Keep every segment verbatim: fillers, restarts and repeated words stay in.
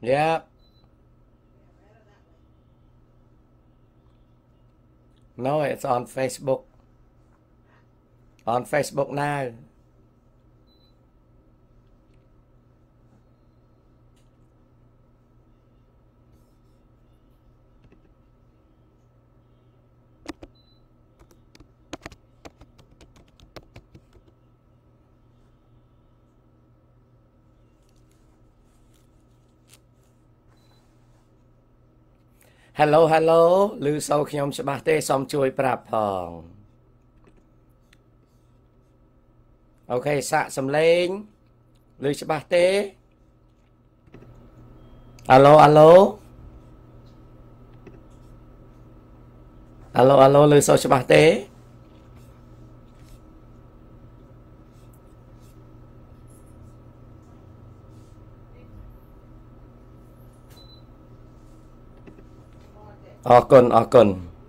Yep. No, it's on Facebook. On Facebook now. Hello hello ឮសូរខ្ញុំច្បាស់ទេសូមជួយប្រាប់ផងអូខេសាកសំឡេងឮច្បាស់ទេ Alo alo Alo alo ឮសូរច្បាស់ទេ អរគុណអរគុណ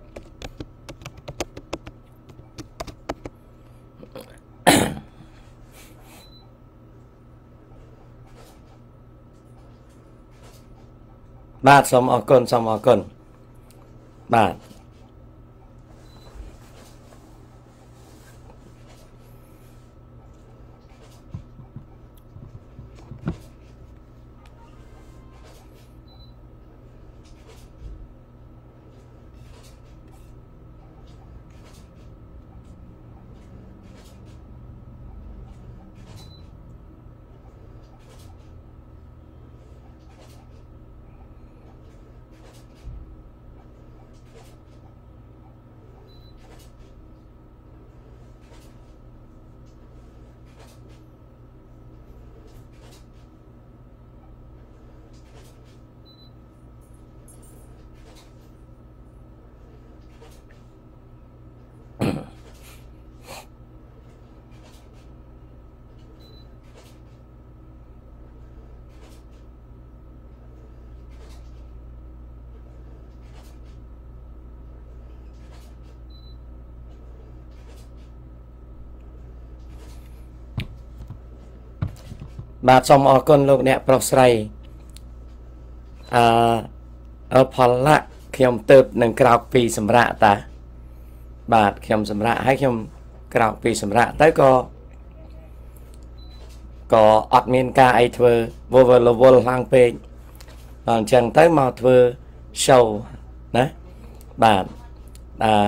បាទសូមអរគុណសូមអរគុណបាទ បាទសូមអរគុណលោកអ្នកប្រុសស្រីអឺអលផលៈខ្ញុំទៅនឹងក្រោកពីសម្រាប់តាបាទខ្ញុំសម្រាប់ហើយខ្ញុំក្រោកពីសម្រាប់ទៅក៏ក៏អត់មានការអីធ្វើវល់វល់ខ្លាំងពេកអញ្ចឹងទៅមកធ្វើ show ណាបាទអឺ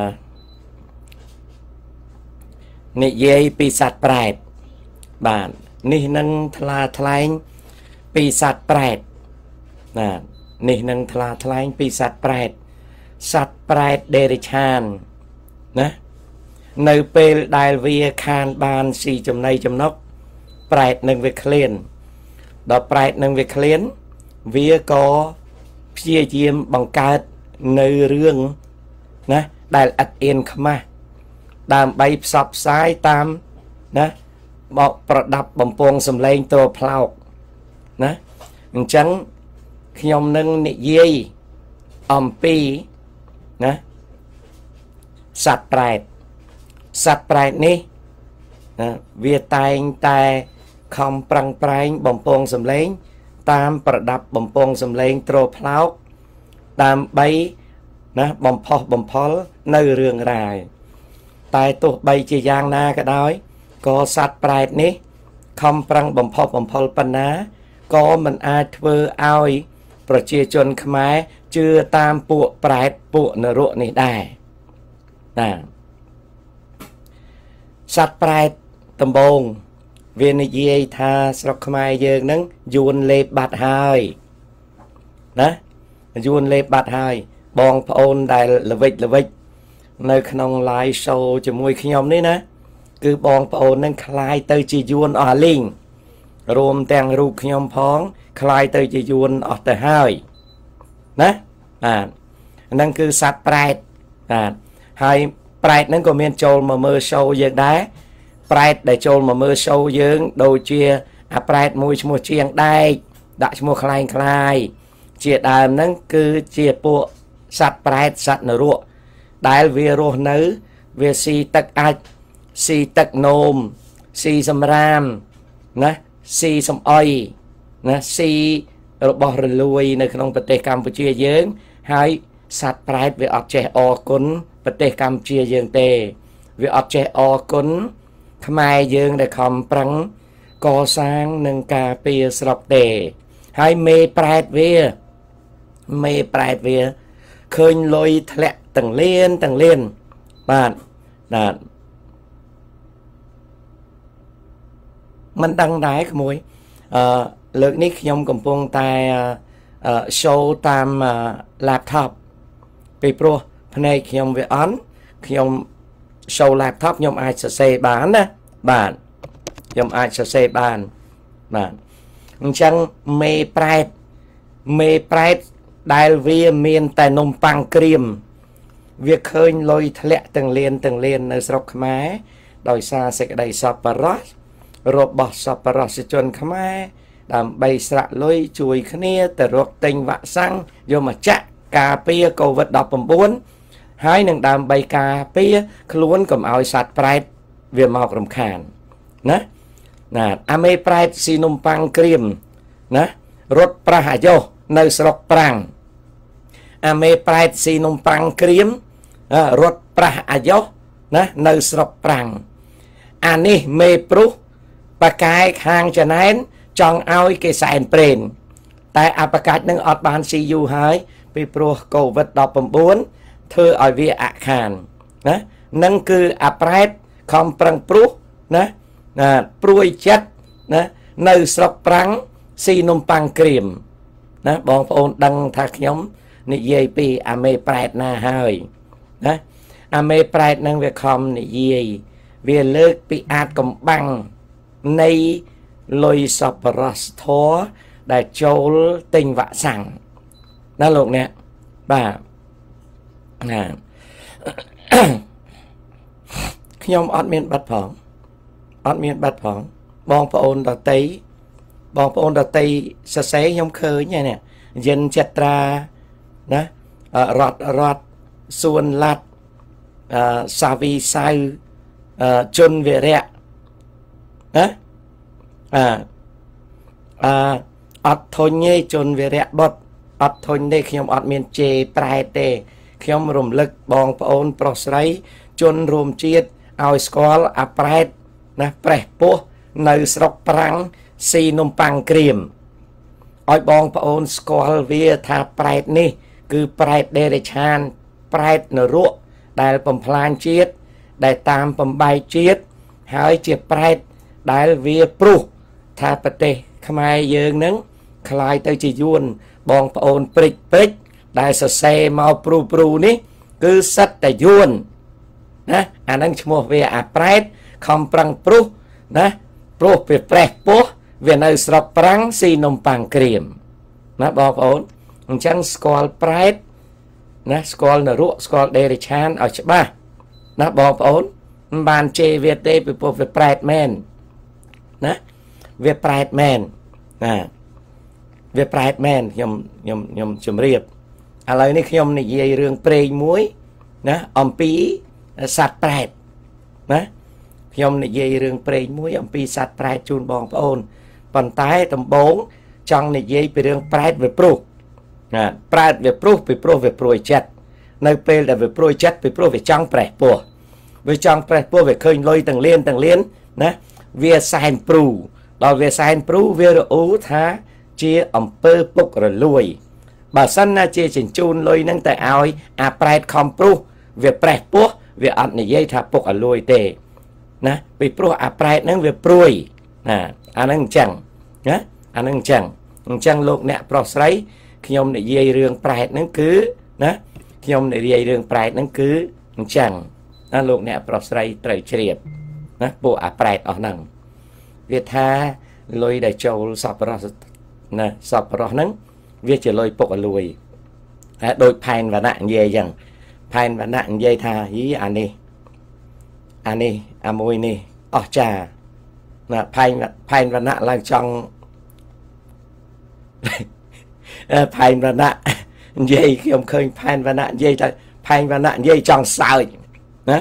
និយាយពីសត្វប្រែតបាទនេះនឹងថ្លាថ្លែងពីសត្វប្រែតណានេះនឹងថ្លាថ្លែងពីសត្វប្រែតសត្វប្រែតដេរិឆានណានៅពេលដែលវាខានបានស៊ីចំណីចំណុកប្រែតនឹងវាឃ្លានដល់ប្រែតនឹងវាឃ្លានវាក៏ព្យាយាមបង្កើតនៅរឿងណាដែលឥតអៀនខ្មាស់ដើម្បីផ្សព្វផ្សាយតាមណាបកប្រដាប់បំពងសំឡេងតផ្លោកណាអញ្ចឹងខ្ញុំនឹងនិយាយអំពីណាសត្វប្រែតសត្វប្រែតនេះណាវាតែងតែខំប្រឹងប្រែងបំពងសំឡេងតាមប្រដាប់បំពងសំឡេងត្រផ្លោកដើម្បីណាបំផុសបំផុលនៅរឿងរ៉ាវតែទោះបីជាយ៉ាងណាក៏ដោយក៏សត្វប្រែតនេះខំប្រឹងបំផុសបំផុលប៉ុណ្ណាក៏មិនអាចធ្វើឲ្យប្រជាជនខ្មែរជឿតាមពួកប្រែតពួកនរកនេះដែរណាសត្វប្រែតដំបងវានិយាយថាស្រុកខ្មែរយើងនឹងយួនលេបបាត់ហើយណាយួនលេបបាត់ហើយបងប្អូនដែលល្វិចល្វិចនៅក្នុង live show ជាមួយខ្ញុំនេះណាគឺបងប្អូននឹងคล้ายទៅជាយួនអស់លីងរួមទាំងរូបខ្ញុំផងคล้ายទៅជាយួនអស់ទៅហើយណាបាទហ្នឹងគឺសត្វប្រែតបាទហើយប្រែតហ្នឹងក៏មានចូលមកមើល show យើងដែរប្រែតដែលចូលមកមើល show យើងដូចជាអាប្រែតមួយឈ្មោះជាងដែកដាក់ឈ្មោះคล้ายคล้ายជាដើមហ្នឹងគឺជាពួកសត្វប្រែតសត្វនរកដែលវារស់នៅវាស៊ីទឹកអាចស៊ីទឹកនោមស៊ីសម្រាមណាស៊ីសំអុយណាស៊ីរបស់រលួយនៅក្នុងប្រទេសកម្ពុជាយើងហើយសត្វប្រែតវាអត់ចេះអរគុណប្រទេសកម្ពុជាយើងទេវាអត់ចេះអរគុណខ្មែរយើងដែលខំប្រឹងកសាងនឹងការពារស្រុកទេហើយមេប្រែតវាមេប្រែតវាឃើញលុយធ្លាក់ទាំងលានទាំងលានបាទបាទមិនដឹងដែរក្មួយអឺលើកនេះខ្ញុំកំពុងតែអឺ show តាម laptop ពីព្រោះភ្នែកខ្ញុំវាអន់ខ្ញុំ show laptop ខ្ញុំអាចសរសេរបានណាបាទខ្ញុំអាចសរសេរបានបាទអញ្ចឹងមេប្រែតមេប្រែតដែលវាមានតែនំប៉័ងក្រៀមវាឃើញលុយធ្លាក់ទាំងលានទាំងលាននៅស្រុកខ្មែរដោយសារសេចក្តីសប្បុរសរបស់សប្បុរសជនខ្មែរដើម្បីស្រាក់លុយជួយគ្នាទៅរកទិញវ៉ាក់សាំងយកមកចាក់ការពារ កូវីដ ដប់ប្រាំបួន ហើយនឹងដើម្បីការពារខ្លួនកុំឲ្យសត្វប្រែតវាមករំខានណាណាអាមេប្រែតស៊ីនំប៉័ងក្រៀមណារត់ប្រះអាយុនៅស្រុកប្រាំងអាមេប្រែតស៊ីនំប៉័ងក្រៀមរត់ប្រះអាយុណានៅស្រុកប្រាំងអានេះមេព្រុសបកាយខាងចំណែនចង់ឲ្យគេសែនព្រេនតែអបកាច់នឹងអត់បានស៊ីយូរហើយពីព្រោះ កូវីដ ដប់ប្រាំបួន ធ្វើឲ្យវាអាក់ខានណានឹងគឺអាប្រែតខំប្រឹងព្រុសណាណាព្រួយចិត្តណានៅស្រុកប្រាំងស៊ីនំប៉័ងក្រៀមណាបងប្អូនដឹងថាខ្ញុំនិយាយពីអាមេប្រែតណាហើយណាអាមេប្រែតនឹងវាខំនិយាយវាលើកពីអាចកំបាំងនៃលុយសប្បុរសធម៌ដែលចូលទិញវ៉ាក់សាំងណាលោកអ្នកបាទណាខ្ញុំអត់មានបាត់ផងអត់មានបាត់ផងបងប្អូនដតីបងប្អូនដតីសរសេរខ្ញុំឃើញហ្នឹងនេះយិនចត្រាណារត់រត់សួនឡាត់អឺសាវីសៅអឺជុនវិរៈណាអឺអឺអត់ធុញទេជុនវិរៈបុតអត់ធុញទេខ្ញុំអត់មានជេរប្រែទេខ្ញុំរំលឹកបងប្អូនប្រុសស្រីជនរួមជាតិឲ្យស្គាល់អាប្រែតណាប្រេះពោះនៅស្រុកប្រាំងស៊ីនំប៉័ងក្រៀមឲ្យបងប្អូនស្គាល់វាថាប្រែតនេះគឺប្រែតដេរឆានប្រែតនរកដែលបំផ្លាញជាតិដែលតាមបំបែកជាតិហើយជាប្រែតដែលវាព្រុសថាប្រទេសខ្មែរយើងនឹងคล้ายទៅជាយួនបងប្អូនព្រិចព្រិចដែលសរសេរមកព្រូព្រូនេះគឺសិតតែយួនណាអានឹងឈ្មោះវាអាប្រែតខំប្រឹងព្រុសណាព្រុសវាប្រេះពោះវានៅស្រុកប្រាំងស៊ីនំប៉័ងក្រៀមណាបងប្អូនអញ្ចឹងស្គាល់ប្រែតណាស្គាល់នរកស្គាល់ដេរិឆានឲ្យច្បាស់ណាបងប្អូនមិនបានជេរវាទេពីព្រោះវាប្រែតមែនណាវាប្រែតមែនណាវាប្រែតមែនខ្ញុំខ្ញុំខ្ញុំជម្រាបឥឡូវនេះខ្ញុំនិយាយរឿងព្រេងមួយណាអំពីសត្វប្រែតណាខ្ញុំនិយាយរឿងព្រេងមួយអំពីសត្វប្រែតជូនបងប្អូនប៉ុន្តែដំបូងចង់និយាយពីរឿងប្រែតវាព្រុសណាប្រែតវាព្រុសពីព្រោះវាព្រួយចិត្តនៅពេលដែលវាព្រួយចិត្តពីព្រោះវាចង់ប្រេះពោះវាចង់ប្រេះពោះវាឃើញលុយទាំងលានទាំងលានណាវាសែនព្រូដល់វាសែនព្រូវារអ៊ូថាជាអំពើពុករលួយបើសិនណាជាជញ្ជូនលុយហ្នឹងទៅឲ្យអាប្រែតខំព្រុសវាប្រេះពោះវាអត់និយាយថាពុករលួយទេណាពីព្រោះអាប្រែតហ្នឹងវាព្រួយណាអាហ្នឹងអញ្ចឹងណាអាហ្នឹងអញ្ចឹងអញ្ចឹងលោកអ្នកប្រុសស្រីខ្ញុំនិយាយរឿងប្រែតហ្នឹងគឺណាខ្ញុំនិយាយរឿងប្រែតហ្នឹងគឺអញ្ចឹងណាលោកអ្នកប្រុសស្រីត្រូវជ្រាបណាពួកអាប្រែតអស់ហ្នឹងវាថាលុយដែលចូលសប្បុរសណាសប្បុរសហ្នឹងវាជាលុយពុករលួយហើយដូចផែនវណ្ណៈនិយាយអញ្ចឹងផែនវណ្ណៈនិយាយថាយីអានេះអានេះអាមួយនេះអស់ចាណាផែនផែនវណ្ណៈឡើងចង់ផែនវណ្ណៈនិយាយខ្ញុំឃើញផែនវណ្ណៈនិយាយថាផែនវណ្ណៈនិយាយចង់សើចណា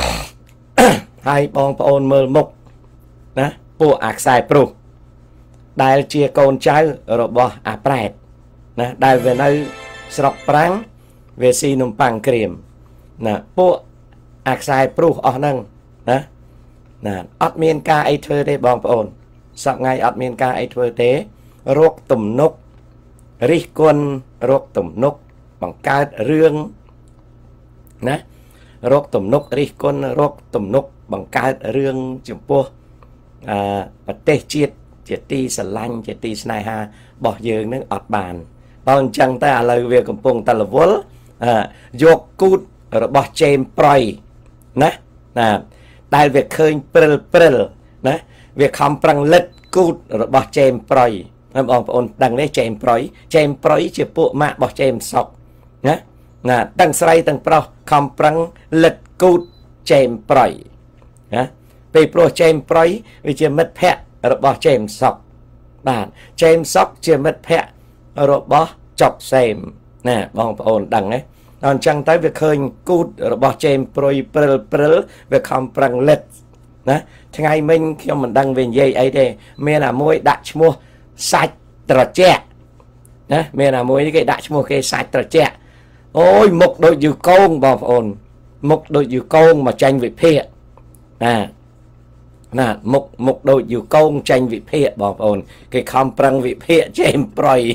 ហើយបងប្អូនមើលមុខណាពួកអាខ្សែព្រុសដែលជាកូនចៅរបស់អាប្រែតណាដែលវានៅស្រុកប្រាំងវាស៊ីនំប៉័ងក្រៀមណាពួកអាខ្សែព្រុសអស់ហ្នឹងណាណាអត់មានការអីធ្វើទេបងប្អូនសប្ងៃអត់មានការអីធ្វើទេរកទំនុករិះគន់រកទំនុកបង្កើតរឿងណារកទំនុករិះគន់រកទំនុកបង្កើតរឿងចំពោះអឺប្រទេសជាតិជាទីស្រឡាញ់ជាទីស្នេហារបស់យើងនឹងអត់បានបើអញ្ចឹងតែឥឡូវវាកំពុងតែរវល់យកគូតរបស់ជេមប្រយណាណាដែលវាឃើញព្រិលព្រិលណាវាខំប្រឹងលិតគូតរបស់ជេមប្រយបងប្អូនដឹងទេជេមប្រយជេមប្រយជាពួកម៉ាក់របស់ជេមសុកណាណាទាំងស្រីទាំងប្រុសខំប្រឹងលិតគូតជេមប្រយណាពេលព្រោះជេមប្រយវាជាមិត្តភក្តិរបស់ជេមសុកបាទជេមសុកជាមិត្តភក្តិរបស់ចុកសេមណាបងប្អូនដឹងទេអញ្ចឹងទៅវាឃើញគូតរបស់ជេមប្រយព្រិលព្រិលវាខំប្រឹងលិតណាថ្ងៃមិញខ្ញុំមិនដឹងវានិយាយអីទេមានអាមួយដាក់ឈ្មោះសាច់ត្រជាក់ណាមានអាមួយនេះគេដាក់ឈ្មោះគេសាច់ត្រជាក់អូយមុខដូចយូកងបងប្អូនមុខដូចយូកងមកចាញ់វិភាគណាណាមុខមុខដូចយូកងចាញ់វិភាគបងប្អូនគេខំប្រឹងវិភាគជេមប្រយ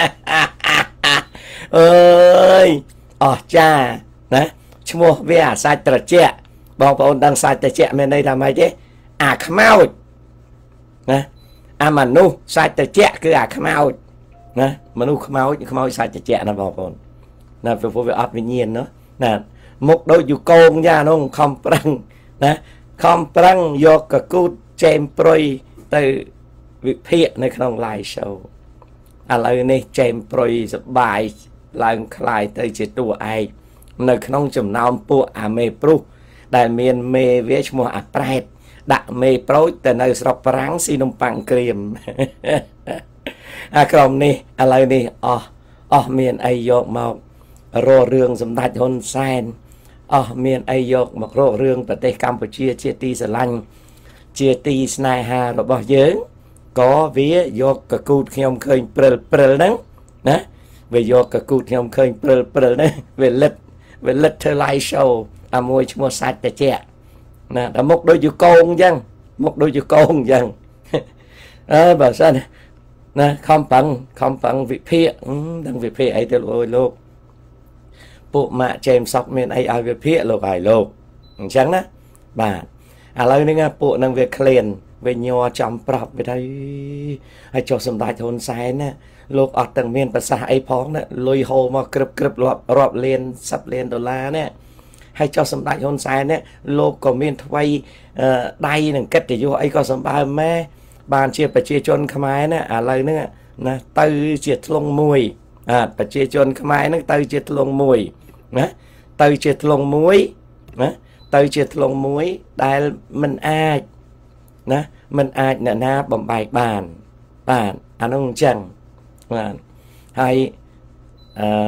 អើយអស់ចាណាឈ្មោះវាអាសាច់ត្រជាក់បងប្អូនដឹងសាច់ត្រជាក់មានន័យថាម៉េចទេអាខ្មោចណាអាមនុស្សសាច់ត្រជាក់គឺអាខ្មោចណាមនុស្សខ្មោចខ្មោចសាច់ត្រជាក់ណាបងប្អូនណាព្រោះវាអត់វិញ្ញាណណាមុខដូចយូកងយ៉ានោះខំប្រឹងណាខំប្រឹងយកកកូតជេមប្រយទៅវិភាគនៅក្នុង live show ឥឡូវនេះជេមប្រយសបាយឡើងคล้ายទៅជាតួឯកនៅក្នុងចំណោមពួកអាមេព្រុសដែលមានមេវាឈ្មោះអាប្រែតដាក់មេប្រូចទៅនៅស្រុកប្រាំងស៊ីនំប៉័ងក្រៀមអាក្រុមនេះឥឡូវនេះអស់អស់មានអីយកមករករឿងសម្ដេចហ៊ុនសែនអស់មានអីយកមករករឿងប្រទេសកម្ពុជាជាទីស្រឡាញ់ជាទីស្នេហារបស់យើងក៏វាយកកកូតខ្ញុំឃើញព្រិលព្រិលហ្នឹងណាវាយកកកូតខ្ញុំឃើញព្រិលព្រិលហ្នឹងវាលិតវាលិតធ្វើ live show អាមួយឈ្មោះសាច់ត្រជាក់ណាតែមុខដូចយូកងអញ្ចឹងមុខដូចយូកងអញ្ចឹងអើបើសិនណាខំប្រឹងខំប្រឹងវិភាគដឹងវិភាគអីទៅអូយលោកពួកម៉ាក់ជេមសុកមានអីឲ្យវិភាគលោកហើយលោកអញ្ចឹងណាបាទឥឡូវនេះពួកនឹងវាក្លៀនវាញ័រចំប្រាប់វាទៅហើយចុះសម្ដេចហ៊ុនសែនណាលោកអត់ទាំងមានប្រសាសន៍អីផងណាលុយហូរមកក្រឹបក្រឹបរាប់រាប់លានសិបលានដុល្លារណាហើយចុះសម្ដេចហ៊ុនសែននេះលោកក៏មានថ្វីដៃនឹងកិត្តិយសអីក៏សម្បើមម៉ែបានជាប្រជាជនខ្មែរណាឥឡូវហ្នឹងណាទៅជាធ្លុងមួយអាប្រជាជនខ្មែរហ្នឹងទៅជាធ្លុងមួយណាទៅជាធ្លុងមួយណាទៅជាធ្លុងមួយដែលមិនអាចណាមិនអាចអ្នកណាបំបែកបានបាទអានោះអញ្ចឹងបាទហើយអឺ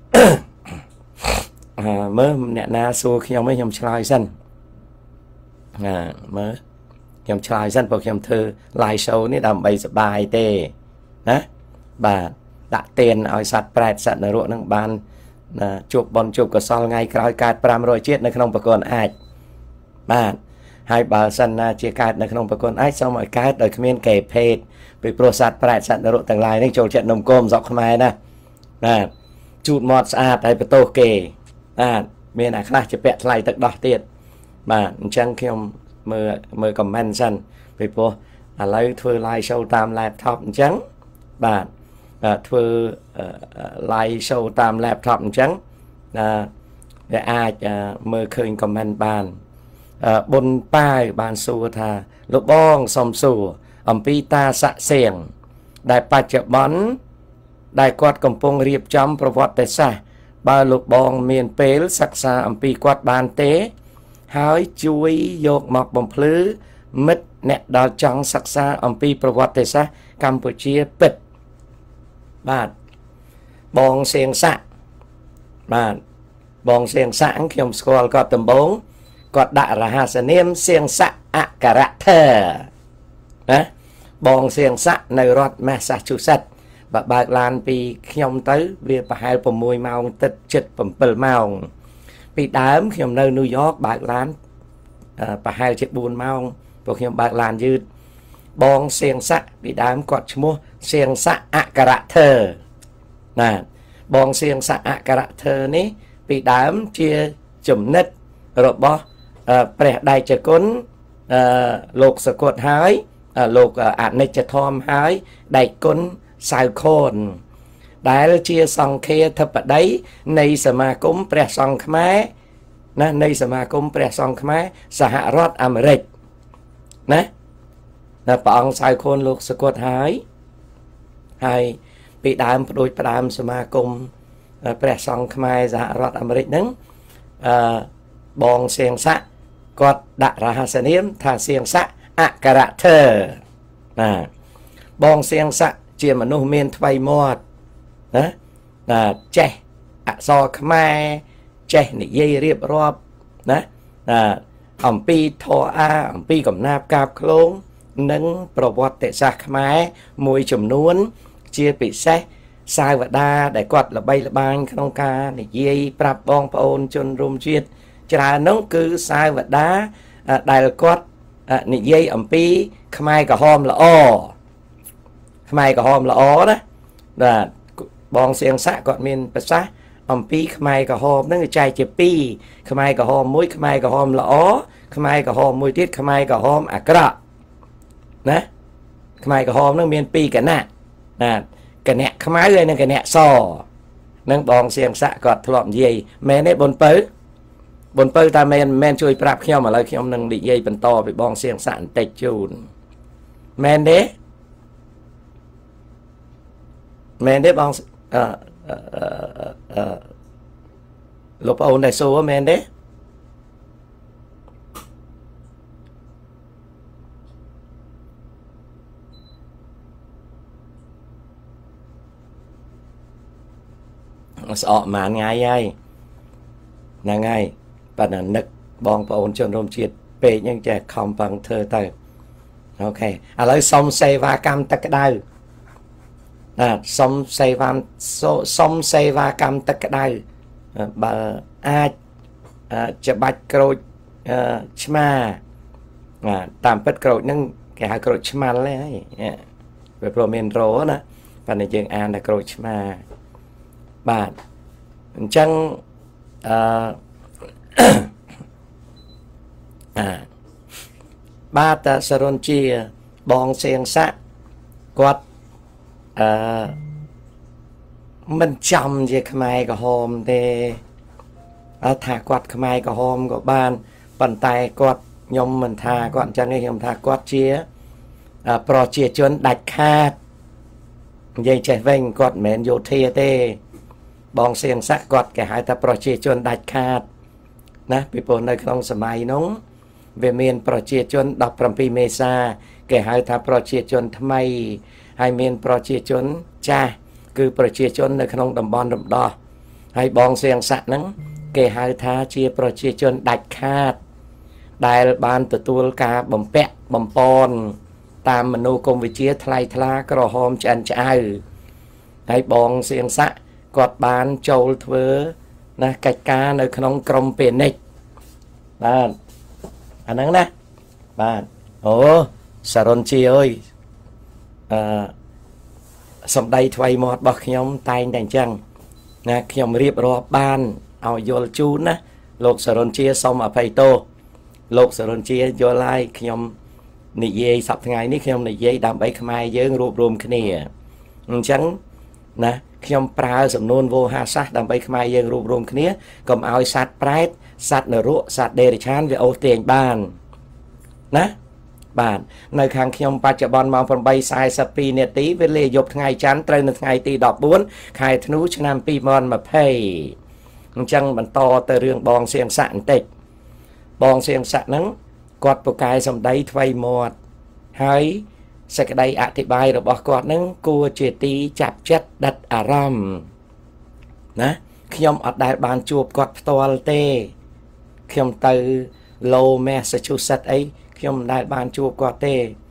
អឺមើលអ្នកណាសួរខ្ញុំឯងខ្ញុំឆ្លើយសិនណាមើលខ្ញុំឆ្លើយសិនព្រោះខ្ញុំធ្វើ live show នេះដើម្បីសប្បាយទេណាបាទដាក់ទៀនឲ្យសត្វប្រែតសត្វនរកនឹងបានណាជួបបនជួបកសលថ្ងៃក្រោយកើតប្រាំរយជាតិនៅក្នុងប្រគល់អាចបាទហើយបើសិនណាជាកើតនៅក្នុងប្រគល់អាចសូមឲ្យកើតដោយគ្មានកេភេទពីព្រោះសត្វប្រែតសត្វនរកទាំងឡាយនេះចូលចិត្តនំគមស្រុកខ្មែរណាបាទជូតមាត់ស្អាតហើយបន្ទោសគេបាទមានអាខ្លះជាពាក់ថ្លៃទឹកដោះទៀតបាទអញ្ចឹងខ្ញុំមើលមើល comment សិនពីព្រោះឥឡូវធ្វើ live show តាម laptop អញ្ចឹងបាទធ្វើ live show តាម laptop អញ្ចឹងវាអាចមើលឃើញ comment បានបុនប៉ាយបានសួរថាលោកបងសុំសួរអំពីតាស័កសៀងដែលបច្ចុប្បន្នដែលគាត់កំពុងរៀបចំប្រវត្តិសាស្ត្របើលោកបងមានពេលសិក្សាអំពីគាត់បានទេហើយជួយយកមកបំភ្លឺមិត្តអ្នកដល់ចង់សិក្សាអំពីប្រវត្តិសាស្ត្រកម្ពុជាពិតបាទបងសៀងស័កបាទបងសៀងស័កខ្ញុំស្គាល់គាត់ដំបូងគាត់ដាក់រហស្សនាមសៀងស័កអក្សរធរណាបងសៀងស័កនៅរដ្ឋ Massachusetts បើបើកឡានពីខ្ញុំទៅវាប្រហែល6ម៉ោងទឹកជិត7ម៉ោងពីដើមខ្ញុំនៅ New York បើកឡានប្រហែលជា4ម៉ោងព្រោះខ្ញុំបើកឡានយឺតបងសៀងស័កពីដើមគាត់ឈ្មោះសៀងស័កអក្សរធើណាបងសៀងស័កអក្សរធើនេះពីដើមជាចំណិតរបស់ព្រះដៃជគុណលោកសកុតហើយលោកអនិច្ចធម្មហើយដៃគុណសៅខូនដែលជាសង្ឃាធិបតីនៃសមាគមព្រះសង្ឃខ្មែរណានៃសមាគមព្រះសង្ឃខ្មែរសហរដ្ឋអាមេរិកណាណាព្រះអង្គសៅខូនលោកសកុតហើយហើយពីដើមបដួចផ្ដើមសមាគមព្រះសង្ឃខ្មែរសហរដ្ឋអាមេរិកហ្នឹងអឺបងសៀងស័កគាត់ដាក់រហស្សនាមថាសៀងស័កអក្សរធើណាបងសៀងស័កជាមនុស្សមានថ្វីមាត់ណាណាចេះអក្សរខ្មែរចេះនិយាយរៀបរាប់ណាណាអំពីធម៌អាអំពីកំណាព្យកាបឃ្លោងនិងប្រវត្តិសាស្ត្រខ្មែរមួយចំនួនជាពិសេសសាវតាដែលគាត់ល្បីល្បាញក្នុងការនិយាយប្រាប់បងប្អូនជនរួមជាតិច្រើននោះគឺសាវតាដែលគាត់និយាយអំពីខ្មែរក្រហមល្អខ្មែរក្រហមល្អណាបាទបងសៀងស័កគាត់មានប្រសាសន៍អំពីខ្មែរក្រហមហ្នឹងចែកជាពីរខ្មែរក្រហមមួយខ្មែរក្រហមល្អខ្មែរក្រហមមួយទៀតខ្មែរក្រហមអាក្រក់ណាខ្មែរក្រហមហ្នឹងមានពីរគណៈណាគណៈខ្មៅហើយនិងគណៈសនឹងបងសៀងស័កគាត់ធ្លាប់និយាយមែនទេបុនពៅបុនពៅតាមែនមែនជួយប្រាប់ខ្ញុំឥឡូវខ្ញុំនឹងនិយាយបន្តពីបងសៀងស័កបន្តិចជូនមែនទេមែនទេបងអឺអឺលោកប្អូនដែលសួរមែនទេស្អកម៉ានថ្ងៃហើយហ្នឹងហើយប៉ណ្ណនឹកបងប្អូនជនរួមជាតិពេកហ្នឹងចេះខំប្រឹងធ្វើទៅអូខេឥឡូវសុំសេវាកម្មទឹកក្តៅណាសុំសេវាសុំសេវាកម្មទឹកក្តៅបើអាចច្បាច់ក្រូចឆ្មាតាមពិតក្រូចហ្នឹងគេហៅក្រូចឆ្មាល់ទេហើយវាព្រោះមានរោណាប៉ុន្តែយើងអានតែក្រូចឆ្មាបាទអញ្ចឹងអឺអាបាទសរុនជាបងសៀងស័កគាត់អឺមិនចំជាខ្មែរក្រហមទេអត់ថាគាត់ខ្មែរក្រហមក៏បានប៉ុន្តែគាត់ខ្ញុំមិនថាគាត់អញ្ចឹងទេខ្ញុំថាគាត់ជាប្រជាជនដាច់ខាតនិយាយចេះវិញគាត់មិនមែនយោធាទេបងសៀងស័កគាត់គេហៅថាប្រជាជនដាច់ខាតណាពីព្រោះនៅក្នុងសម័យនោះវាមានប្រជាជនដប់ប្រាំពីរមេសាគេហៅថាប្រជាជនថ្មីហើយមានប្រជាជនចាស់គឺប្រជាជននៅក្នុងតំបន់រំដោះហើយបងសៀងស័កហ្នឹងគេហៅថាជាប្រជាជនដាច់ខាតដែលបានទទួលការបំពាក់បំពន់តាមមនោគមវិជ្ជាថ្លៃថ្លាក្រហមឆ្អិនឆ្អៅហើយបងសៀងស័កគាត់បានចូលធ្វើណាកិច្ចការនៅក្នុងក្រមពាណិជ្ជបាទអាហ្នឹងណាបាទអូសរុនជាអើយអឺសម្ដីថ្មីមាត់របស់ខ្ញុំតែងតែអញ្ចឹងណាខ្ញុំរៀបរាប់បានឲ្យយល់ជូនណាលោកសរុនជាសូមអភ័យទោសលោកសរុនជាយល់ហើយខ្ញុំនិយាយសប្តាហ៍ថ្ងៃនេះខ្ញុំនិយាយដើម្បីខ្មែរយើងរួបរวมគ្នាអញ្ចឹងណាខ្ញុំប្រើសំនួនវោហារសាស្ត្រដើម្បីខ្មែរយើងរួបរวมគ្នាកុំឲ្យសត្វប្រែតសត្វនរកសត្វដេរិឆានវាអូសទាញបានណាបាទនៅខាងខ្ញុំបច្ចុប្បន្នម៉ោងប្រាំបីសែសិបពីរនាទីវេលាយប់ថ្ងៃច័ន្ទត្រូវនៅថ្ងៃទីដប់បួនខែធ្នូឆ្នាំពីរពាន់ម្ភៃអញ្ចឹងបន្តទៅរឿងបងសៀងស័កបន្តិចបងសៀងស័កហ្នឹងគាត់ពូកែសម្ដីថ្មីមាត់ហើយសេចក្តីអធិប្បាយរបស់គាត់នឹងគួរជាទីចាប់ចិត្តដិតអារម្មណ៍ណាខ្ញុំអត់ដែលបានជួបគាត់ផ្ទាល់ទេខ្ញុំទៅឡូ Massachusetts អីខ្ញុំមិនដែលបានជួបគាត់ទេ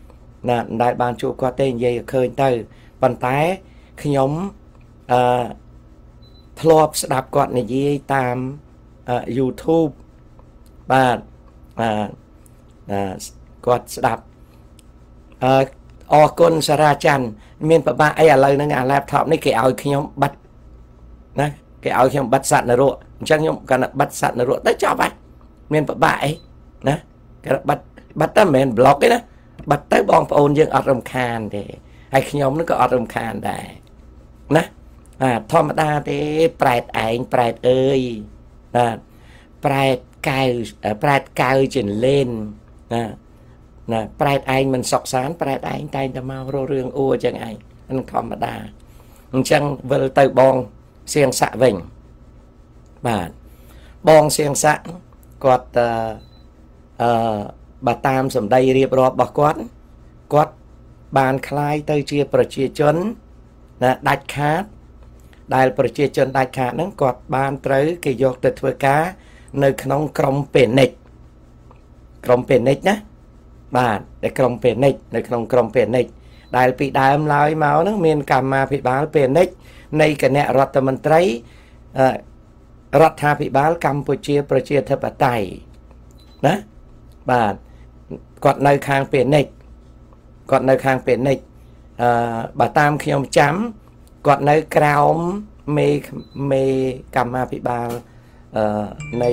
ណាដែលបានជួបគាត់ទេនិយាយឃើញទៅប៉ុន្តែខ្ញុំអឺធ្លាប់ស្ដាប់គាត់និយាយតាម YouTube បាទអឺគាត់ស្ដាប់អឺអរគុណសារាច័ន្ទមានប្របាក់អីឥឡូវហ្នឹងអា laptop នេះគេឲ្យខ្ញុំបិទណាគេឲ្យខ្ញុំបិទសត្វនរកអញ្ចឹងខ្ញុំគាត់បិទសត្វនរកទៅចប់ហើយមានប្របាក់អីណាគេបិទបិទតែមិនមែន block ទេណាបិទទៅបងប្អូនយើងអត់រំខានទេហើយខ្ញុំនឹងក៏អត់រំខានដែរណាអាធម្មតាទេប្រែតឯងប្រែតអើយណាប្រែតកៅប្រែតកៅចិនលេនណាណាប្រែតឯងមិនសុកសានប្រែតឯងតែងតែមករករឿងអួរចឹងឯងនឹងធម្មតាអញ្ចឹងវិលទៅបងសៀងស័កវិញបាទបងសៀងស័កគាត់អឺអឺបើតាមសម្ដីរៀបរាប់របស់គាត់គាត់បានคล้ายទៅជាប្រជាជនណាដាច់ខាតដែលប្រជាជនដាច់ខាតហ្នឹងគាត់បានត្រូវគេយកទៅធ្វើការនៅក្នុងក្រុមពេនិចក្រុមពេនិចណាបាទតែក្រុមពេនិចនៅក្នុងក្រុមពេនិចដែលពីដើមឡើយមកហ្នឹងមានកម្មាភិបាលពេនិចនៃគណៈរដ្ឋមន្ត្រីរដ្ឋាភិបាលកម្ពុជាប្រជាធិបតេយ្យណាបាទគាត់នៅខាងពេនិចគាត់នៅខាងពេនិចអឺបើតាមខ្ញុំចាំគាត់នៅក្រោមមេមេកម្មាភិបាលអឺនៃ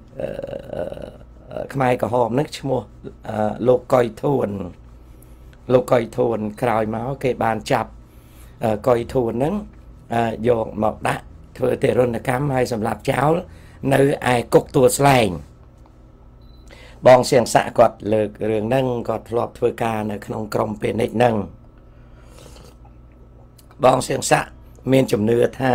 ខ្មែរក្រហមហ្នឹងឈ្មោះលោកកុយធួនលោកកុយធួនក្រោយមកគេបានចាប់កុយធួនហ្នឹងយកមកដាក់ធ្វើទារុណកម្មហើយសម្រាប់ចោលនៅឯគុកទួលស្លែងបងសៀងស័កគាត់លើករឿងហ្នឹងគាត់ធ្លាប់ធ្វើការនៅក្នុងក្រុមពេនិចហ្នឹងបងសៀងស័កមានជំនឿថា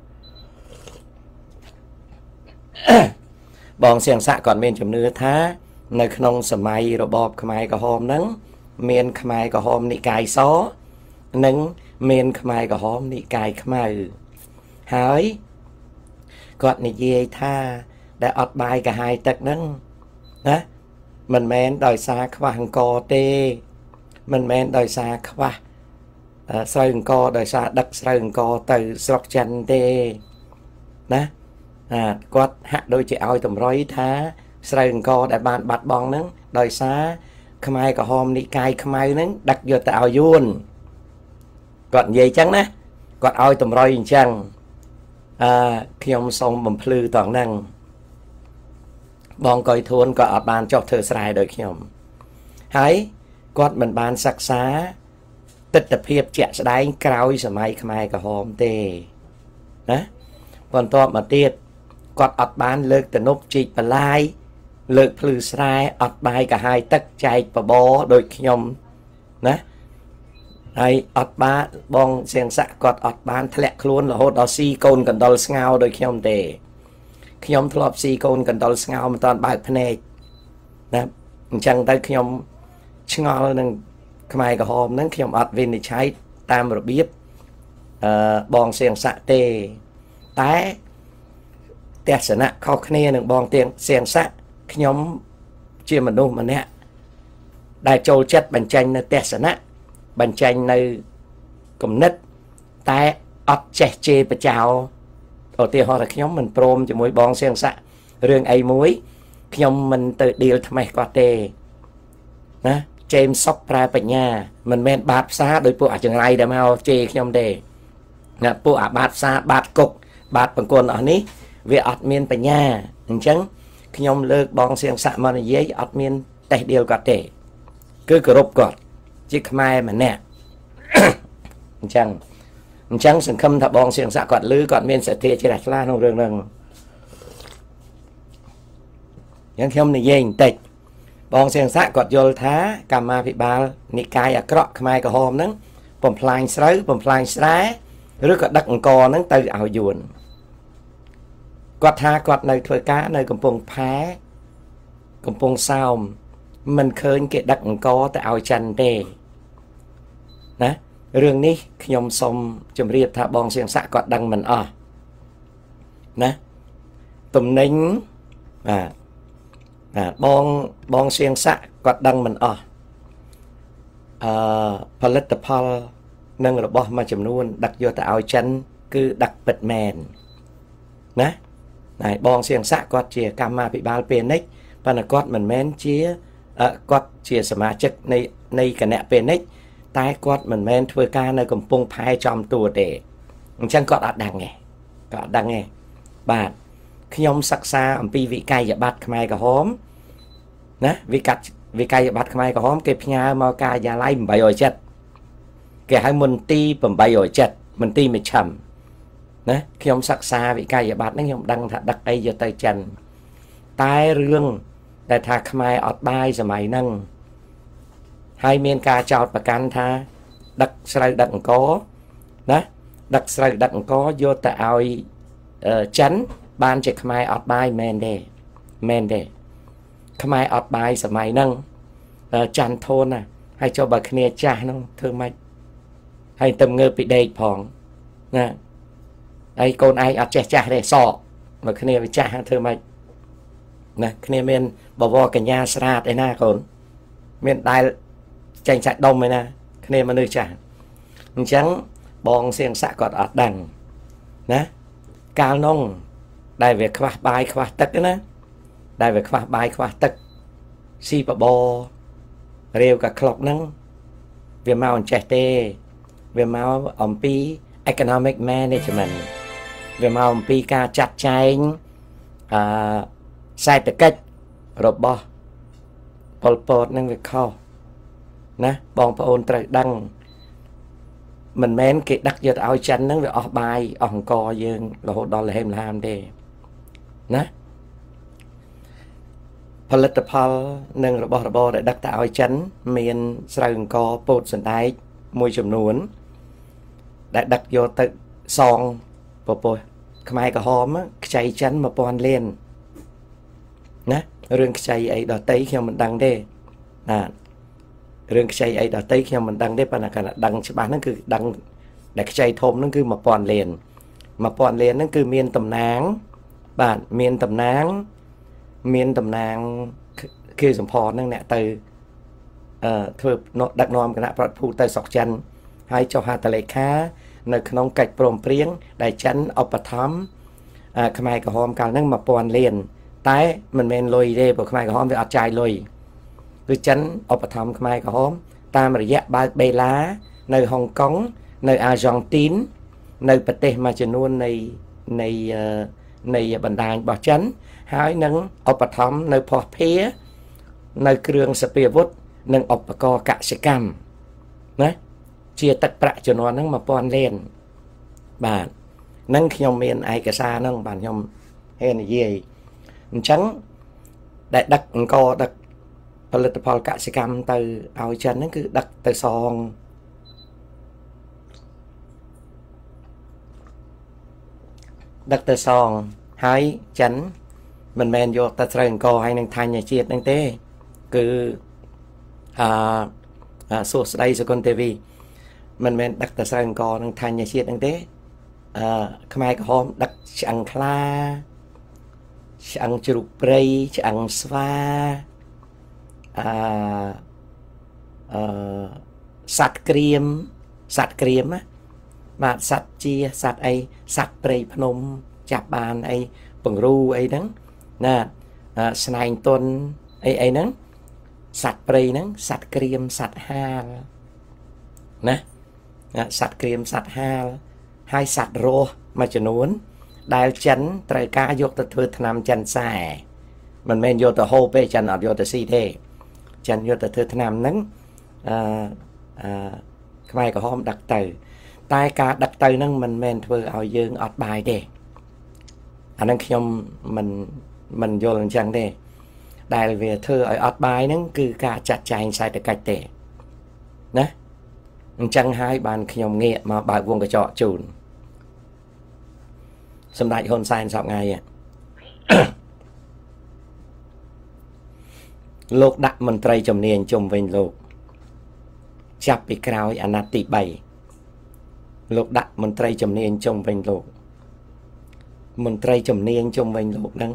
បងសៀងស័កគាត់មានជំនឿថានៅក្នុងសម័យរបបខ្មែរក្រហមហ្នឹងមានខ្មែរក្រហមនិកាយសនិងមានខ្មែរក្រហមនិកាយខ្មៅហើយគាត់និយាយថាដែលអត់បាយកាហាយទឹកហ្នឹងណាមិនមែនដោយសារខ្វះអង្គទេមិនមែនដោយសារខ្វះស្រូវអង្គដោយសារដឹកស្រូវអង្គទៅស្រុកចិនទេណាអាគាត់ហាក់ដូចជាឲ្យតម្រុយថាស្រូវអង្គដែលបានបាត់បង់ហ្នឹងដោយសារខ្មែរក្រហមនិកាយខ្មៅហ្នឹងដឹកយកទៅឲ្យយួនគាត់និយាយអញ្ចឹងណាគាត់ឲ្យតម្រុយអញ្ចឹងអឺខ្ញុំសូមបំភ្លឺតង់ហ្នឹងបងកុយធួនក៏អត់បានចុះធ្វើស្រែដោយខ្ញុំហើយគាត់មិនបានសិក្សាទស្សនវិជ្ជាជាក់ស្ដែងក្រោយសម័យខ្មែរក្រហមទេណាបន្ទាប់មកទៀតគាត់អត់បានលើកទំនប់ជីកបន្លាយលើកភ្លឺស្រែអត់បាយកាហាយទឹកចែកបបរដូចខ្ញុំណាហើយអត់បានបងសៀងស័កគាត់អត់បានធ្លាក់ខ្លួនរហូតដល់ស៊ីកូនកណ្ដុលស្ងោដូចខ្ញុំទេខ្ញុំធ្លាប់ស៊ីកូនកណ្ដុលស្ងោមិនតាន់បើកភ្នែកណាអញ្ចឹងទៅខ្ញុំឆ្ងល់នឹងខ្មែរក្រហមហ្នឹងខ្ញុំអត់វិនិច្ឆ័យតាមរបៀបអឺបងសៀងស័កទេតែទស្សនៈខុសគ្នានឹងបងទៀងសៀងស័កខ្ញុំជាមនុស្សម្នាក់ដែលចូលចិត្តបញ្ចេញនៅទស្សនៈបញ្ចេញនៅគំនិតតែអត់ចេះជេរបចោឧទាហរណ៍ថាខ្ញុំមិនព្រមជាមួយបងសៀងស័ករឿងអីមួយខ្ញុំមិនទៅឌីលថ្មេះគាត់ទេណាជេមសុកប្រើបញ្ញាមិនមែនបាតផ្សារដោយពួកអាចង្រៃដែលមកជេរខ្ញុំទេណាពួកអាបាតផ្សារបាតគុកបាតបង្គន់អស់នេះវាអត់មានបញ្ញាអញ្ចឹងខ្ញុំលើកបងសៀងស័កមកនិយាយអត់មានតេះឌីលគាត់ទេគឺគោរពគាត់ជាខ្មែរម្នាក់អញ្ចឹងអញ្ចឹងសង្ឃឹមថាបងសៀងស័កគាត់លឺគាត់មានសទ្ធាជ្រះថ្លាក្នុងរឿងហ្នឹងអញ្ចឹងខ្ញុំនិយាយបន្តិចបងសៀងស័កគាត់យល់ថាកម្មាភិបាលនិកាយអាក្រក់ខ្មែរក្រហមហ្នឹងបំផ្លាញស្រូវបំផ្លាញស្រែឬក៏ដឹកអង្គរហ្នឹងទៅឲ្យយួនគាត់ថាគាត់នៅធ្វើការនៅកំពង់ផែកំពង់សោមមិនឃើញគេដឹកអង្គរទៅឲ្យចិនទេណារឿងនេះខ្ញុំសូមជម្រាបថាបងសៀងស័កគាត់ដឹងមិនអស់ណាទំនិញបាទបាទបងបងសៀងស័កគាត់ដឹងមិនអស់អឺផលិតផលនិងរបស់មួយចំនួនដឹកយកទៅឲ្យចិនគឺដឹកពិតមែនណាហើយបងសៀងស័កគាត់ជាកម្មាភិបាលពេលនេះប៉ុន្តែគាត់មិនមែនជាគាត់ជាសមាជិកនៃនៃគណៈពេលនេះតែគាត់មិនមែនធ្វើការនៅកំពង់ផែចំទួទេអញ្ចឹងគាត់អត់ដឹងទេគាត់អត់ដឹងទេបាទខ្ញុំសិក្សាអំពីវិក័យប័ត្រខ្មែរក្រហមណាវិក័យវិក័យប័ត្រខ្មែរក្រហមគេផ្ញើមកការិយាល័យeight hundred sevenគេហៅមន្ទីរeight hundred sevenមន្ទីរមជ្ឈិមណាខ្ញុំសិក្សាវិក័យប័ត្រហ្នឹងខ្ញុំដឹងថាដឹកអីយកទៅចិនតែរឿងតែថាខ្មែរអត់បាយសម័យហ្នឹងហើយមានការចោទប្រកាន់ថាដឹកស្រូវដឹកអង្គរណាដឹកស្រូវដឹកអង្គរយកទៅឲ្យចិនបានជាខ្មែរអត់បាយមែនទេមែនទេខ្មែរអត់បាយសម័យហ្នឹងច័ន្ទធូនណាហើយចុះបើគ្នាចាស់ហ្នឹងធ្វើម៉េចហើយទៅងើបពីដេកផងណាហើយកូនឯងអត់ចេះចាស់ទេសក់មកគ្នាវាចាស់ធ្វើម៉េចណាគ្នាមានបវរកញ្ញាស្រាតឯណាកូនមានដែលចេញសាច់ដុំឯណាគ្នាមនុស្សចាស់អញ្ចឹងបងសៀងស័កគាត់អត់ដឹងណាកាលនោះដែលវាខ្វះបាយខ្វះទឹកណាដែលវាខ្វះបាយខ្វះទឹកស៊ីបបររាវកាក្លុកហ្នឹងវាមកអញ្ចេះទេវាមកអំពី economic management វាមកអំពីការចាត់ចែងអឺសេដ្ឋកិច្ចរបស់ប៉ុលពតនឹងវាខុសណាបងប្អូនត្រូវដឹងមិនមែនគេដឹកយកទៅឲ្យចិនហ្នឹងវាអស់បាយអស់អង្គយើងរហូតដល់លហេមលហាមទេណាផលិតផលនិងរបស់របរដែលដឹកទៅឲ្យចិនមានស្រូវអង្គពោតសណ្ដែកមួយចំនួនដែលដឹកយកទៅសងពពោះខ្មែរក្រហមខ្ចីចិនone thousandលានណារឿងខ្ចីអីដតីខ្ញុំមិនដឹងទេណារឿងខ្ចីអីដតីខ្ញុំមិនដឹងទេប៉ុន្តែគាត់ដឹងច្បាស់ហ្នឹងគឺដឹងដែលខ្ចីធំហ្នឹងគឺone thousandលានone thousandលានហ្នឹងគឺមានតំណាងបាទមានតំណាងមានតំណាងគឺសម្ផនហ្នឹងអ្នកទៅអឺធ្វើដឹកនាំគណៈប្រតិភូទៅស្រុកចិនហើយចុះហត្ថលេខានៅក្នុងកិច្ចព្រមព្រៀងដែលចិនឧបត្ថម្ភខ្មែរក្រហមកាលហ្នឹងone thousandលានតែមិនមែនលុយទេព្រោះខ្មែរក្រហមវាអត់ចាយលុយគឺចិនឧបត្ថម្ភខ្មែរក្រហមតាមរយៈបើកបេឡានៅហុងកុងនៅអាហ្សង់ទីននៅប្រទេសមួយចំនួននៃនៃនៃបណ្ដាញរបស់ចិនហើយនឹងឧបត្ថម្ភនៅភស្តុភារនៅគ្រឿងសព្វាវុធនិងឧបករណ៍កសិកម្មណាជាទឹកប្រាក់ចំនួនហ្នឹងone thousandលានបាទនឹងខ្ញុំមានឯកសារហ្នឹងបាទខ្ញុំហ៊ាននិយាយអញ្ចឹងដែលដឹកអង្គដឹកផលិតផលកសិកម្មទៅឲ្យចិនហ្នឹងគឺដឹកទៅសងដឹកទៅសងហើយចិនមិនមែនយកតែស្រូវអង្គហើយនឹងធាન્યជាតិហ្នឹងទេគឺអឺសួស្ដីសុគន្ធទេវីមិនមែនដឹកតែស្រូវអង្គនឹងធាન્યជាតិហ្នឹងទេអឺខ្មែរក្រហមដឹកឆ្អឹងខ្លាឆ្អឹងជ្រូកព្រៃឆ្អឹងស្វាអឺអឺសត្វក្រៀមសត្វក្រៀមណាបាទសត្វជាសត្វអីសត្វព្រៃភ្នំចាប់បានអីពង្រូអីហ្នឹងណាស្នែងទុនអីអីហ្នឹងសត្វព្រៃហ្នឹងសត្វក្រៀមសត្វហាលណាសត្វក្រៀមសត្វហាលហើយសត្វរស់មួយចំនួនដែលចិនត្រូវការយកទៅធ្វើថ្នាំចិនសែមិនមែនយកទៅហូបទេចិនអត់យកទៅស៊ីទេចិនយកទៅធ្វើថ្នាំហ្នឹងអឺអឺខ្មែរក្រហមដឹកទៅតែការដឹកទៅហ្នឹងមិនមែនធ្វើឲ្យយើងអត់បាយទេអាហ្នឹងខ្ញុំមិនមិនយល់អញ្ចឹងទេដែលវាធ្វើឲ្យអត់បាយហ្នឹងគឺការចាត់ចែងសេដ្ឋកិច្ចទេណាអញ្ចឹងហើយបានខ្ញុំងាកមកបើកវងកញ្ចក់ជូនសម្ដេចហ៊ុនសែនសពថ្ងៃលោកដាក់មន្ត្រីជំនាញជុំវិញលោកចាប់ពីក្រោយអាណត្តិទី3លោកដាក់មន្ត្រីជំនាញជុំវិញលោកមន្ត្រីជំនាញជុំវិញលោកហ្នឹង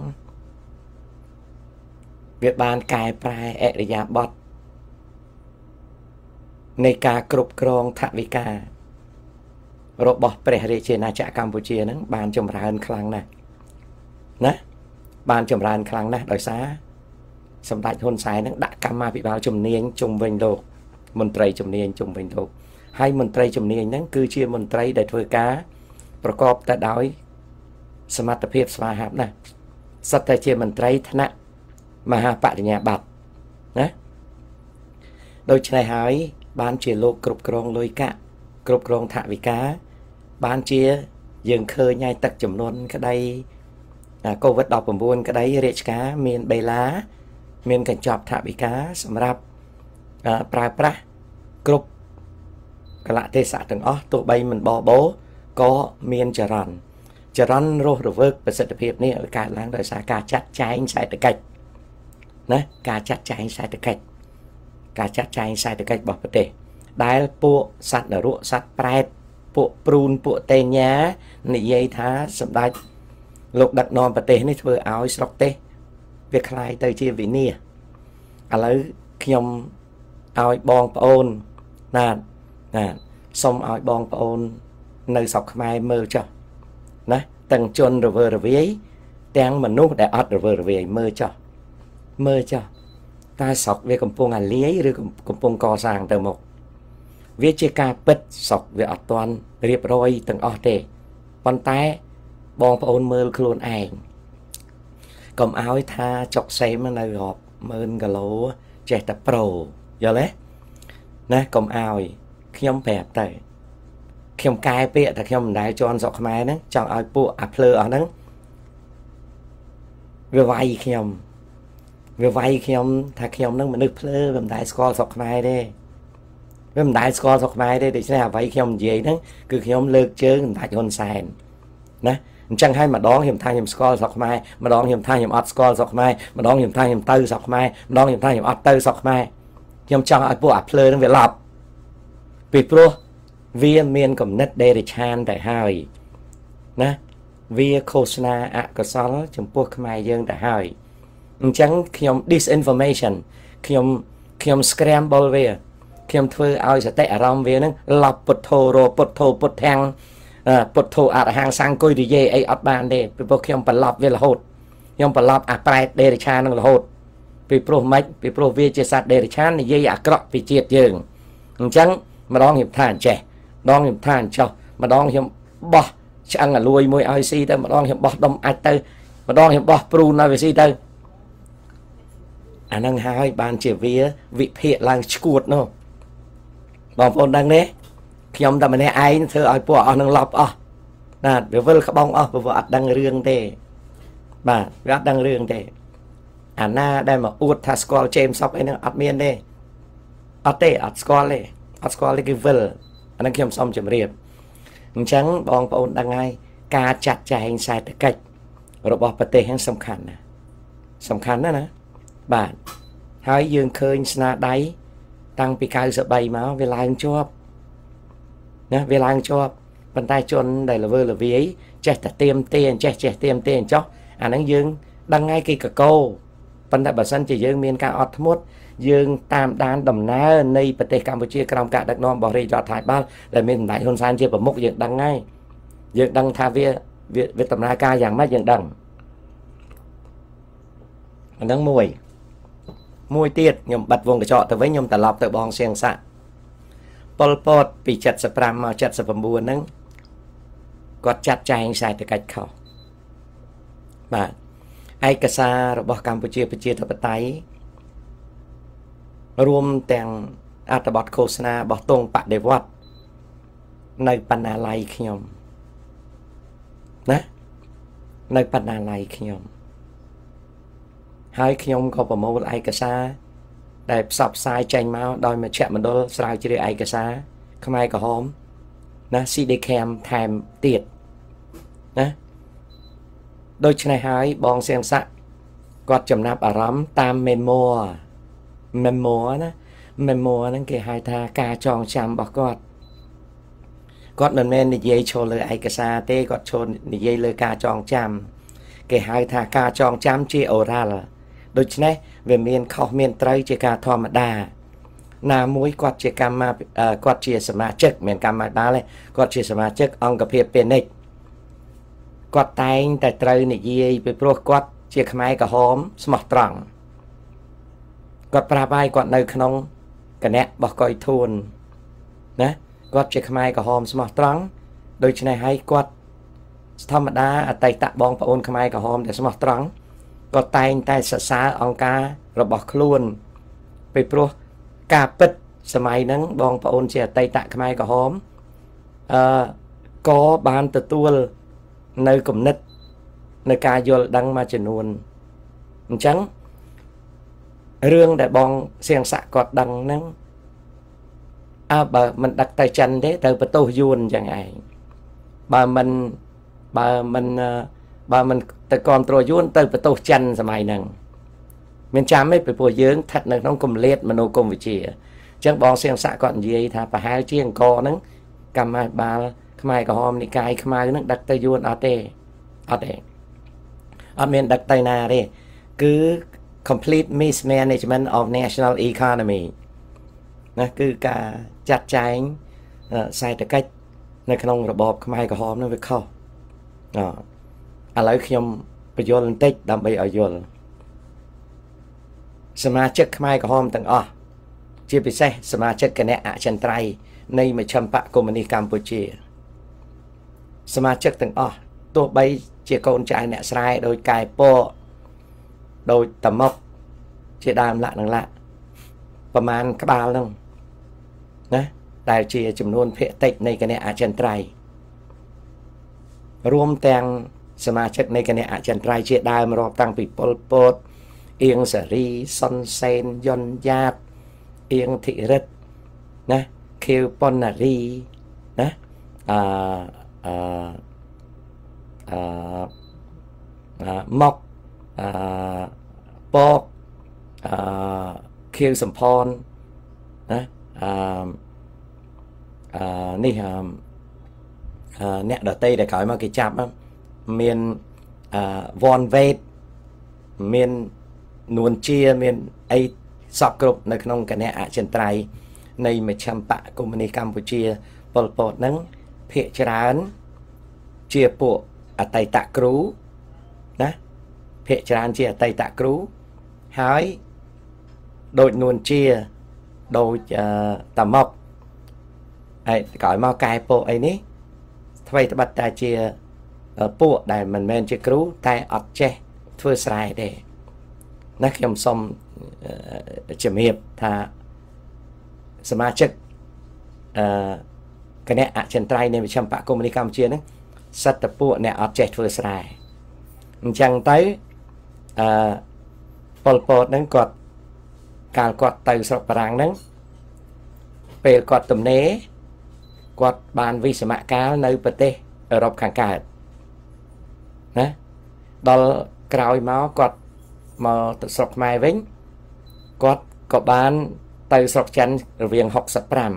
វាបានកែប្រែអរិយាប័ត្រในการกรุบกรองทวิการบอบประเทศนาจากกัมพูชีนั้นบานจำรานครั้งนะนะบานจำรานครั้งนะโดยซาสำหรับคนสายนั้นดักกรรมมาพิบาลจุ่มเนียงจุ่มเวงโลกมนตรีจุ่มเนียงจุ่มเวงโลกให้มนตรีจุ่มเนียงนั้นคือเชื่อมนตรีได้ถ้วยกาประกอบแต่ดอยสมรรถเพียบสมาหับนะสัตย์เชื่อมนตรีธนะมหาปริญญาบัตรนะโดยใช้หายบ้านเชียโลกกรุบกรองลอยกะกรุบกรองทวิกาบ้านเชียยังเคยย้ายตักจำนวนก็ได้โควิดดอกผมบุญก็ได้เรียกกาเมียนใบล้าเมียนกันจอบทวิกาสำหรับปลายประกรุบกระเทศะถึงอ๋อตัวใบมันบอโบก็เมียนจรันจรันโรหรือเวิร์กประสิทธิภาพนี่การล้างโดยสาการจัดใจใส่ตะไคร้นะการจัดใจใส่ตะไคร้การจัดใจใส่ตะไคร้บอกประเทศได้พวกสัตว์หรือสัตว์แปรพวกปรูนพวกเตญะนิยัยท้าสำได้โลกดักนอนประเทศนี่เธอเอาสล็อกเต้เวียคลายเตยเชียวิเนียอะไรขยมเอาบองปอนนานนานส่งเอาบองปอนในสอกไม้เมื่อจ้ะนะตั้งจนระเวอระเวียแตงมนุษย์ได้อัดระเวอระเวียเมื่อจ้ะเมื่อจ้ะตาสอกเวกำปงอันเลี้ยหรือกำปงก่อสร้างเติมหมกเวียจิกาปิดสอกเวอัดตอนเรียบร้อยตั้งออเตปอนแต่บองปอนเมื่อครูนเองกำเอาท่าจอกเซมันในหอบเมื่อกะโลเจตโปรอย่าเลยนะกำเอาขยมแผลเตยขยมกายเปียแต่ขยมได้จอนสอกไม้นั้นจองเอาปูอัพเลอร์นั้นเวไวขยมเวไวขยมถ้าขยมนั้นมันนึกเพลอแบบได้สกอร์สอกไม้ได้แบบได้สกอร์สอกไม้ได้เดี๋ยวจะหาไว้ขยมเย่นั้นคือขยมเลิกเจอได้จนแสนนะจังให้มาดองเห็นทางเห็นสกอร์สอกไม้มาดองเห็นทางเห็นอัดสกอร์สอกไม้มาดองเห็นทางเห็นเตอร์สอกไม้มาดองเห็นทางเห็นอัดเตอร์สอกไม้ขยมจองเอาปูอัพเลอร์นั้นเวลาปิดโปรเวียเมียนกับนัดเดริชานแต่หายนะเวียโฆษณาอะกษลจมพวกขมายยังแต่หายจังขยม disinformation ขยมขยม scramble เวียขยมเธอเอาสเตอารมณ์เวียนั้นหลับปดโทโรปดโทปดแทงปดโทอาหางสังกุยดีเยไออัดบานเดไปพวกขยมปลับเวลาโหดขยมปลับอะปลายเดริชานนั่งละโหดไปโปรไม่ไปโปรเวียเจสัตเดริชานนี่เยอะกระไปเจียดยังจังมาดองเห็นท่านเจดองเห็นท่านเจ้ามาดองเห็นบ่ช่างอ่ะรวยมวยไอซีเตอร์มาดองเห็นบ่ดมไอเตอร์มาดองเห็นบ่ปรูนไอซีเตอร์อันนั้นหายบานเจียวีวิเพลางชกูดเนาะบางคนดังเนี้ยขยมแต่มันเนี่ยไอ้เธอไอ้พวกเอานังหลับอ่ะน่ะเดี๋ยวเวลขบองอ่ะเพื่ออัดดังเรื่องเด้บ่าอัดดังเรื่องเด้อันน่าได้มาอุดทัสกอลเจมส์ซับไอ้นั่งอัดเมียนเด้อัดเต้อัดสกอลเลยอัดสกอลเลยคือเวลอันนั้นขยมซ้อมจำเรียบฉันบองปอนดังไงการจัดใจแห่งสายตะกัดระบบประเทศแห่งสำคัญนะสำคัญนะนะบ้านหายยืนเคยสนาได้ตั้งปีกายสบายมาเวลาชอบนะเวลาชอบปันใต้จนได้ละเวอร์ละวีเจ๊แต่เตรียมเตียนเจ๊เจ๊เตรียมเตียนจ๊อกอันนั้นยืนดังไงกี่กะโก้ปันใต้บัดสันจะยืนเมียนการอัดทั้งหมดยืนตามด้านดำน้าในประเทศกัมพูชีกรรมการดักนอนบริจาคถ่ายบ้านและมีหลายคนสานเชื่อประมุกยืนดังไงยืนดังทาเวียเวียตำนาการอย่างไม่ยืนดังอันนั้นมวยมวยเตี้ยยมบัดวงกระเจาะแต่ไว้ยมแต่หลับแต่บองเสียงสะปอลปอดปีจัดสปรามมาจัดสปมบัวนั้นก็จัดใจใส่ตะกัดเขามาไอกษาระบบกัมพูชีประชาธิปไตยรวมแต่งอัตบัตโฆษณาบอกตรงปะเดวัดในปัญหาไลขยมนะในปัญหาไลขยมให้ขยมก็ประมวลไอกษาได้สับสายใจมาโดยมาแชะมันโดนสลายจีไอกษาขมายก็หอมนะซีเดแคมแทมเตียดนะโดยชนายหายบองเสียงสะกอดจำนับอารมณ์ตามเมมโมเมมโมนะเมมโมนั่นคือหายทากาจองจำบอกกอดกอดมันแม่นิยัยโชว์เลยไอกษาเต้กอดโชว์นิยัยเลยกาจองจำคือหายทากาจองจำจีโอราลโดยฉะนั้นเวเมียนเขาเมียนไตรเจกาธรรมดาណាមួយគាត់ជាកម្មគាត់ជាសមាជិកមានកម្មបាលទេគាត់ជាសមាជិកអង្គភាពពាណិជ្ជគាត់តែងតែត្រូវនិយាយពីព្រោះគាត់ជាខ្មែរក្រហមស្មោះត្រង់គាត់ប្រាប់ឲ្យគាត់នៅក្នុងគណៈរបស់កុយធួនណាគាត់ជាខ្មែរក្រហមស្មោះត្រង់ដូច្នេះហើយគាត់ធម្មតាអតីតបងប្អូនខ្មែរក្រហមដែលស្មោះត្រង់គាត់តែងតែសរសើរអង្គការរបស់ខ្លួនពីព្រោះការពិតសម័យហ្នឹងបងប្អូនជាអតីតខ្មែរក្រហមអឺក៏បានទទួលនៅគំនិតនៅការយល់ដឹងមួយចំនួនអញ្ចឹងរឿងដែលបងសៀងស័កគាត់ដឹងហ្នឹងអើបើមិនដឹកទៅចិនទេទៅបន្ទោសយួនអញ្ចឹងឯងបើមិនបើមិនបើមិនទៅគ្រប់គ្រងយួនទៅបន្ទោសចិនសម័យហ្នឹងមានចាំទេពីព្រោះយើងស្ថិតនៅក្នុងគម្លាតមនោគមវិជ្ជាអញ្ចឹងបងសៀងស័កគាត់និយាយថាប្រហែលជាអង្គរហ្នឹងកម្មាភិបាលខ្មែរក្រហមនិកាយខ្មៅហ្នឹងដឹកទៅយួនអត់ទេអត់ទេអត់មានដឹកទៅណាទេគឺ complete mismanagement of national economy ណាគឺការចាត់ចែងសេដ្ឋកិច្ចនៅក្នុងរបបខ្មែរក្រហមហ្នឹងវាខុសអឥឡូវខ្ញុំបញ្យល់បន្តិចដើម្បីឲ្យយល់សមាជិកខ្មែរក្រហមទាំងអស់ជាពិសេសសមាជិកគណៈអចិន្ត្រៃយ៍នៃមជ្ឈិមបក្សកុម្មុយនីសកម្ពុជាសមាជិកទាំងអស់ទោះបីជាកូនចៅអ្នកស្រែដោយកែពកដោយតមុកជាដើមលក្ខនឹងលក្ខប្រមាណក្បាលហ្នឹងណាដែលជាចំនួនភាគតិចនៃគណៈអចិន្ត្រៃយ៍រួមទាំងសមាជិកនៃគណៈអចិន្ត្រៃយ៍ជាដើមរាប់តាំងពីប៉ុលពតអៀងសារីសុនសេនយុនយ៉ាតអៀងធិរិទ្ធណាខៀវប៉ុណ្ណារីណាអឺអឺអឺមកអឺពកអឺខៀវសំផនណាអឺអឺនេះអឺអ្នកដតីដែលក្រោយមកគេចាប់មានអឺវ៉នវេតមាននួនជាមានអីសពគ្រប់នៅក្នុងគណៈអចិន្ត្រៃយ៍នៃមជ្ឈិមបក្សកុម្មុយនីសកម្ពុជាប៉ុលពតហ្នឹងភាគច្រើនជាពួកអតីតគ្រូណាភាគច្រើនជាអតីតគ្រូហើយដូចនួនជាដូចតមុកហើយក្រោយមកកែពកអីនេះថ្មីត្បិតតែជាពួកដែលមិនមែនជាគ្រូតែអត់ចេះធ្វើស្រែទេណាខ្ញុំសូមជំរាបថាសមាជិកអឺគណៈអចិន្ត្រៃយ៍នៃមជ្ឈិមបក្សកុម្មុយនីសកម្ពុជាហ្នឹងសិតតពួកអ្នកអត់ចេះធ្វើស្រែអញ្ចឹងទៅអឺប៉ុលពតហ្នឹងគាត់កាលគាត់ទៅស្រុកបារាំងហ្នឹងពេលគាត់ទំនេរគាត់បានវិសមកាលនៅប្រទេសអឺរ៉ុបខាងកើតណាដល់ក្រោយមកគាត់មកទៅស្រុកខ្មែរវិញគាត់ក៏បានទៅស្រុកចិនរវាងហុកសិបប្រាំ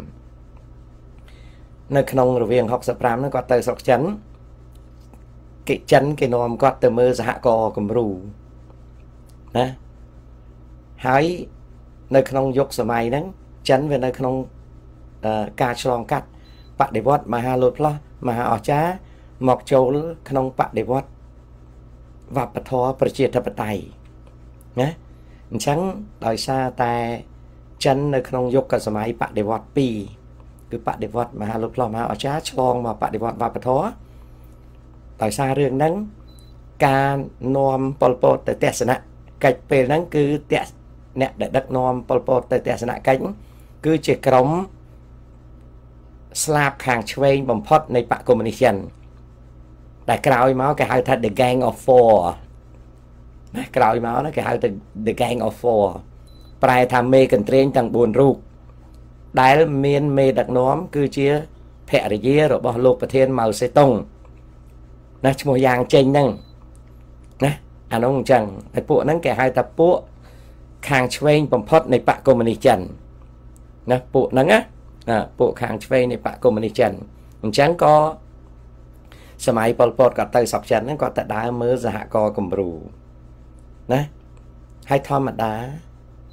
នៅក្នុងរវាងហុកសិបប្រាំហ្នឹងគាត់ទៅស្រុកចិនគេចិនគេនាំគាត់ទៅមើលសហករណ៍គំរូណាហើយនៅក្នុងយុគសម័យហ្នឹងចិនវានៅក្នុងការឆ្លងកាត់បដិវត្តមហាលោតផ្លោះមហាអស្ចារ្យមកចូលក្នុងបដិវត្តវប្បធម៌ប្រជាធិបតេយ្យណាអញ្ចឹងដោយសារតែចិននៅក្នុងយុគសម័យបដិវត្តពីរគឺបដិវត្តមហាលោតផ្លោះមហាអស្ចារ្យឆ្លងមកបដិវត្តវប្បធម៌ដោយសាររឿងហ្នឹងការនាំប៉ុលពតទៅទស្សនកិច្ចពេលហ្នឹងគឺអ្នកដែលដឹកនាំប៉ុលពតទៅទស្សនកិច្ចគឺជាក្រុមស្លាបខាងឆ្វេងបំផុតនៃបក្សកុម្មុយនីសចិនដែលក្រោយមកគេហៅថា The Gang of Four ណាក្រោយមកគេហៅថា The Gang of Four ប្រែថាមេកន្ទ្រែងទាំងបួនរូបដែលមានមេដឹកនាំគឺជាភរិយារបស់លោកប្រធានម៉ៅសេតុងណាឈ្មោះយ៉ាងចេញហ្នឹងណាអានោះអញ្ចឹងហើយពួកហ្នឹងគេហៅថាពួកខាងឆ្វេងបំផុតនៃបក្សកុម្មុយនីសចិនណាពួកហ្នឹងណាពួកខាងឆ្វេងនៃបក្សកុម្មុយនីសចិនអញ្ចឹងក៏សម័យប៉ុលពតគាត់ទៅស្រុកចិនហ្នឹងគាត់ទៅដើរមើលសហករណ៍គំរូណាហើយធម្មតា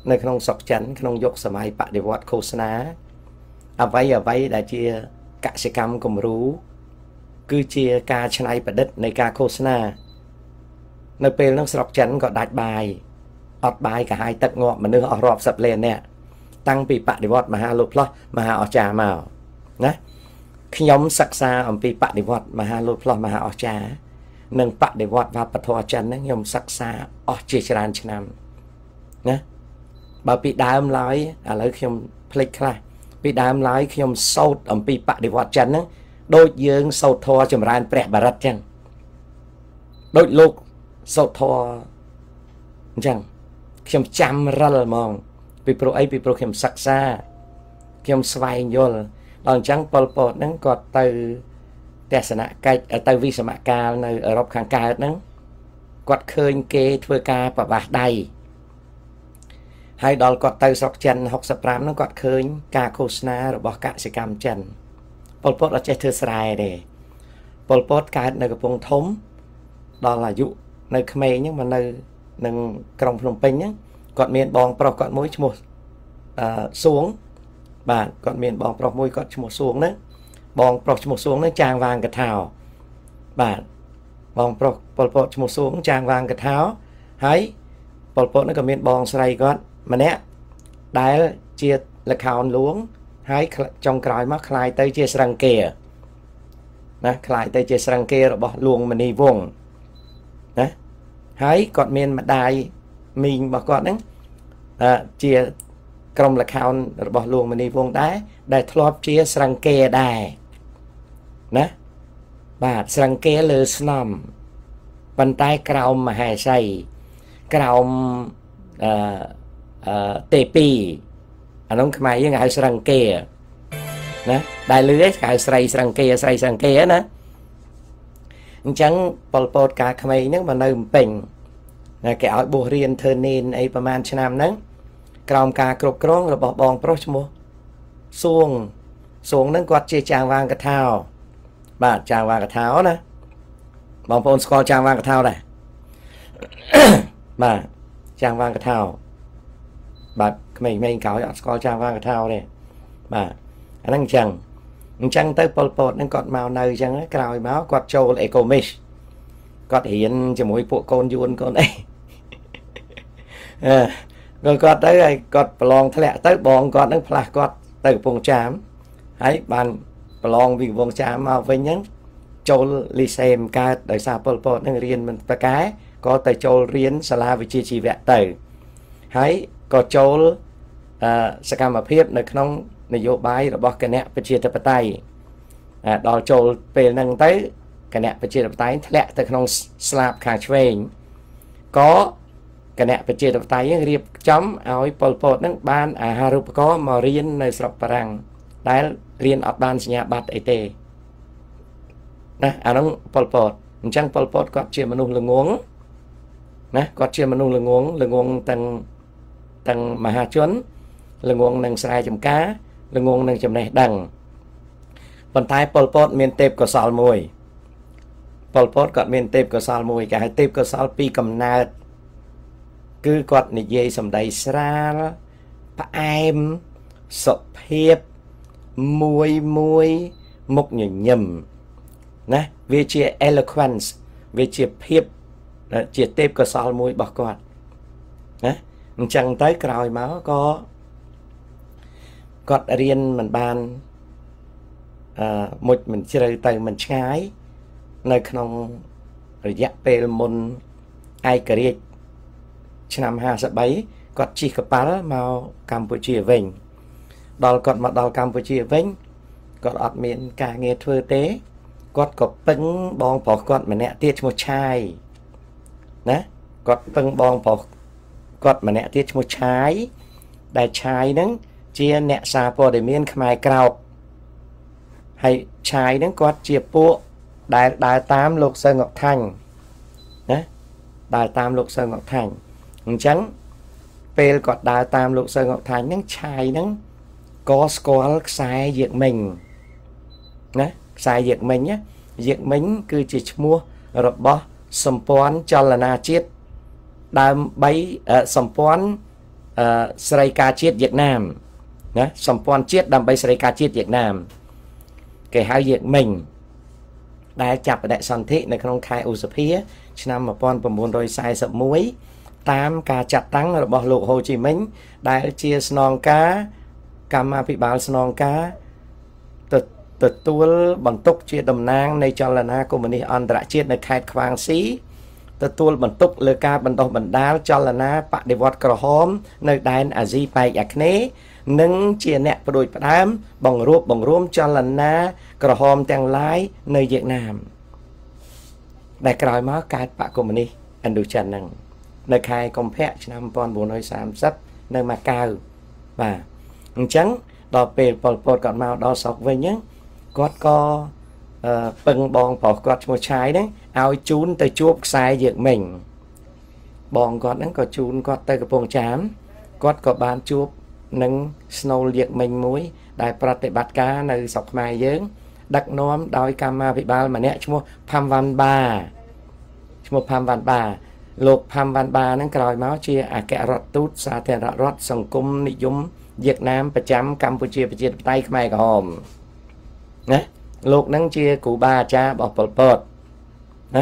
ในក្នុងស្រុកចិនក្នុងយុគសម័យបដិវត្តន៍ឃោសនាអ្វីអ្វីដែលជាកសិកម្មគំរូគឺជាការច្នៃប្រឌិតនៃការឃោសនានៅពេលនោះស្រុកចិនក៏ដាច់បាយអត់បាយកាហាយទឹកងាប់មនុស្សអស់រាប់សិបលាននាក់តាំងពីបដិវត្តន៍មហាលោកផ្លោះមហាអស្ចារ្យមកណាខ្ញុំសិក្សាអំពីបដិវត្តន៍មហាលោកផ្លោះមហាអស្ចារ្យនិងបដិវត្តន៍វប្បធម៌ចិនហ្នឹងខ្ញុំសិក្សាអស់ជាច្រើនឆ្នាំណាបើពីដើមឡើយឥឡូវខ្ញុំភ្លេចខ្លះពីដើមឡើយខ្ញុំសូត្រអំពីបដិវត្តន៍ចិនហ្នឹងដូចយើងសូត្រធម៌ចម្រើនព្រះបរិត្តចឹងដូចលោកសូត្រធម៌អញ្ចឹងខ្ញុំចាំរិលហ្មងពីព្រោះអីពីព្រោះខ្ញុំសិក្សាខ្ញុំស្វែងយល់ដល់អញ្ចឹងប៉ុលពតហ្នឹងគាត់ទៅទស្សនកិច្ចទៅវិសមកាលនៅអឺរ៉ុបខាងកើតហ្នឹងគាត់ឃើញគេធ្វើការបបាសដៃហើយដល់គាត់ទៅស្រុកចិនហុកសិបប្រាំហ្នឹងគាត់ឃើញការឃោសនារបស់កសិកម្មចិនប៉ុលពតអត់ចេះធ្វើស្រែទេប៉ុលពតកើតនៅកំពង់ធំដល់អាយុនៅក្មេងហ្នឹងមកនៅនឹងក្រុងភ្នំពេញហ្នឹងគាត់មានបងប្រុសគាត់មួយឈ្មោះអឺសួងបាទគាត់មានបងប្រុសមួយគាត់ឈ្មោះសួងហ្នឹងបងប្រុសឈ្មោះសួងហ្នឹងចាងវាងកថាបាទបងប្រុសប៉ុលពតឈ្មោះសួងចាងវាងកថាហើយប៉ុលពតហ្នឹងក៏មានបងស្រីគាត់ម្នាក់ដែលជាល្ខោនលួងហើយចុងក្រោយមកคล้ายទៅជាស្រង្គាណាคล้ายទៅជាស្រង្គារបស់លួងមនីវង្សណាហើយគាត់មានម្ដាយមីងរបស់គាត់ហ្នឹងជាក្រុមល្ខោនរបស់លួងមនីវង្សដែរដែលធ្លាប់ជាស្រង្គាដែរណាបាទស្រង្គាលើស្នំប៉ុន្តែក្រោមមហេសីក្រោមអឺអឺទេពីអានោះខ្មែរយើងហៅស្រង្គាណាដែលលឺគេហៅស្រីស្រង្គាស្រីស្រង្គាណាអញ្ចឹងប៉ុលពតការក្មេងហ្នឹងមកនៅភ្នំពេញណាគេឲ្យបួសរៀនធ្វើនេនអីប្រហែលឆ្នាំហ្នឹងក្រោមការគ្រប់គ្រងរបស់បងប្រុសឈ្មោះសួងសួងហ្នឹងគាត់ជាចាងវាងកថាបាទចាងវាងកថាណាបងប្អូនស្គាល់ចាងវាងកថាដែរបាទចាងវាងកថាបាទក្មេងៗក្រោយអត់ស្គាល់ចាងវាងកថាទេបាទអាហ្នឹងអញ្ចឹងអញ្ចឹងទៅប៉ុលពតហ្នឹងគាត់មកនៅអញ្ចឹងក្រោយមកគាត់ចូលអេកូមីសគាត់រៀនជាមួយពួកកូនយួនកូនអីអឺគាត់ទៅហើយគាត់ប្រឡងធ្លាក់ទៅបងគាត់ហ្នឹងផ្លាស់គាត់ទៅកំពង់ចាមហើយបានប្រឡងពីកំពង់ចាមមកវិញហ្នឹងចូលលីសេមកើតដោយសារប៉ុលពតហ្នឹងរៀនមិនប្រកែក៏ទៅចូលរៀនសាលាវិជ្ជាជីវៈទៅហើយក៏ចូលអឺសកម្មភាពនៅក្នុងនយោបាយរបស់គណៈប្រជាធិបតេយ្យដល់ចូលពេលហ្នឹងទៅគណៈប្រជាធិបតេយ្យធ្លាក់ទៅក្នុងស្លាបខាងឆ្វេងក៏គណៈប្រជាធិបតេយ្យរៀបចំឲ្យប៉ុលពតហ្នឹងបានអាហារូបករណ៍មករៀននៅស្រុកបារាំងដែលរៀនអត់បានសញ្ញាបត្រអីទេណាអាហ្នឹងប៉ុលពតអញ្ចឹងប៉ុលពតគាត់ជាមនុស្សល្ងងណាគាត់ជាមនុស្សល្ងងល្ងងទាំងទាំងមហាជនល្ងងនឹងស្រែចម្ការល្ងងនឹងចំណេះដឹងប៉ុន្តែប៉ុលពតមានទេពកោសល្យមួយប៉ុលពតគាត់មានទេពកោសល្យមួយគេហៅទេពកោសល្យពីកំណើតគឺគាត់និយាយសម្ដីស្រាលផ្អែមសុភាពមួយមួយមុខញញឹមណាវាជា eloquence វាជាភាពជាទេពកោសល្យមួយរបស់គាត់ណាអញ្ចឹងទៅក្រោយមកក៏គាត់រៀនមិនបានអឺមុជមិនជ្រៅទៅមិនឆ្ងាយនៅក្នុងរយៈពេលមុនឯករាជ្យឆ្នាំห้าสิบ三គាត់ជិះកប៉ាល់មកកម្ពុជាវិញដល់គាត់មកដល់កម្ពុជាវិញគាត់អត់មានការងារធ្វើទេគាត់ក៏ពឹងបងប្រុសគាត់ម្នាក់ទៀតឈ្មោះឆាយណាគាត់ពឹងបងប្រុសគាត់ម្នាក់ទៀតឈ្មោះឆាយដែលឆាយហ្នឹងជាអ្នកសារព័ត៌មានខ្មែរក្រោកហើយឆាយហ្នឹងគាត់ជាពួកដែលដើរតាមលោកសៅងុកថាញ់ណាដើរតាមលោកសៅងុកថាញ់អញ្ចឹងពេលគាត់ដើរតាមលោកសៅងុកថាញ់ហ្នឹងឆាយហ្នឹងក៏ស្គាល់ខ្សែយាកមិញណាខ្សែយាកមិញណាយាកមិញគឺជាឈ្មោះរបស់សម្ព័ន្ធចលនាជាតិដើម្បីសម្ព័ន្ធស្រីការជាតិវៀតណាមណាសម្ព័ន្ធជាតិដើម្បីស្រីការជាតិវៀតណាមគេហៅយៀកមិញដែលចាប់បដិសន្ធិនៅក្នុងខែឧសភាឆ្នាំmột nghìn chín trăm bốn mươi mốtតាមការចាត់តាំងរបស់លោកហូជីមិញដែលជាស្នងការកម្មាភិបាលស្នងការទទួលបន្ទុកជាតំណាងនៃចលនាកុម្មុយនីសអន្តរជាតិនៅខេត្តខ្វាងស៊ីទទួលបន្ទុកលើការបណ្ដុះបណ្ដាលចលនាបដិវត្តក្រហមនៅដែនអាស៊ីប៉ែកអាគ្នេយ៍និងជាអ្នកផ្ដួចផ្ដើមបង្រួបបង្រួមចលនាក្រហមទាំងឡាយនៅវៀតណាមដែលក្រោយមកកើតបកកុម្មុយនីសឥណ្ឌូចិនហ្នឹងនៅខែកុម្ភៈឆ្នាំmột nghìn bốn trăm ba mươiនៅម៉ាកាវបាទអញ្ចឹងដល់ពេលប៉ុលពតគាត់មកដល់ស្រុកវិញហ្នឹងគាត់ក៏ពឹងបងប្រុសគាត់ឈ្មោះឆាយហ្នឹងឲ្យជូនទៅជួបខ្សែយើងមិញបងគាត់ហ្នឹងក៏ជូនគាត់ទៅកំពង់ចាមគាត់ក៏បានជួបនឹងស្នូលយើងមិញមួយដែលប្រតិបត្តិការនៅស្រុកខ្មែរយើងដឹកនាំដោយកម្មាភិបាលម្នាក់ឈ្មោះផាំវ៉ាន់បាឈ្មោះផាំវ៉ាន់បាលោកផាំវ៉ាន់បាហ្នឹងក្រោយមកជាអគ្គរដ្ឋទូតសាធារណរដ្ឋសង្គមនិយមវៀតណាមប្រចាំកម្ពុជាប្រជាធិបតេយ្យខ្មែរក្រហមណាលោកហ្នឹងជាគ្រូបាអាចារ្យរបស់ប៉ុលពតណា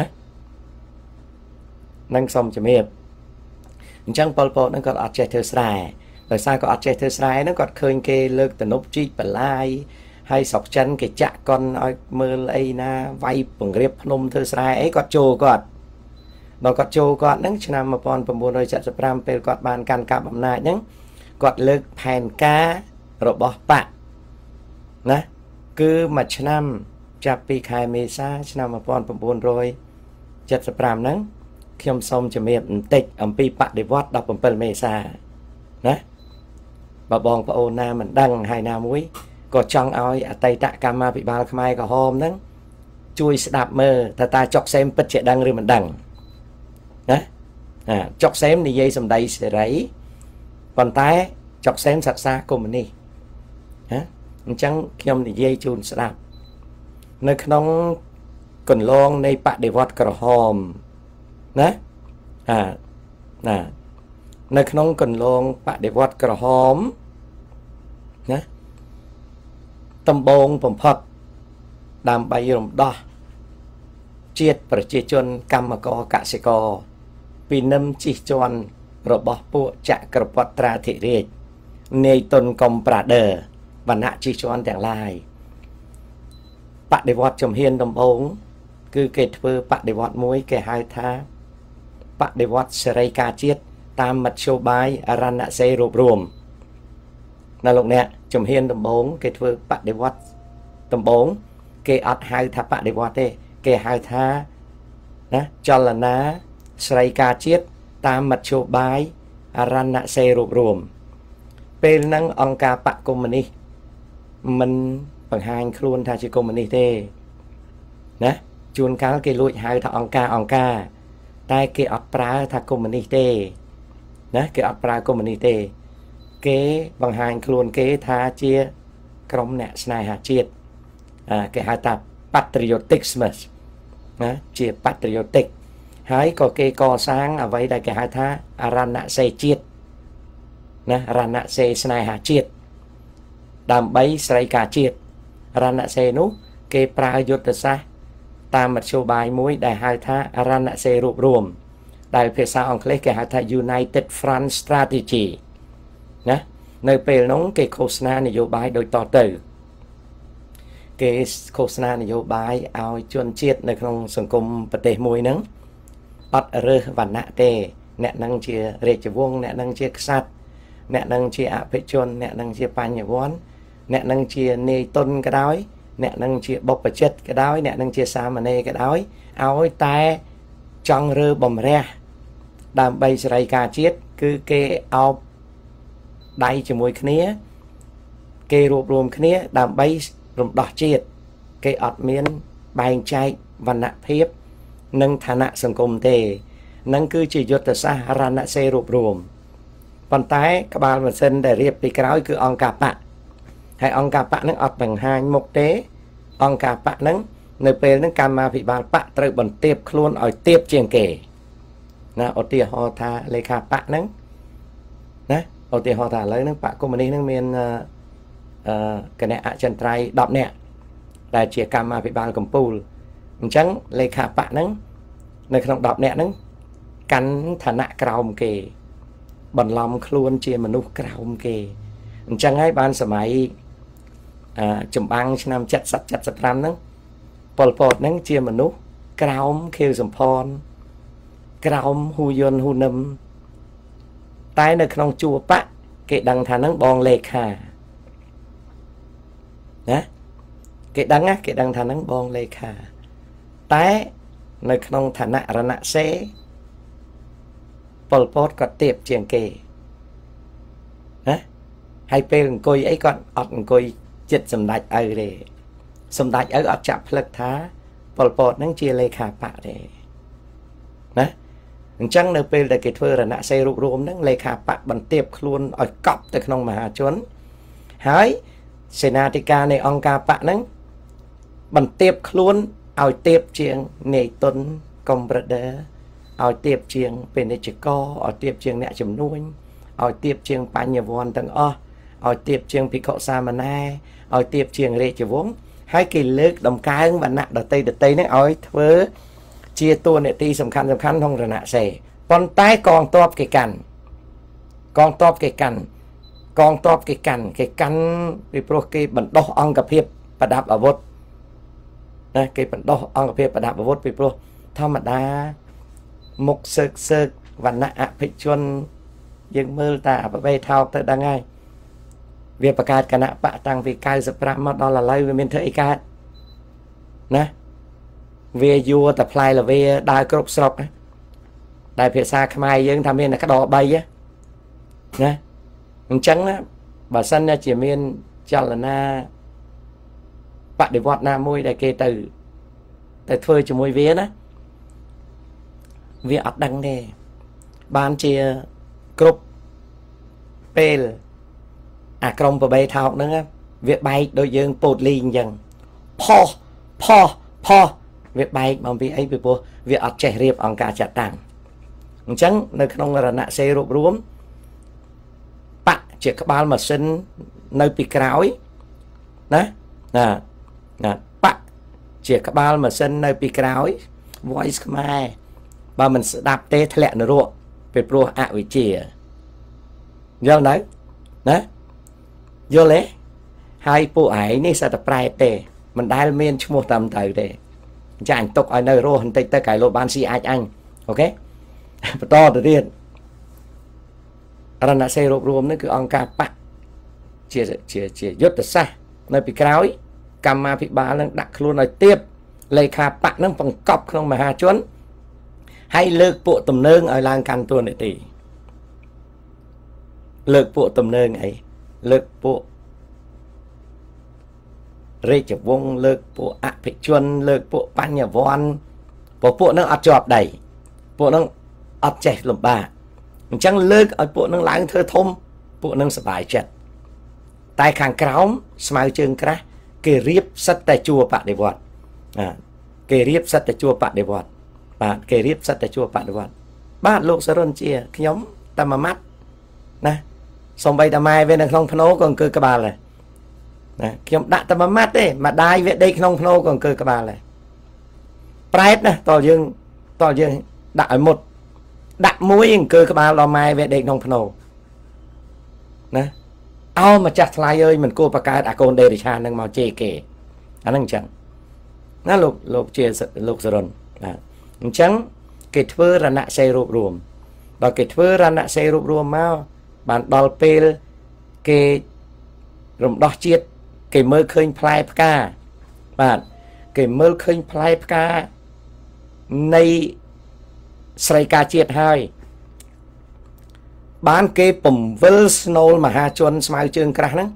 នឹងសូមជំរាបអញ្ចឹងប៉ុលពតហ្នឹងគាត់អត់ចេះធ្វើស្រែដោយសារគាត់អត់ចេះធ្វើស្រែហ្នឹងគាត់ឃើញគេលើកទំនប់ជីកបន្លាយហើយស្រុកចិនគេចាក់កុនឲ្យមើលអីណាវាយពង្រៀបភ្នំធ្វើស្រែអីគាត់ចូលគាត់ដល់គាត់ចូលគាត់ហ្នឹងឆ្នាំmột nghìn chín trăm bảy mươi lămពេលគាត់បានកាន់កាប់អំណាចហ្នឹងគាត់លើកផែនការរបស់បកណាគឺមួយឆ្នាំចាប់ពីខែមេសាឆ្នាំmột nghìn chín trăm bảy mươi lămហ្នឹងខ្ញុំសូមជំរាបបន្តិចអំពីបដិវត្ត17មេសាណាបើបងប្អូនណាមិនដឹងហើយណាមួយក៏ចង់ឲ្យអតីតកម្មាភិបាលខ្មែរក្រហមហ្នឹងជួយស្ដាប់មើលថាតើចុកសេមពិតជាដឹងឬមិនដឹងណាអាចុកសេមនិយាយសម្ដីសេរីប៉ុន្តែចុកសេមសិក្សាកុម្មុយនីសណាអញ្ចឹងខ្ញុំនិយាយជូនស្ដាប់នៅក្នុងកន្លងនៃបដិវត្តក្រហមណាអាណានៅក្នុងកន្លងបដិវត្តក្រហមណាដំបងបំផុតដើម្បីរំដោះជាតិប្រជាជនកម្មករកសិករពីនឹមជិះជាន់របស់ពួកចក្រពត្តិត្រាធិរាជនាយតុនកំប្រាដឺវណ្ណៈជិះជាន់ទាំងឡាយបដិវត្តជំហានដំបូងគឺគេធ្វើបដិវត្តមួយគេហៅថាបដិវត្តសេរីការជាតិតាមមធ្យោបាយអរណសេរីរួបរวมណាលោកអ្នកជំហានដំបូងគេធ្វើបដិវត្តដំបូងគេអត់ហៅថាបដិវត្តទេគេហៅថាណាចលនាស្រីការជាតិតាមមធ្យោបាយអរណសេរីរួបរวมពេលហ្នឹងអង្គការបកកុម្មុយនីសមិនបង្ហាញខ្លួនថាជាកុម្មុយនីសទេណាជួនកាលគេលួចហៅថាអង្គការអង្គការតែគេអត់ប្រើថាកុម្មុយនីសទេណាគេអត់ប្រើកុម្មុយនីសទេគេបង្ហាញខ្លួនគេថាជាក្រុមអ្នកស្នេហាជាតិអាគេហៅថា patriotism ណាជា patriotic ហើយក៏គេកសាងអ្វីដែលគេហៅថាអរណសេរីជាតិណាអរណសេរីស្នេហាជាតិដើម្បីស្រីការជាតិអរណសេរីនោះគេប្រើយុទ្ធសាស្ត្រតាមមធ្យោបាយមួយដែលហៅថាអរណសេរីរួបរวมដែលភាសាអង់គ្លេសគេហៅថា United Front Strategy ណានៅពេលនោះគេឃោសនានយោបាយដូចតទៅគេឃោសនានយោបាយឲ្យជនជាតិនៅក្នុងសង្គមប្រទេសមួយហ្នឹងអត់រើសវណ្ណៈទេអ្នកនឹងជារាជវង្សអ្នកនឹងជាក្សត្រអ្នកនឹងជាអភិជនអ្នកនឹងជាបញ្ញវន្តអ្នកនឹងជានាយតុនក៏ដោយអ្នកនឹងជាបុព្វជិតក៏ដោយអ្នកនឹងជាសាមណេរក៏ដោយឲ្យតែចង់រើបំរះដើម្បីសេរីការជាតិគឺគេអោបដៃជាមួយគ្នាគេរួបរวมគ្នាដើម្បីរំដោះជាតិគេអត់មានបែងចែកវណ្ណៈភាពនិងឋានៈសង្គមទេនឹងគឺជាយុទ្ធសាស្ត្រអរណសេរីរួបរวมប៉ុន្តែក្បាលម៉ាស៊ីនដែលរៀបពីក្រោយគឺអង្គការបកហើយអង្គការបកនឹងអត់បង្ហាញមុខទេអង្គការបកនឹងនៅពេលហ្នឹងកម្មាភិបាលបកត្រូវបន្ទាបខ្លួនឲ្យទាបជាងគេណាឧទាហរណ៍ថាលេខាបកហ្នឹងណាឧឧទាហរណ៍ថាឥឡូវហ្នឹងបកកុម្មុយនីសហ្នឹងមានអឺគណៈអចិន្ត្រៃយ៍ដប់នាក់ដែលជាកម្មាភិបាលកម្ពុជាអញ្ចឹងលេខាបកហ្នឹងនៅក្នុងដប់នាក់ហ្នឹងកាន់ឋានៈក្រោមគេបន្លំខ្លួនជាមនុស្សក្រោមគេអញ្ចឹងហើយបានសម័យអឺចម្បាំងឆ្នាំเจ็ดสิบ เจ็ดสิบห้าហ្នឹងប៉ុលពតហ្នឹងជាមនុស្សក្រោមខៀវសំផនក្រោមហ៊ូយុនហ៊ូនឹមតែនៅក្នុងជួរបកគេដឹងថាហ្នឹងបងលេខាណាគេដឹងណាគេដឹងថាហ្នឹងបងលេខាតែនៅក្នុងឋានៈរណសេប៉ុលពតក៏ទៀបជាងគេណាហើយពេលអង្គុយអីគាត់អត់អង្គុយចិត្តសម្ដេចឪទេសម្ដេចឪអត់ចាក់ផ្លឹកថាប៉ុលពតហ្នឹងជាលេខាបកទេណាអញ្ចឹងនៅពេលដែលគេធ្វើរណសេរីរួបរวมហ្នឹងលេខាបកបន្ទាបខ្លួនឲ្យកប់ទៅក្នុងមហាជនហើយសេនាធិការនៃអង្គការបកហ្នឹងបន្ទាបខ្លួនឲ្យទៀបជាងនាយទុនកំប្រដឺឲ្យទៀបជាងពាណិជ្ជករឲ្យទៀបជាងអ្នកជំនួញឲ្យទៀបជាងបញ្ញវន្តទាំងអស់ឲ្យទៀបជាងភិក្ខុសាមណេរឲ្យទៀបជាងរាជវង្សហើយគេលើកដំកើងវណ្ណៈដតីដតីហ្នឹងឲ្យធ្វើជាតួនាទីសំខាន់សំខាន់ក្នុងរណសេរីប៉ុន្តែកងទ័ពគេកាន់កងទ័ពគេកាន់កងទ័ពគេកាន់គេកាន់ពីព្រោះគេបណ្ដោះអង្គភាពប្រដាប់អាវុធណាគេបណ្ដោះអង្គភាពប្រដាប់អាវុធពីព្រោះធម្មតាមុខសើកសើកវណ្ណៈអភិជនយើងមើលតាអបបេថោកទៅដឹងហើយវាបង្កើតគណៈបកតាំងពីเก้าสิบห้าមកដល់ឥឡូវវាមានធ្វើអីកើតណាវាយួរតែផ្លែល្វាដើរគ្រប់ស្រុកដែលភាសាខ្មែរយើងថាមានតែក្តរបីណាអញ្ចឹងណាបើសិនជាមានចលនាបដិវត្តណាមួយដែលគេទៅទៅធ្វើជាមួយវាណាវាអត់ដឹងទេបានជាគ្រប់ពេលអាក្រុមប្របីថោកហ្នឹងវាបែកដូចយើងពោតលីងអញ្ចឹងផោះផោះផោះវាបែកមកពីអីពីព្រោះវាអត់ចេះរៀបអង្គការចាត់តាំងអញ្ចឹងនៅក្នុងរណសេរីរួបរวมបកជាក្បាលម៉ាស៊ីននៅពីក្រោយណាណាណាបកជាក្បាលម៉ាស៊ីននៅពីក្រោយ voice ខ្មែរបើមិនស្ដាប់ទេធ្លាក់នរកពីព្រោះអវិជ្ជាយល់នៅណាយល់ទេហើយពួកឯងនេះសិតតែប្រែទេមិនដែលមានឈ្មោះតាមទៅទេចាញ់ទុកឲ្យនៅរស់បន្តិចទៅកែលោកបានស៊ីអាចអញអូខេបន្តទៅទៀតរណសេរីរួបរวมនេះគឺអង្គការបកជាជាជាយុទ្ធសាស្ត្រនៅពីក្រោយកម្មាភិបាលនឹងដាក់ខ្លួនឲ្យទៀបលេខាបកនឹងបង្កប់ក្នុងមហាជនហើយលើកពួកទំនើងឲ្យឡើងកាន់តួនាទីលើកពួកទំនើងអីលើកពួករាជវង្សលើកពួកអភិជនលើកពួកបញ្ញវន្តពួកពួកនឹងអត់ជាប់ដៃពួកនឹងអត់ចេះលំបាកអញ្ចឹងលើកឲ្យពួកនឹងឡើងធ្វើធំពួកនឹងសប្បាយចិត្តតែខាងក្រោមស្មៅជើងក្រាស់គេរៀបសិតតែជួបដិវត្តណាគេរៀបសិតតែជួបដិវត្តបាទគេរៀបសិតតែជួបដិវត្តបាទលោកសរុនជាខ្ញុំតែមួយម៉ាត់ណាសំបីតាម៉ែវានៅក្នុងភ្នោក៏អង្គើក្បាលដែរណាខ្ញុំដាក់តែមួយម៉ាត់ទេម្ដាយវាដេកក្នុងភ្នោក៏អង្គើក្បាលដែរប្រែតណាតើយើងតើយើងដាក់ឲ្យមុតដាក់មួយអង្គើក្បាលដល់ម៉ែវាដេកក្នុងភ្នោណាអោម្ចាស់ថ្លៃអើយមិនគួរបង្កើតអាកូនដេរិឆាននឹងមកជេរគេអាហ្នឹងអញ្ចឹងណាលោកលោកជាលោកសរុនបាទអញ្ចឹងគេធ្វើរណសេរីរួបរวมដល់គេធ្វើរណសេរីរួបរวมមកបានដល់ពេលគេរំដោះជាតិគេមើលឃើញផ្លែផ្កាបាទគេមើលឃើញផ្លែផ្កានៃស្រីការជាតិហើយបានគេពំវិលស្នូលមហាជនស្មៅជើងក្រាស់ហ្នឹង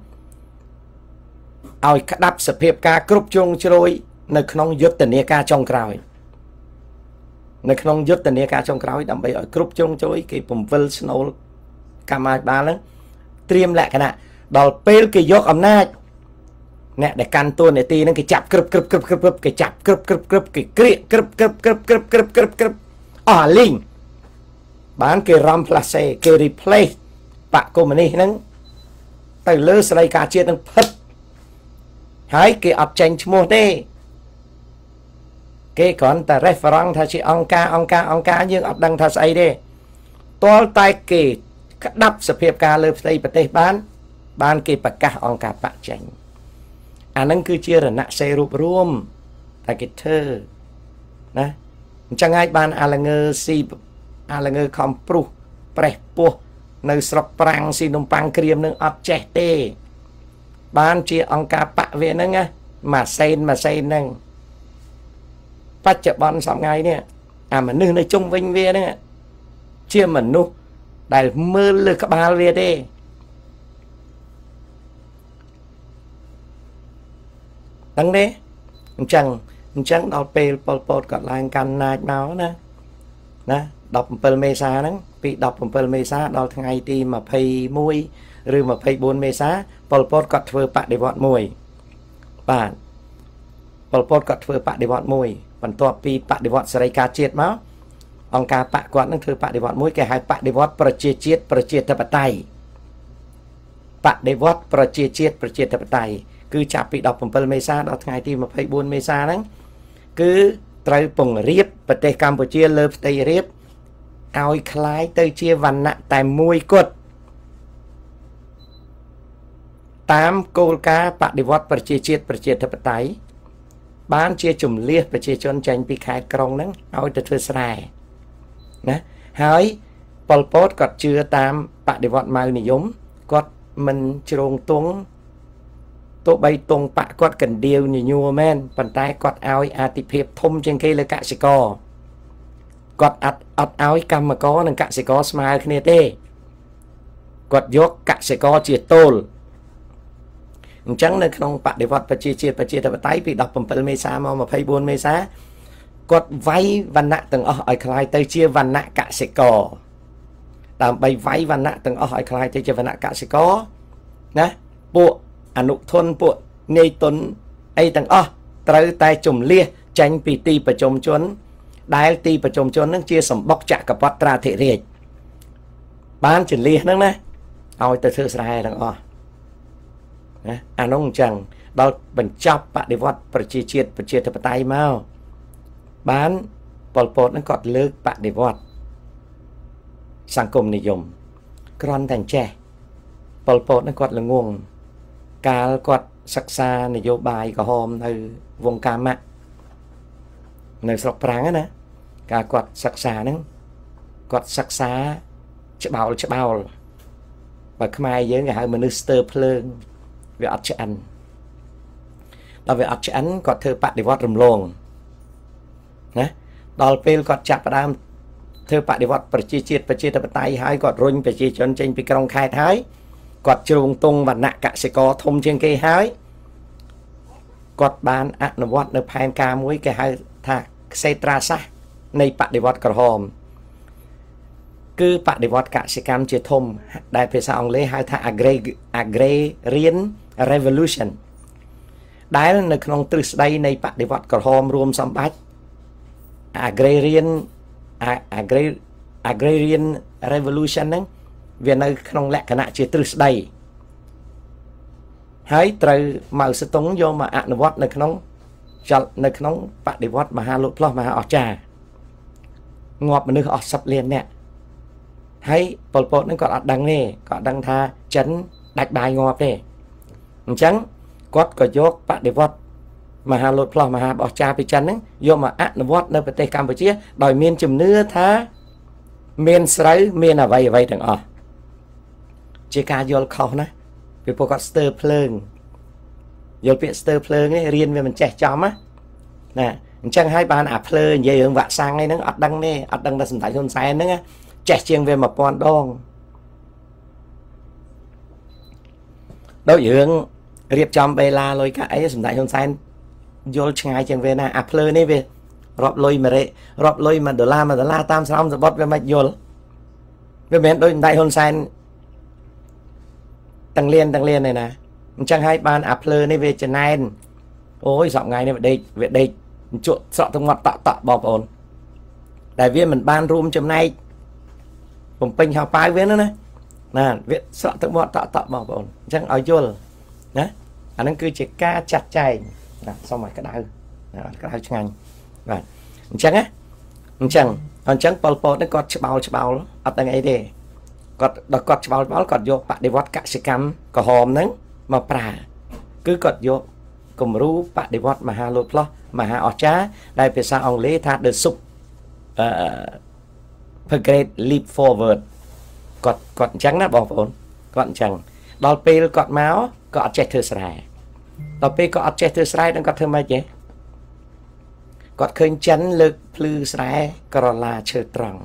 ឲ្យក្តាប់សភាពការគ្រប់ជ្រុងជ្រោយនៅក្នុងយុទ្ធនាការចុងក្រោយនៅក្នុងយុទ្ធនាការចុងក្រោយដើម្បីឲ្យគ្រប់ជ្រុងជ្រោយគេពំវិលស្នូលកម្មាភិបាលហ្នឹងត្រៀមលក្ខណៈដល់ពេលគេយកអំណាចអ្នកដែលកាន់តួនាទីហ្នឹងគេចាប់ក្រឹបក្រឹបក្រឹបក្រឹបគេចាប់ក្រឹបក្រឹបក្រឹបគេក្រៀកក្រឹបក្រឹបក្រឹបក្រឹបក្រឹបក្រឹបក្រឹបក្រឹបអស់លីងបានគេរំផ្លាសេគេ replace bạc cô mà đi nâng từ lơ sợi cá chia nâng phật hãy cái ập tranh mua đi cái còn ta reference ta chỉ ông ca ông ca ông ca nhưng ập đăng ta say đi toal tay kỳ đắp sập hiệp ca lơ tây bát tây bán bán kỳ bạc ca ông ca bạc tranh anh nâng cứ chia là nạ xe rụp rùm tại cái thơ nè chẳng ai ban à là ngơ si à là ngơ không pru pre po nơi sọc prang si nông pang kriam nâng ấp trẻ tê ban chia ông ca bạ về nâng á mà sen mà sen nâng phát chợ bọn sắm ngay nè à mà nương nơi chung vinh về nè chia mà nu đại mơ lừa các ba về đi đăng đấy chẳng chẳng đọc bê bột bột gọt lại căn nạch máu nè nè đọc bờ mê xa nè bị đọc bờ mê xa đọc ngày đi mà phây mùi rồi mà phây bốn mê xa bột bột gọt vừa bạc để vọt mùi bạn bột bột gọt vừa bạc để vọt mùi bạn tọa pi bạc để vọt sợi cá chết máu ông cá bạc quạt nó thừa bạc để vọt mùi cái hai bạc để vọt bờ chết chết bờ chết tập tay bạc để vọt bờ chết chết bờ chết tập tay cứ chạp bị đọc bờ mê xa đọc ngày đi mà phây bốn mê xa nè cứ trời bùng riếp và tây Campuchia lơ tây riếp áo khái tây chia văn nặng tại mùi cột tám cô cá bạc đi vót và chia chiết và chia thập tái bán chia chùm liệt và chia chôn tranh bị khai krong nắng áo từ thưa sài nè hỏi Pol Pot còn chưa tám bạc đi vót màu này giống quạt mình trông tuống tụ bay tung bạc quạt cần điều như nhua men bàn tay quạt áo à tị hiệp thông trên cây là cả sĩ co quạt ắt ắt áo cầm mà có nên cả sĩ co smile kia tê quạt dốc cả sĩ co chia tôl chẳng nên không bạc để vọt và chia chia và chia tập tay bị đọc bằng mê sa mà mà phải buồn mê sa quạt váy văn nạ từng ở ở khai tây chia văn nạ cả sĩ co làm bay váy văn nạ từng ở ở khai tây chia văn nạ cả sĩ co nè bộ anh nụ thôn bộ ngay tuần ấy tầng o tới tay chùm lia tranh bị ti và chùm chuấn đái ti và chùm chuấn nó chia sầm bóc chạ cặp bắt ra thể riêng bán chừng lia nó nè ao từ thưa sai tầng o anh ông chẳng bao bẩn chọc bạn để vót và chia chia và chia theo tay mau bán Pol Pot nó còn lơ bạn để vót sang cùng này dùng con thành trẻ Pol Pot nó còn là nguồn cá quạt sắc xa này vô bài có hôm nơi vùng cam ạ nơi sọc prang á nè cá quạt sắc xa nè quạt sắc xa chợ bào chợ bào và khmai với ngày hai minister plương về ắt chợ ăn đó về ắt chợ ăn quạt thơ bạn để vót rầm lồng nè đòi pel quạt chặt vào đam thơ bạn để vót bật chi chiết bật chi tập tay hai quạt rung bật chi chân trên bị cong khai thái quạt trường tung và nạ cả sẽ có thông trên cây hái quạt bán ạ nó vót nó phai ca mũi cái hai thà xe tra xa này bạn để vót cờ hòm cứ bạn để vót cả sẽ cam chia thông đại phía sau ông lấy hai thà agrarian revolution đái làក្នុងទ្រឹស្ដីនៃបដិវត្តក្រហមរួមសម្បត្តិ agrarian agrarian revolution ហ្នឹងវានៅក្នុងលក្ខណៈជាទ្រឹស្ដីហើយត្រូវមកស្ទង់យកមកអនុវត្តនៅក្នុងចលនៅក្នុងបដិវត្តមហាលោកផ្លោះមហាអស្ចារ្យងាប់មនុស្សអស់សិបលានអ្នកហើយប៉ុលពតហ្នឹងគាត់អត់ដឹងទេគាត់ដឹងថាចិនដាច់បាយងាប់ទេអញ្ចឹងគាត់ក៏យកបដិវត្តមហាលោកផ្លោះមហាអស្ចារ្យពីចិនហ្នឹងយកមកអនុវត្តនៅប្រទេសកម្ពុជាដោយមានជំនឿថាមានស្រូវមានអ្វីអ្វីទាំងអស់ជាការយល់ខុសណាពីពួកគាត់ស្ទើរភ្លើងយល់ពាក្យស្ទើរភ្លើងនេះរៀនវាមិនចេះចំណាណាអញ្ចឹងហើយបានអាភ្លើនិយាយរឿងវាក់សាំងហ្នឹងអត់ដឹងទេអត់ដឹងតែសម្ដេចហ៊ុនសែនហ្នឹងចេះជាងវាមួយពាន់ដងដូចរឿងរៀបចំបេឡាលុយកាក់អីសម្ដេចហ៊ុនសែនយល់ឆ្ងាយជាងវាណាអាភ្លើនេះវារាប់លុយមួយរេរាប់លុយមួយដុល្លារមួយដុល្លារតាមស្រោមសបុតវាមិនយល់វាមិនមែនដូចសម្ដេចហ៊ុនសែនទាំងលៀនទាំងលៀនទេណាអញ្ចឹងហើយបានអាភ្លើនេះវាចំណែនអូយសប្ងៃនេះវាដេកវាដេកជក់ស្រក់ទៅងាត់តក់តក់បងប្អូនតែវាមិនបានរួមចំណែកបំពេញហោប៉ៅវាណាណា nè việc sợ tự mọt tọ tọ bảo bồn chẳng ở vô nhá anh đang cứ chỉ ca chặt chạy xong rồi cái đau cái đau ngành rồi chẳng á chẳng còn chẳng Pol Pot nó có bao bao ở đây ấy đi có đợt có bao bao còn vô bạn đi vót cả sự cam có hòm nắng mà pra cứ còn vô cùng rú bạn đi vót mà ha lột lo mà ha ở chá đây phía sau ông lấy thắt được sụp progress leap forward còn còn chẳng nát bỏ vốn còn chẳng đòi pê còn máu có chết thưa sài đòi pê có chết thưa sài đang có thưa mai chứ còn khơi chắn lực plư sài có là chơi tròn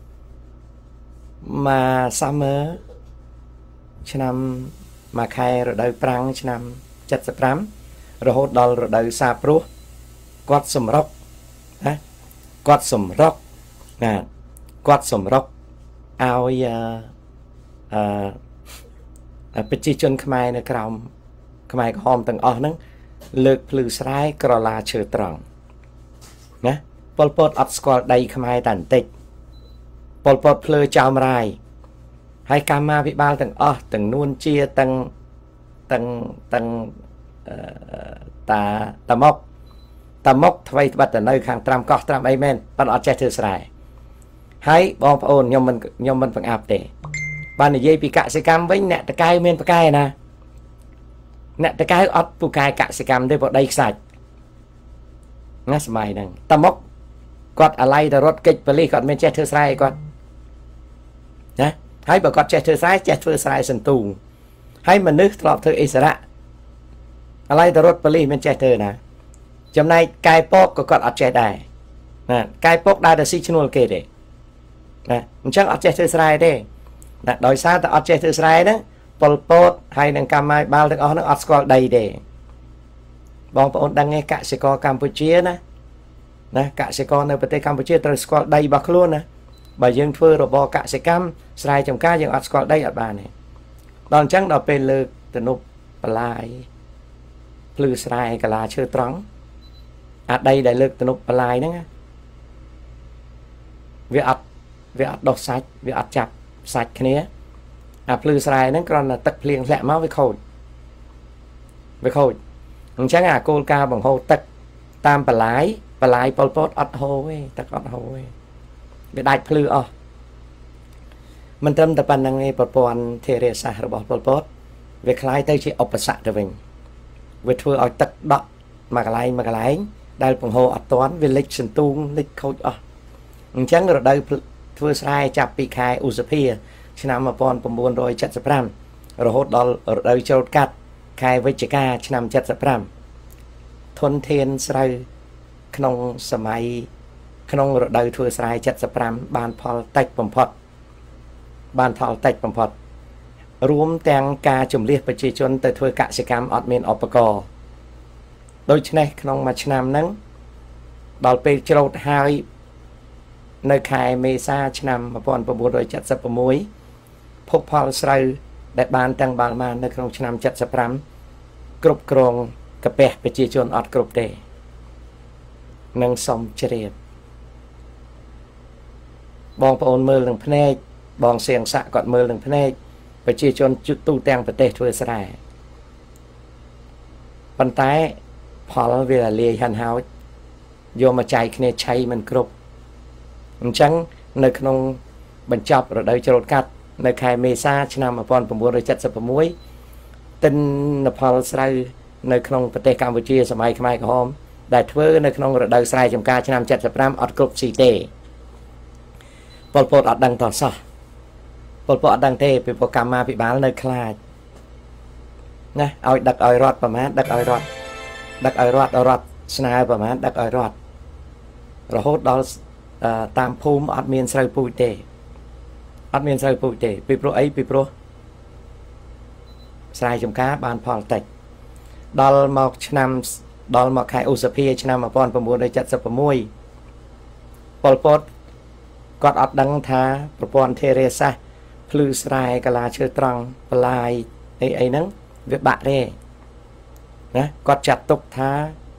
mà sao mơ năm mà khai rồi đời prang năm chặt sập rắm rồi hốt đòi rồi đời sa pro quạt sầm róc quạt sầm róc nè quạt sầm róc ao àเป็นจีจนขมายในกรามขมายหอมต่างอ่อนนั้นเลือกพลือสายกระลาเชือตรังนะปลปดอัดสกอลได้ขมายตันติดปลปดพลือจามรายให้การมาพิบาลต่างอ่อต่างนวลเชียต่างต่างต่างตาตามกตามกทวีบัตรในข้างตรามก็ตรามไอเมนปันอัดเจเธอสายให้บองโอนยมมันยมมันฝังอาบเตะบ้านในยี่ปีกะสิกรรมไว้เนี่ยตะไคร้เมียนตะไคร้นะเนี่ยตะไคร้อัดปูกายกะสิกรรมได้พอได้สัตว์งั้นสมัยนั้นตะมกกอดอะไรแต่รถกิจไปเลยกอดเมียนเจเธอสายกอดนะให้บอกกอดเจเธอสายเจเธอสายสันตูให้มันนึกตลอดเธออิสระอะไรแต่รถไปเลยเมียนเจเธอนะจำนายกายปอกก็กอดอัดเจได้นะกายปอกได้แต่ซีชนวลเกเดนะมันช่างอัดเจเธอสายได้โดยซาแต่อัดเจตสายนะปลปดให้นังกรรมบาลทั้งอ๋อนังอัดสกอลได้เดบองปนดังไงกะสิกอกัมพูชีนะนะกะสิกอในประเทศกัมพูชีตรสกอลได้บักล้วนนะใบยังเฟื่อระบอกะสิกรรมสายจำก้ายังอัดสกอลได้อัดบานเนี่ยตอนจังเราเป็นเลือกตนุปปลายพลือสายกะลาเชื่อตรังอัดได้ได้เลือกตนุปปลายนั่งเวียอัดเวียอัดดอกไซด์เวียอัดจับสายนี้อ่ะพลือสายนั้นก็ตักเพลียงแหลมมาไว้โคดไว้โคดมึงใช้งาโกลกาบังโฮตักตามปลายปลายปลปดอัดโฮเว้ตักอัดโฮเว้ไปได้พลืออ๋อมันเติมแต่ปันนังไงปปอนเทเรซาระบบปลปดเวคล้ายเตยชีอุปสรรคตัวเองเวทัวเอาตักดอกมากระไรมากระไรได้บังโฮอัดต้อนเวลิกสันตุงลิกโคดอ๋อมึงใช้เราได้เพื่อสายจับปีกายอุสเพียชนะมาปอนประมวลโดยจัดสปรัมเราหดดอลเราโจดกัดคายวิจิกาชนะจัดสปรัมทนเทียนสายขนมสมัยขนมเราได้เพื่อสายจัดสปรัมบานพอลเต็กปมพอดบานพอลเต็กปมพอดรวมแตงกาจุ่มเลียประชาชนแต่เพื่อกสิกรรมอดเมนอปกรโดยชนะขนมมาชนะนั้นดอลไปโจดหายในขายเมษาชนำมาปอนประบุโดยจัดสปมวยพบพอลสไลได้บานตั้งบาลมาในครองชนำจัดสปรัมกรุบกรองกระเปะไปจีจนอดกรุบเดนังสมเจริญบองปอนเมืองหนึ่งพเนจบองเสียงสะกอดเมืองหนึ่งพเนจไปจีจนจุดตู้แตงประเทศทั่วสลายปันท้ายพอลเวลาเลียหันเฮาโยมาใจคเนใช้มันกรุบจังในขนมบรรจับเราได้จรดกัดในขายเมษาชนะมาปอนประมวลโดยจัดสปมวยตินนพอลสไลในขนมประเทศกัมพูชีสมัยขมายกหอมได้เพื่อในขนมเราได้สไลจำการชนะจัดสปรามอัดกรุบสีเตปลปดอัดดังต่อซะปลปดอัดดังเตเป็นโปรแกรมมาพิบาลในคลาดนะเอาดักเอารอดประมาณดักเอารอดดักเอารอดเอารอดสนายประมาณดักเอารอดเราโหดดอลตามภูมิอัดเมียนใส่ปูเตอัดเมียนใส่ปูเตปีโปรไอปีโปรสายจมก้าบานพอลเต็กดอลมาชนำดอลมาขายอุสเพียชนำมาปอนประมวลโดยจัดสปมวยปอลปดกอดอัดดังท้าประปอนเทเรซาพลือสายกลาเชือตรังปลายไอไอนั้นเว็บบะเร่นะกอดจัดตกท้า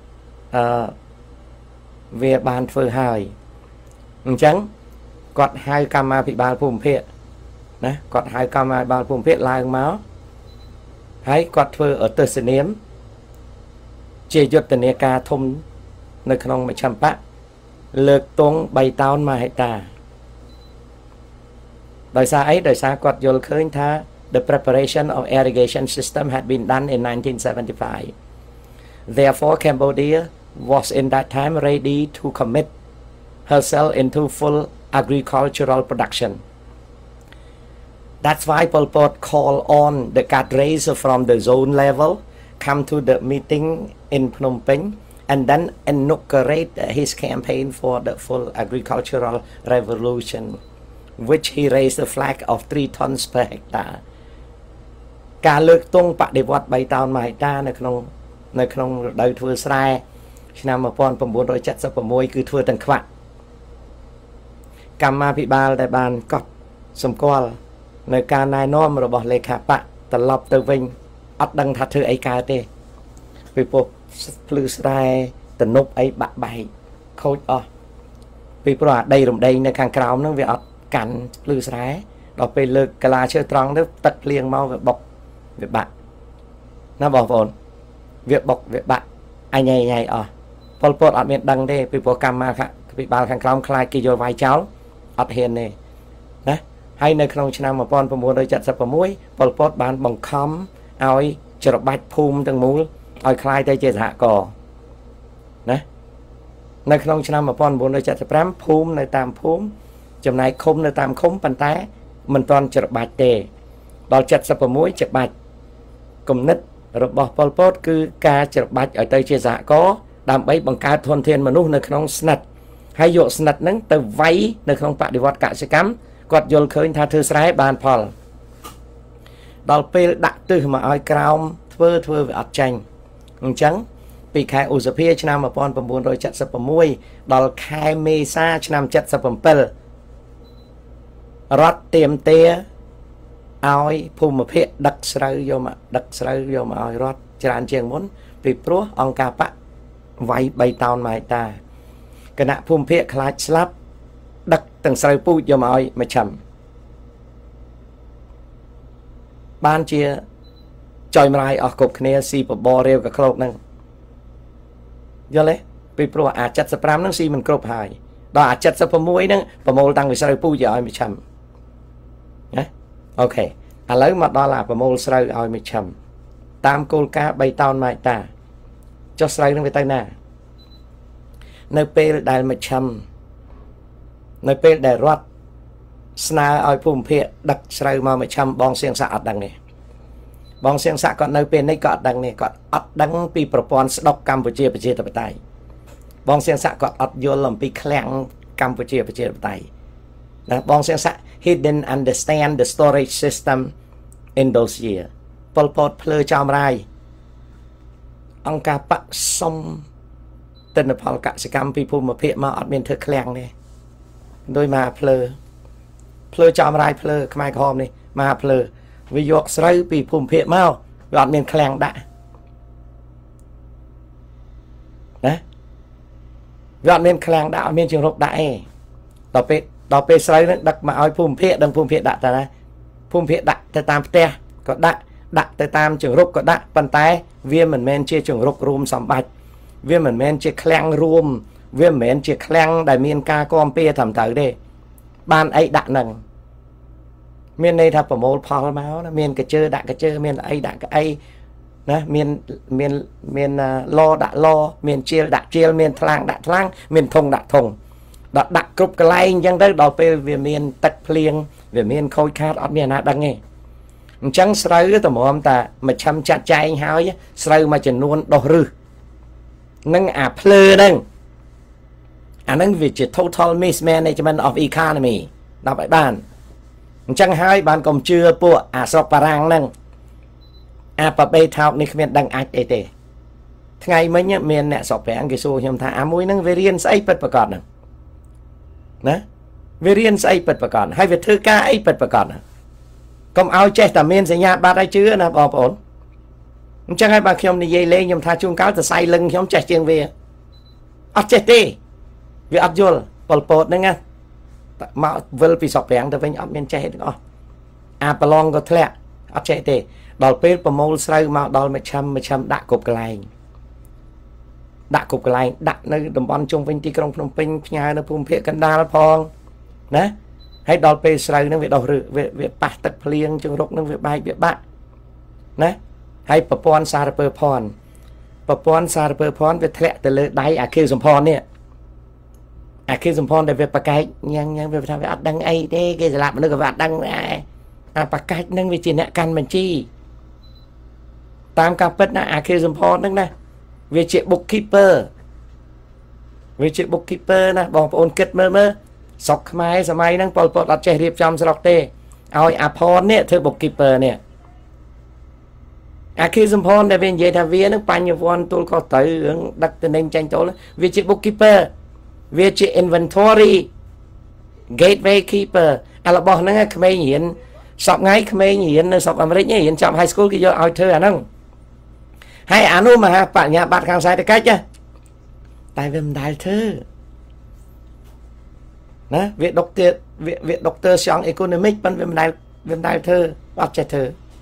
เวียบานเฟอร์ไฮจังกอดให้กรรมาพิบาลภูมิเพศนะគាត់ហៅកម្មឲ្យបាលភូមិភាគឡើងមកហើយគាត់ធ្វើអទិសនាមជាយុទ្ធនាការធំនៅក្នុងមជ្ឈិមបៈលើកទង់បីតោនមហិតាដោយសារអីដោយសារគាត់យល់ឃើញថា the preparation of irrigation system had been done in nineteen seventy-five. Therefore, Cambodia was in that time ready to commit herself into full agricultural production. That's why Pol Pot called on the cadres from the zone level come to the meeting in Phnom Penh and then inaugurate his campaign for the full agricultural revolution, which he raised a flag of three tons per hectare. ការលើកទង់បដិវត្តបីតោនមហិតានៅក្នុងនៅក្នុងរដូវធ្វើស្រែឆ្នាំmột nghìn chín trăm七十sáuគឺធ្វើទាំងខ្វាក់កម្មាភិបាលដែលបានកត់សម្គាល់នៅការណែនាំរបស់លេខាបកត្រឡប់ទៅវិញអត់ដឹងថាធ្វើអីកើតទេពីព្រោះភ្លឺស្រែទំនប់អីបាក់បែកខូចអស់ពីព្រោះអាដីរំដេងនៅខាងក្រោមហ្នឹងវាអត់កាន់ភ្លឺស្រែដល់ពេលលើកកាឡាឈើត្រង់ទៅទឹកភ្លៀងមកវាបុកវាបាក់ណាបងប្អូនវាបុកវាបាក់អញញ៉ៃអស់ពលពតអត់មានដឹងទេពីព្រោះកម្មាភិបាលខាងក្រោមខ្លាចគេយកវាយចោលអត់ហ៊ានទេណាហើយនៅក្នុងឆ្នាំmột nghìn chín trăm七十sáuពលពតបានបង្ខំឲ្យច្របាច់ភូមិទាំងមូលឲ្យคล้ายទៅជាសហករណ៍ណានៅក្នុងឆ្នាំmột nghìn chín trăm七十nămភូមិនៅតាមភូមិចំណែកឃុំនៅតាមឃុំប៉ុន្តែមិនទាន់ច្របាច់ទេដល់七十sáuច្របាច់គំនិតរបស់ប៉ុលពតគឺការច្របាច់ឲ្យទៅជាសហករណ៍ដើម្បីបង្កើតធនធានមនុស្សនៅក្នុងស្និតហើយយកស្និតហ្នឹងទៅវាយនៅក្នុងបដិវត្តកសិកម្មគាត់យល់ឃើញថាធ្វើស្រែបានផលដល់ពេលដាក់ទិសមកឲ្យក្រោមធ្វើធ្វើវាអត់ចាញ់អញ្ចឹងពីខែឧសភាឆ្នាំmột nghìn chín trăm七十sáuដល់ខែមេសាឆ្នាំ七十七រដ្ឋទៀមទាឲ្យភូមិភាគដឹកស្រូវយកមកដឹកស្រូវយកមកឲ្យរដ្ឋច្រើនជាងមុនពីព្រោះអង្គការបកវាយបីតោនមហិតាគណៈភូមិភាគខ្លាចស្លាប់ដឹកទាំងស្រូវពូជយកមកឲ្យមជ្ឈិមបានជាចុយម្លាយអស់គ្រប់គ្នាស៊ីបបររាវកក្លោកហ្នឹងយល់ទេពីព្រោះអា七十五ហ្នឹងស៊ីមិនគ្រប់ហើយដល់អា七十sáuហ្នឹងប្រមូលតាំងពីស្រូវពូជយកឲ្យមជ្ឈិមណាអូខេឥឡូវមកដល់អាប្រមូលស្រូវឲ្យមជ្ឈិមតាមគោលការណ៍បីតោនមហិតាចុះស្រូវនឹងវាទៅណានៅពេលដែលមជ្ឈិមនៅពេលដែលរដ្ឋស្នើឲ្យភូមិភាគដឹកស្រូវមកមជ្ឈិមបងសៀងសាក់អត់ដឹងទេបងសៀងសាក់គាត់នៅពេលនេះក៏អត់ដឹងទេគាត់អត់ដឹងពីប្រព័ន្ធស្ដុកកម្ពុជាប្រជាធិបតេយ្យបងសៀងសាក់គាត់អត់យល់អំពីឃ្លាំងកម្ពុជាប្រជាធិបតេយ្យណាបងសៀងសាក់ he didn't understand the storage system in those years ប៉ុលពតភ្លើចោមរាយអង្គការបកសុំទិន្នផលកសិកម្មពីភូមិភាគមកអត់មានធ្វើឃ្លាំងទេដោយមកភ្លើភ្លើចោមរាយភ្លើខ្មែរក្រហមនេះមកភ្លើវាយកស្រូវពីភូមិភាគមកវាអត់មានឃ្លាំងដាក់ណាវាអត់មានឃ្លាំងដាក់អត់មានជង្រុកដាក់ទេដល់ពេលដល់ពេលស្រូវនឹងដឹកមកឲ្យភូមិភាគដឹងភូមិភាគដាក់តាណាភូមិភាគដាក់ទៅតាមផ្ទះក៏ដាក់ដាក់ទៅតាមជង្រុកក៏ដាក់ប៉ុន្តែវាមិនមែនជាជង្រុករួមសម្បត្តិវាមិនមែនជាឃ្លាំងរួមវាមិនមែនជាឃ្លាំងដែលមានការគាំពៀត្រឹមត្រូវទេបានអីដាក់នឹងមានន័យថាប្រមូលផលមកណាមានកញ្ជើដាក់កញ្ជើមានអីដាក់អីណាមានមានមានឡដាក់ឡមានជាលដាក់ជាលមានថ្លាងដាក់ថ្លាងមានធុងដាក់ធុងដល់ដាក់គ្រប់កន្លែងអញ្ចឹងទៅដល់ពេលវាមានទឹកភ្លៀងវាមានខូចខាតអត់មានណាដឹងទេអញ្ចឹងស្រូវតម្រាំតែមជ្ឈិមចាត់ចែងហើយស្រូវមួយចំនួនដុះរឹសនឹងអាភ្លើហ្នឹងអាហ្នឹងវាជា total mismanagement of economy ដល់ឲ្យបានអញ្ចឹងហើយបានកុំជឿពួកអាស្រុកបារាំងហ្នឹងអាប៉ាបេថោកនេះគ្មានដឹងអាចអីទេថ្ងៃមិញមានអ្នកស្រុកប្រាំងគេសួរខ្ញុំថាអាមួយហ្នឹងវារៀនស្អីពិតប្រាកដហ្នឹងណាវារៀនស្អីពិតប្រាកដហើយវាធ្វើការអីពិតប្រាកដហ្នឹងកុំឲ្យចេះតែមានសញ្ញាបត្រឲ្យជឿណាបងប្អូនអញ្ចឹងហើយបើខ្ញុំនិយាយលេងខ្ញុំថាជួនកាលសរសៃលឹងខ្ញុំចេះជាងវាអត់ចេះទេវាអត់យល់ប៉ុលពតហ្នឹងណាមកវិលពីស្រុកប្រាំងទៅវិញអត់មានចេះទាំងអស់អាប្រឡងក៏ធ្លាក់អត់ចេះទេដល់ពេលប្រមូលស្រូវមកដល់មួយឆាំមួយឆាំដាក់គ្រប់កន្លែងដាក់គ្រប់កន្លែងដាក់នៅតំបន់ជុំវិញទីក្រុងភ្នំពេញផ្ញើនៅភូមិភាគកណ្ដាលផងណាហើយដល់ពេលស្រូវហ្នឹងវាដុះឬវាប៉ះទឹកភ្លៀងជង្រុកហ្នឹងវាបែកវាបាក់ណាហើយប្រព័ន្ធសារពើភ័ណ្ឌប្រព័ន្ធសារពើភ័ណ្ឌវាធ្លាក់ទៅលើដៃអាខិលសំផននេះអាខិលសំផនដែលវាប្រកែកញ៉ាំងញ៉ាំវាថាវាអត់ដឹងអីទេគេស្លាប់មនុស្សក៏វាអត់ដឹងដែរអាប្រកែកហ្នឹងវាជាអ្នកកាន់បញ្ជីតាមការពិតណាអាខិលសំផនហ្នឹងណាវាជា bookkeeper វាជា bookkeeper ណាបងប្អូនគិតមើលមើលស្រុកខ្មែរសម័យហ្នឹងប៉ុលពតអត់ចេះរៀបចំស្រុកទេឲ្យអាផននេះធ្វើ bookkeeper នេះអាខិលសំផនដែលវានិយាយថាវានឹងបញ្ញវន្តទូលខុសត្រូវរឿងដឹកតំណែងចាញ់ចូលវាជា bookkeeper វាជា inventory gateway keeper អារបស់ហ្នឹងក្មេងរៀនសពថ្ងៃក្មេងរៀននៅស្រុកអាមេរិករៀនចប់ high school គេយកឲ្យធ្វើអាហ្នឹងហើយអានោះមហាបញ្ញាបត្រខាងសេដ្ឋកិច្ចតែវាមិនដែលធ្វើណាវាដុកទ័រវាវាដុកទ័រសង់ economic ប៉ុន្តែវាមិនដែលវាមិនដែលធ្វើអត់ចេះធ្វើ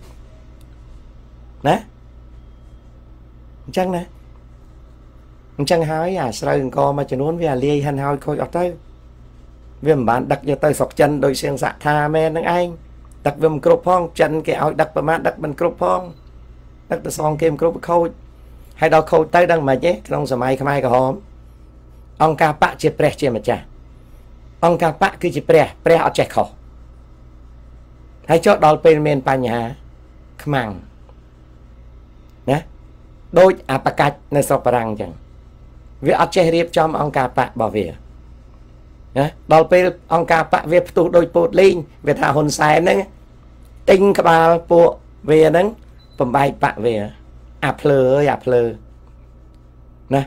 ណាអញ្ចឹងណាអញ្ចឹងហើយអាស្រូវអង្គមួយចំនួនវាលាយហិនហើយខូចអត់ទៅវាមិនបានដឹកយកទៅស្រុកចិនដោយសៀងសាក់ថាមែនហ្នឹងឯងដឹកវាមិនគ្រប់ផងចិនគេឲ្យដឹកប្រមាណដឹកមិនគ្រប់ផងដឹកទៅសងគេមិនគ្រប់ខូចហើយដល់ខូចទៅដឹងមិនទេក្នុងសម័យខ្មែរក្រហមអង្គការបកជាព្រះជាម្ចាស់អង្គការបកគឺជាព្រះព្រះអត់ចេះខុសហើយចុះដល់ពេលមានបញ្ហាខ្មាំងណាដូចអបកាច់នៅស្រុកបារាំងអញ្ចឹងវាអត់ចេះរៀបចំអង្គការបករបស់វាណាដល់ពេលអង្គការបកវាផ្ទុះដូចពោតលីងវាថាហ៊ុនសែនហ្នឹងទិញក្បាលពួកវាហ្នឹងបំបែកបកវាអាភ្លើអើយអាភ្លើណា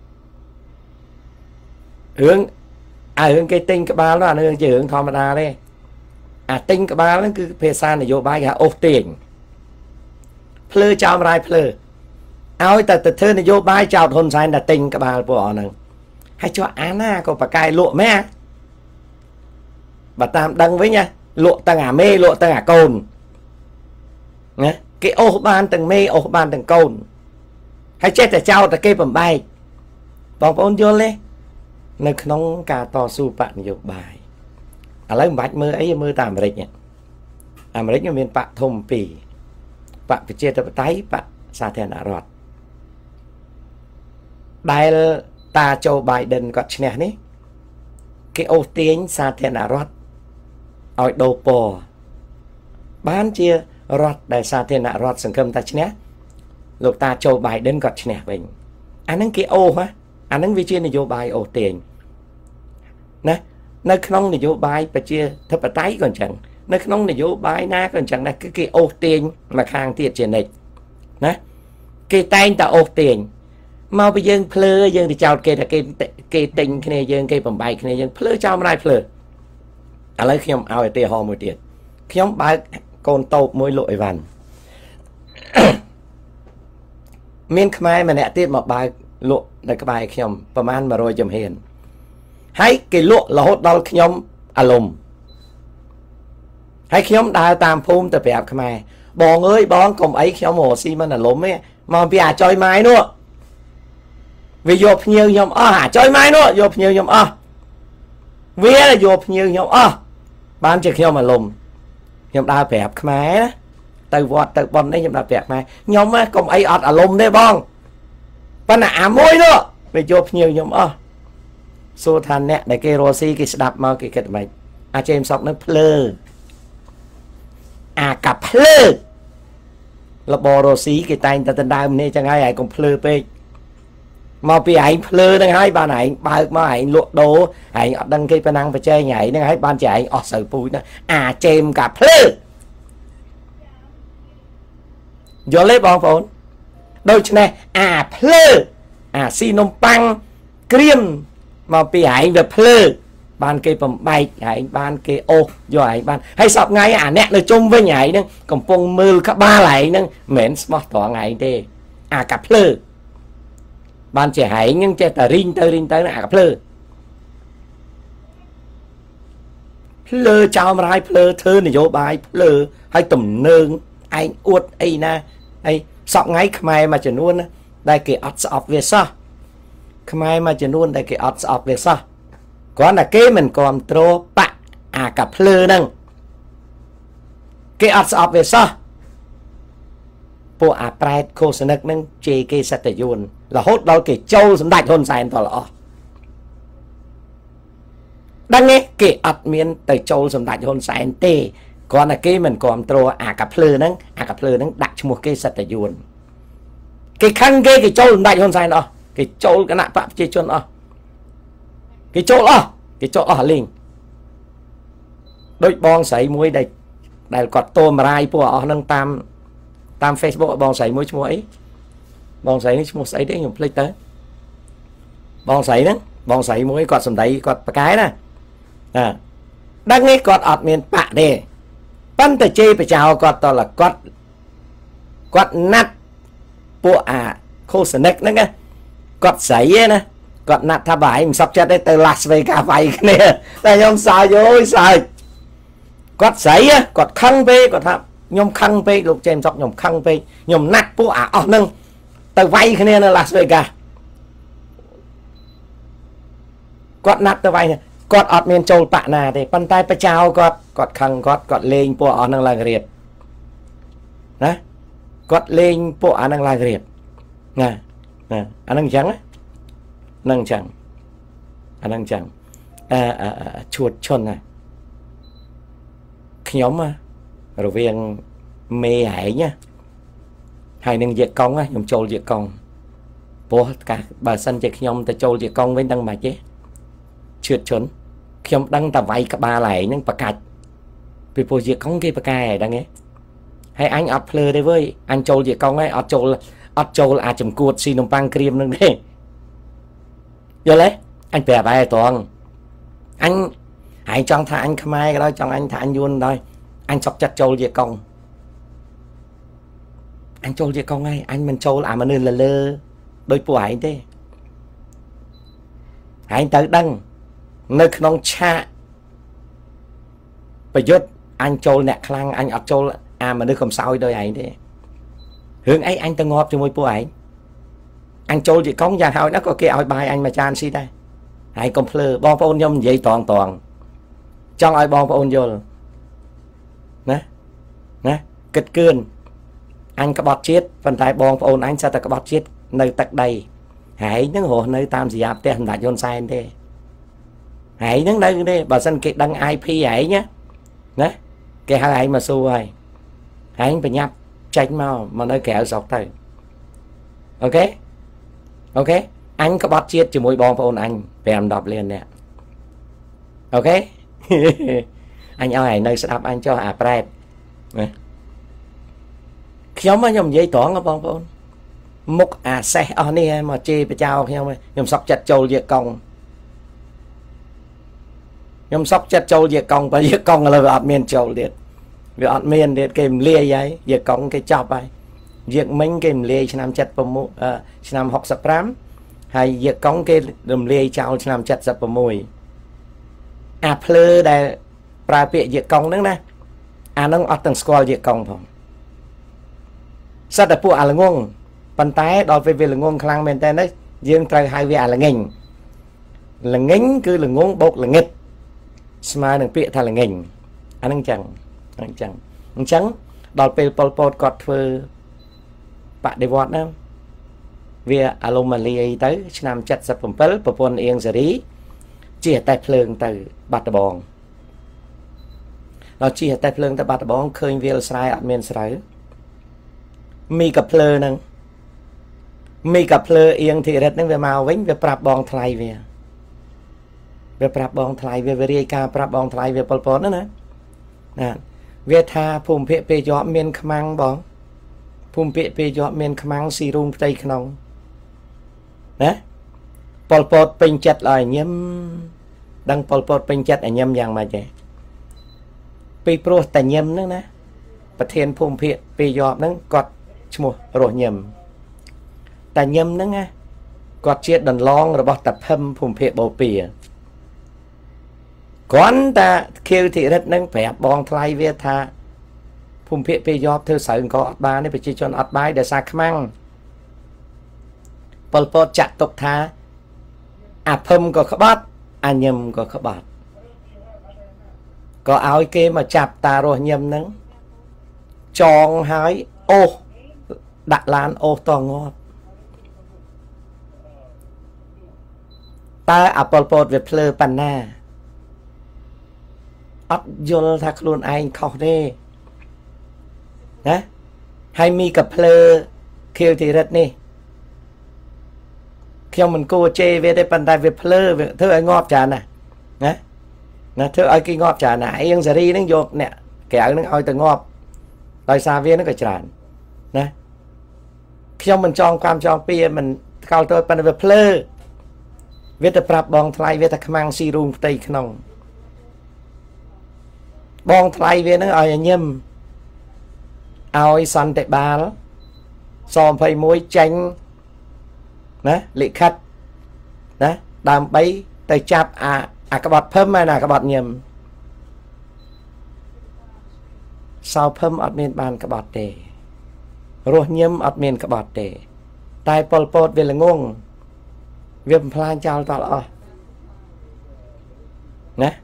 រឿងអារឿងគេទិញក្បាលនោះអានឹងជារឿងធម្មតាទេអាទិញក្បាលហ្នឹងគឺភាសានយោបាយគេអូសទាញភ្លើចោមរាយភ្លើឲ្យតែទៅធ្វើនយោបាយចោតហ៊ុនសែនតែទិញក្បាលពួកអស់ហ្នឹងហើយចុះអាណាក៏បកាយលក់មែនបើតាមដឹងវិញណាលក់ទាំងអាមេលក់ទាំងអាកូនណាគេអូសបានទាំងមេអូសបានទាំងកូនហើយចេះតែចោតតែគេបំបែកបងប្អូនយល់ទេនៅក្នុងការតស៊ូបកនយោបាយឥឡូវមិនបាច់មើលអីមើលតែអាមេរិកអាមេរិកមានបកធំពីរបកប្រជាធិបតេយ្យបកសាធារណរដ្ឋដែលតាโจ Biden គាត់ឈ្នះនេះគេអូសទាញសាធារណរដ្ឋឲ្យដូរពណ៌បានជារដ្ឋដែលសាធារណរដ្ឋសង្ឃឹមថាឈ្នះលោកតាโจ Biden គាត់ឈ្នះវិញអាហ្នឹងគេអូសអាហ្នឹងវាជានយោបាយអូសទាញណានៅក្នុងនយោបាយប្រជាធិបតេយ្យក៏អញ្ចឹងនៅក្នុងនយោបាយណាក៏អញ្ចឹងដែរគឺគេអូសទាញមកខាងទៀតជានិច្ចណាគេតែងតែអូសទាញមកពីយើងភ្លើយើងទៅចោតគេថាគេគេទិញគ្នាយើងគេបំបែកគ្នាយើងភ្លើចោលម្ដាយភ្លើឥឡូវខ្ញុំឲ្យឧទាហរណ៍មួយទៀតខ្ញុំបើកកូនតូបមួយលក់អីវ៉ាន់មានខ្មែរម្នាក់ទៀតមកបើកលក់នៅក្បែរខ្ញុំប្រហែល100ចំហៀនហើយគេលក់រហូតដល់ខ្ញុំអាលុំហើយខ្ញុំដើរតាមភូមិទៅប្រាប់ខ្មែរបងអើយបងកុំអីខ្ញុំរកស៊ីមិនអាលុំទេមកពីអាចុយម៉ាយនោះវាយកភ្ញៀវខ្ញុំអស់អាចុយម៉ាយនោះយកភ្ញៀវខ្ញុំអស់វាយកភ្ញៀវខ្ញុំអស់បានជាខ្ញុំអាលុំខ្ញុំដើរប្រាប់ខ្មែរទៅវត្តទៅប៉ុននេះខ្ញុំដើរប្រាប់ខ្មែរខ្ញុំកុំអីអត់អាលុំទេបងប៉ុន្តែអាមួយនោះវាយកភ្ញៀវខ្ញុំអស់សួរថាអ្នកដែលគេរស់ស៊ីគេស្ដាប់មកគេគិតមិនអាចេមសក់នឹងភ្លើអាកាភ្លើលបរស់ស៊ីគេតែងតែដណ្ដើមនេះចឹងហើយឯងកុំភ្លើពេកមកពីឯងភ្លើហ្នឹងហើយបានឯងបើកមកឯងលក់ដូរឯងអត់ដឹងគេប៉ុណ្ណឹងបច្ចេកឯងហ្នឹងហើយបានជាឯងអស់ស្រូវពូជហ្នឹងអាចេមកាភ្លើយល់ទេបងប្អូនដូច្នេះអាភ្លើអាស៊ីនំប៉័ងក្រៀមមកពីឯងវាភ្លើបានគេបំបែកឯងបានគេអូសយកឯងបានហើយសពថ្ងៃអាអ្នកនៅជុំវិញឯងហ្នឹងកំពុងមើលក្បាលឯងហ្នឹងមិនមែនស្មោះត្រង់ឯងទេអាកាភ្លើបានជាឯងហ្នឹងចេះតែរីងទៅរីងទៅអាកាភ្លើ lơ chào mà ai lơ thơ này vô bài lơ hay tùm nương anh uất ấy na ấy sọc ngay khmai mà chỉ luôn đây cái ọt sọc về sao khmai mà chỉ luôn đây cái ọt sọc về sao có là cái mình còn trô bạ à cặp lơ nâng cái ọt sọc về sao bộ à prai khô sân nước nâng chê cái sát tử dùn là hốt đó cái châu sân đạch hôn xài tỏ lọ đang nghe cái ọt miên từ châu sân đạch hôn xài tê còn là cái mình còn trô à cặp lơ nâng à cặp lơ nâng đặt một cái sát tử dùn cái khăn cái cái châu đại hôn sai đó cái châu cái nạp phạm chơi chôn đó cái châu đó cái châu ở liền đôi bong sấy muối đây đây còn tô mà rai của họ nâng tam tam Facebook bong sấy muối muối ấy bong sấy muối sấy đấy nhung play tới bong sấy đó bong sấy muối còn sầm đấy còn cái nè à đang nghe còn ọt miền bạ đề ban từ chê phải chào còn to là còn còn nát bộ à khô sần nếch nữa nghe cọt sấy nè cọt nát tha bài mình sắp chết đấy từ Las Vegas vậy nè tại nhom xài vô xài cọt sấy á cọt khăng pe cọt thap nhom khăng pe lục trên sọc nhom khăng pe nhom nát bộ à ở nâng từ vay cái này là Las Vegas cọt nát từ vay nè cọt ọt miền châu bạ nà thì bàn tay pa chào cọt cọt khăng cọt cọt lên bộ ở nâng là riệt đó cọt lên bộ anh đang lai riệp nè nè anh đang trắng á đang trắng anh đang trắng à, à, à, chuột chôn này nhóm á rồi viên mê hải nhá hai năng diệt công á nhóm trâu diệt công bộ cả bà sân chạy nhóm ta trâu diệt công với đăng bài chế chuột chôn nhóm đăng ta vay cả ba lại nhưng bà cạch vì bộ diệt công kia bà cài đang nghe hay anh ấp lơ đây với anh trâu gì con ấy ấp trâu ấp trâu là chấm cuột xì nông băng cream nâng đi giờ lấy anh bè bài toàn anh hãy chọn thà anh Khmer cái đó chọn anh thà anh Yun thôi anh sọc chặt trâu gì con anh trâu gì con ấy anh mình trâu là mà nên là lơ đôi bộ anh thế anh tới đăng nơi non cha bây giờ anh trâu nẹt khăng anh ấp trâu à mà nó không sao đôi ấy thế hướng ấy anh ta ngọt cho môi bộ ấy anh trôi chỉ có nhà hỏi nó có cái áo bài anh mà chan xí đây hãy công phơ bong phôn nhom vậy toàn toàn trong ai bong phôn vô nè nè kịch cơn anh có bọt chết phần tay bong phôn anh sao ta có bọt chết nơi tận đây hãy những hồ nơi tam gì áp tên đại yon sai thế hãy những đây đây bà sân cái đăng i pê ấy nhá nè cái hai ấy mà xu rồi anh phải nhập tránh mau mà nơi kéo dọc thôi ok ok anh có bắt chết chỉ mỗi bom phone anh về em đọc liền nè ok anh ơi nơi sẽ đáp anh cho à bread nhóm mà nhầm giấy toán ở bom phone mục à xe ở đây mà chê phải chào không nhầm sọc chặt trâu diệt công nhầm sọc chặt trâu diệt công và diệt công là ở miền trâu liệt vì ọt miền để kèm lia giấy việc có cái chọc ấy việc mình kèm lia cho nam chặt bầm mũ cho nam học sập rám hay việc có cái đầm lia chào cho nam chặt sập bầm mùi à plơ đây pra bịa việc công nữa nè à nó ọt từng score việc công không sao để phụ à là ngon bàn tay đòi về về là ngon khang bên tay đấy riêng trai hai vị là nghình là nghính cứ là ngon bột là nghịch smile đừng bịa thay là nghình anh đang chẳng anh chẳng anh chẳng đòi về Pol Pot cọt phơ bạn để vọt đâu vì Alomali tới năm chặt sập phẩm pell và pon yên giờ đi chia tay phượng từ bát bong nó chia tay phượng từ bát bong khơi về sai ở miền sài mi cặp phơ nè mi cặp phơ yên thì rất nên về màu vĩnh về prap bong thay về về prap bong thay về về ca prap bong thay về Pol Pot nữa nè nè về tha phùm phệ phê gió miền khmang bong phùm phệ phê gió miền khmang xì rum tây khong nè Pol Pot pin chặt lại nhâm đăng Pol Pot pin chặt ở nhâm dạng mà vậy pi pro tại nhâm nữa nèประเทศ phùm phệ phê gió nâng cọt chmua rồi nhâm tại nhâm nữa nghe cọt chiết đần long rồi bọt tập hâm phùm phệ bầu pìa còn ta kêu thì rất nâng phải bong thay về tha phùng phía bê giọt thư sở có ba này phải chỉ cho ọt bái để xa khmăng Pol Pot chặt tục tha à phâm có khá bát à nhầm có khá bát có áo kê mà chạp ta rồi nhầm nâng tròn hái ô đặt lan ô to ngọt ta à Pol Pot về plơ pan na ọt dôl thác luôn anh khóc đi nè hay mi cặp plơ kêu thì rất nè khi mình cô chê về đây bàn tay về plơ về thứ ai ngọt chả nè nè nè thứ ai kia ngọt chả nè yên giờ đi nó dột nè kẹo nó oi từ ngọt tại sao về nó cái tràn nè khi mình cho cam cho pia mình cao tôi bàn tay về plơ về tập rap bong thay về tập mang si rung tây khong bong thay về nó oi nhâm ao săn tại ba đó xòm phải muối chanh nè lị khách nè đàm bấy tay chạp à à các bọt phơm hay là các bọt nhầm sao phơm ọt miền bàn các bọt đề rồi nhầm ọt miền các bọt đề tai Pol Pot về là ngung việc plan chào tao là nè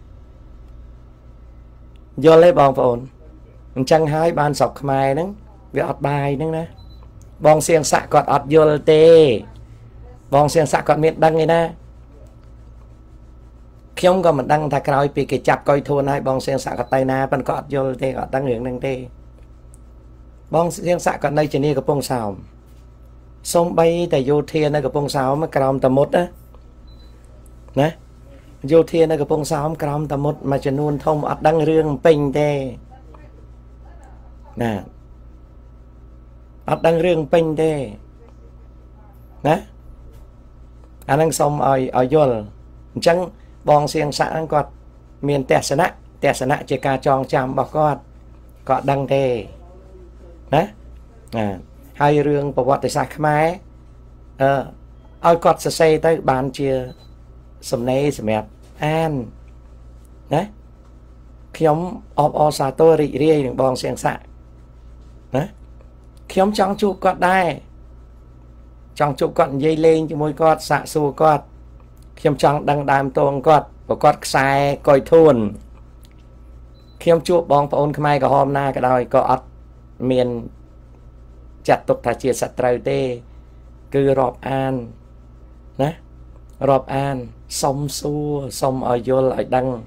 vô lấy bong phồn chẳng hai bàn sọc khmai nâng vì ọt bài nâng nè bong xiên xạ cọt ọt vô tê bong xiên xạ cọt miệng đăng này nè khi ông có mình đăng ta coi vì cái chạp coi thua này bong xiên xạ cọt tay na bàn cọt vô tê ọt đăng hướng nâng tê bong xiên xạ cọt đây chỉ đi cái bông xào sông bay tại vô thiên này cái bông xào mà cào tầm một á nè vô thiên này cái bông xào cào tầm một mà chỉ nuôn thông ọt đăng rương bình tê nè ọt đăng rương pinh thế nè anh đang xong ở ở vô chẳng bong xiên xã quạt miền tè sân ạ tè sân ạ chỉ ca tròn chạm bọc quạt quạt đăng thế nè à hai rương bảo vật tại sao khmai ờ ai quạt sẽ xây tới bàn chia sầm này sầm mẹp an nè khi ông ọp ọ sa tôi rị rị bong xiên xã nè khi ông trong chụp quạt đây trong chụp quạt dây lên cho môi quạt xạ xua quạt khi ông trong đăng đàm tôn quạt và quạt sai coi thôn khi ông chụp bong phone khmai có hôm nay cái đôi có ọt miền chặt tục thả chia sạch trời tê cứ rọp an nè rọp an sông xua sông ở vô lại đăng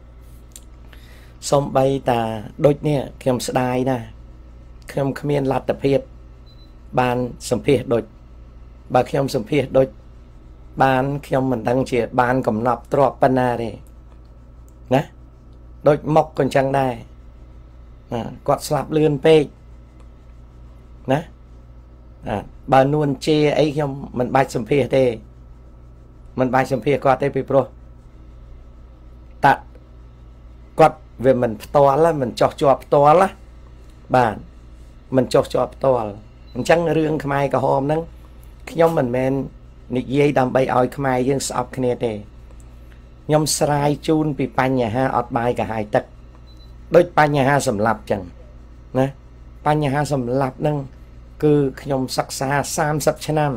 sông bay ta đôi nè khi ông đai nè khi ông không yên lạt tập hiệp bàn sầm phiệt đôi bà khi ông sầm phiệt đôi bàn khi ông mình đăng chia bàn cầm nọc trọp pan na đi nè đôi mọc còn chẳng đai à, quạt slap lươn pe nè à, bà nuôn chê ấy khi ông mình bài sầm phiệt thế mình bài sầm phiệt quạt đây bị pro tạ quạt về mình to là mình chọc chọc to là bàn mình chọc chọc to mình chẳng rương khmai cả hôm nắng nhóm mình men nịch dây đầm bay oi khmai dương sọp kia thế nhóm sài chun bị pan nhà ha ọt bài cả hai tật đôi pan nhà ha sầm lạp chẳng nè pan nhà ha sầm lạp nâng cứ nhóm sắc xa sam sập chân năm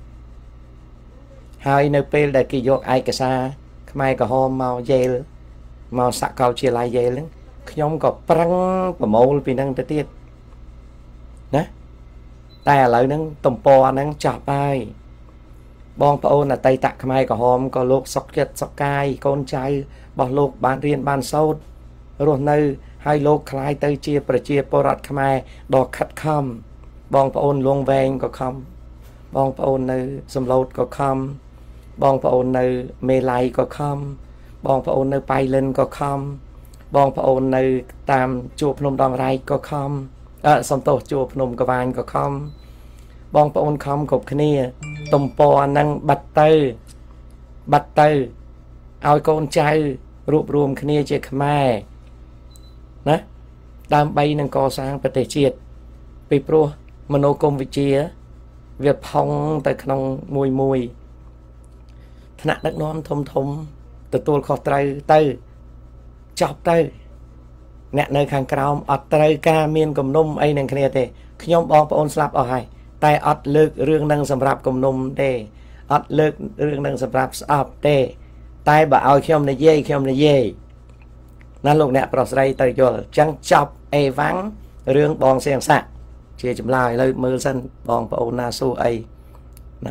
hai nơi pel đại kỳ dọc ai cả xa khmai cả hôm màu dây màu sạ cao chia lại dây lắm nhóm có prăng và màu vì năng tới tiết nèแต่lại năng tầm po năng chọc ai bong po là tây tạc khmai có hôm có lúc sọc chết sọc cai con trai bỏ lúc bán riêng bán sâu rồi nơi hai lúc khai tới chia pra chia porat khmai đo khát khăm bong po luông veng có khăm bong po nơi sầm lột có khăm bong po nơi mê lai có khăm bong po nơi bay lên có khăm bong po nơi tam chùa phnom đong rai có khăm à, xong tổ chùa phnom có vàng có khăm bong po khăm cục kia tôm po năng bạch tư bạch tư ao con trai rụp rùm kia chơi khmai nè đam bay năng co sang bạch tề triệt bị pro mano công vị chia việc phong tại trong mùi mùi thằng đất non thôm thôm từ tôi khó trai tư chọc tới nè nơi khang cao ọt tới ca miên cầm nôm ấy nâng kia thế nhóm bong ôn slap ở hai tay ọt lực rương nâng sầm rạp cầm nôm thế ọt lực rương nâng sầm rạp ọp thế tay bà ao khiêm này dê khiêm này dêนั่นลูกเนี่ยปลอดภัยตัวโยลจังจับไอ้วังเรื่องบองเสียงสะเชี่ยจำลายเลยมือสั้นบองปะโอนาสู้ไอ้นะ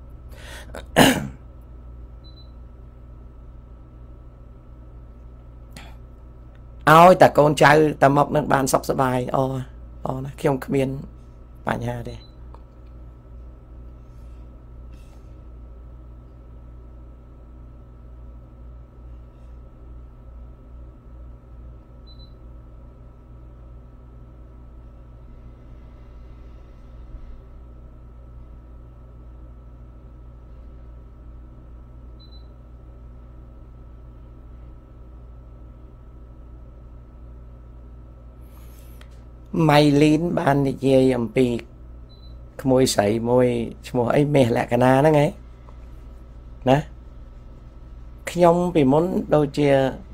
เอาแต่โกนใจแต่มอกนั่งบานสบสบายอ๋ออ๋อนะเขี้ยวขมิ้นปัญหาเด้ไม่ลิ้นบ้านนี่เยี่ยมปีขโมยใส่มวยขโมยไอ้เมฆแหละกันนานั่นไงนะขยมปีม้นโดยเจีย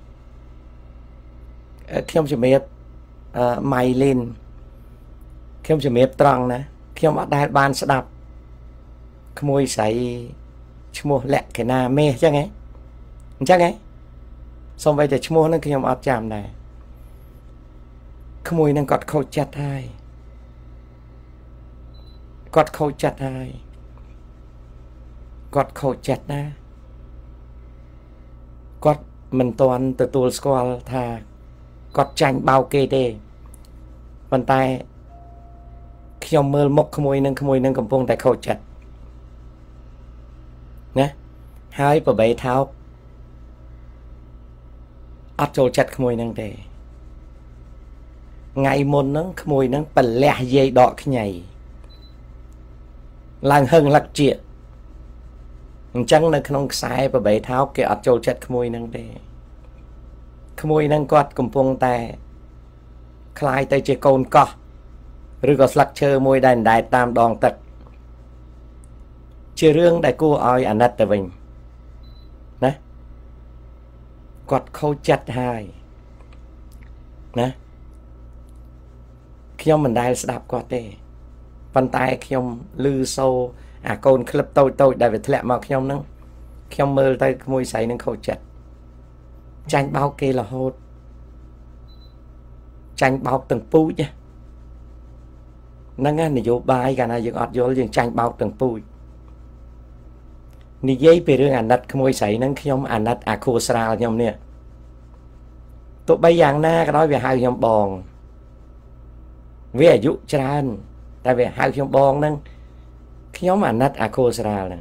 ขยมจะเมียบไม่ลิ้นขยมจะเมียบตรังนะขยมอัดได้บ้านสดับขโมยใส่ขโมยแหละกันนาเมฆใช่ไงใช่ไงส่งไปแต่ขโมยนั่นขยมอัดจำได้ขโมยนั่งกอดเขาจัดให้กอดเขาจัดให้กอดเขาจัดนะกอดมันตอนตัวตัวสกอลทากอดจังเบาเกเดปันตายขยมมือมกขโมยนั่งขโมยนั่งกำปงแต่เขาจัดนะหายปะใบเท้าอัดโจจัดขโมยนั่งเดไงมนนั้นขโมยนั้นเป็นแหล่เย่ดอกขยัยลางหึงหลักเจียจังในขนมสายปะใบเท้าเกี่ยอัดโจจัดขโมยนั่งเดขโมยนั่งกอดกำปงแต่คลายแต่เจโกนก็หรือก็สลักเชอมวยได้ได้ตามดองตัดเชื่อเรื่องได้กู้อ้อยอันนัดแต่วิงนะกอดเขาจัดให้นะขยมมันได้สดับก็เต้ปันตายขยมลือโซอ่ะโกนคลิปโตโตได้ไปทะเลมาขยมนั่งขยมมือได้ขโมยใส่นั่งเขาจัดจังเบาเกลโหดจังเบาตึงปุ้ยนั่งงั้นนโยบายกันนะยังอัดโยนยังจังเบาตึงปุ้ยนี่ยัยไปเรื่องอันนัดขโมยใส่นั่งขยมอันนัดอาคูสราขยมเนี่ยตัวใบยางหน้าก็น้อยไปหาขยมบองเวียยุจรานแต่เวียหาขยมบองนั่งขยมอันนัดอาคูสรานั่ง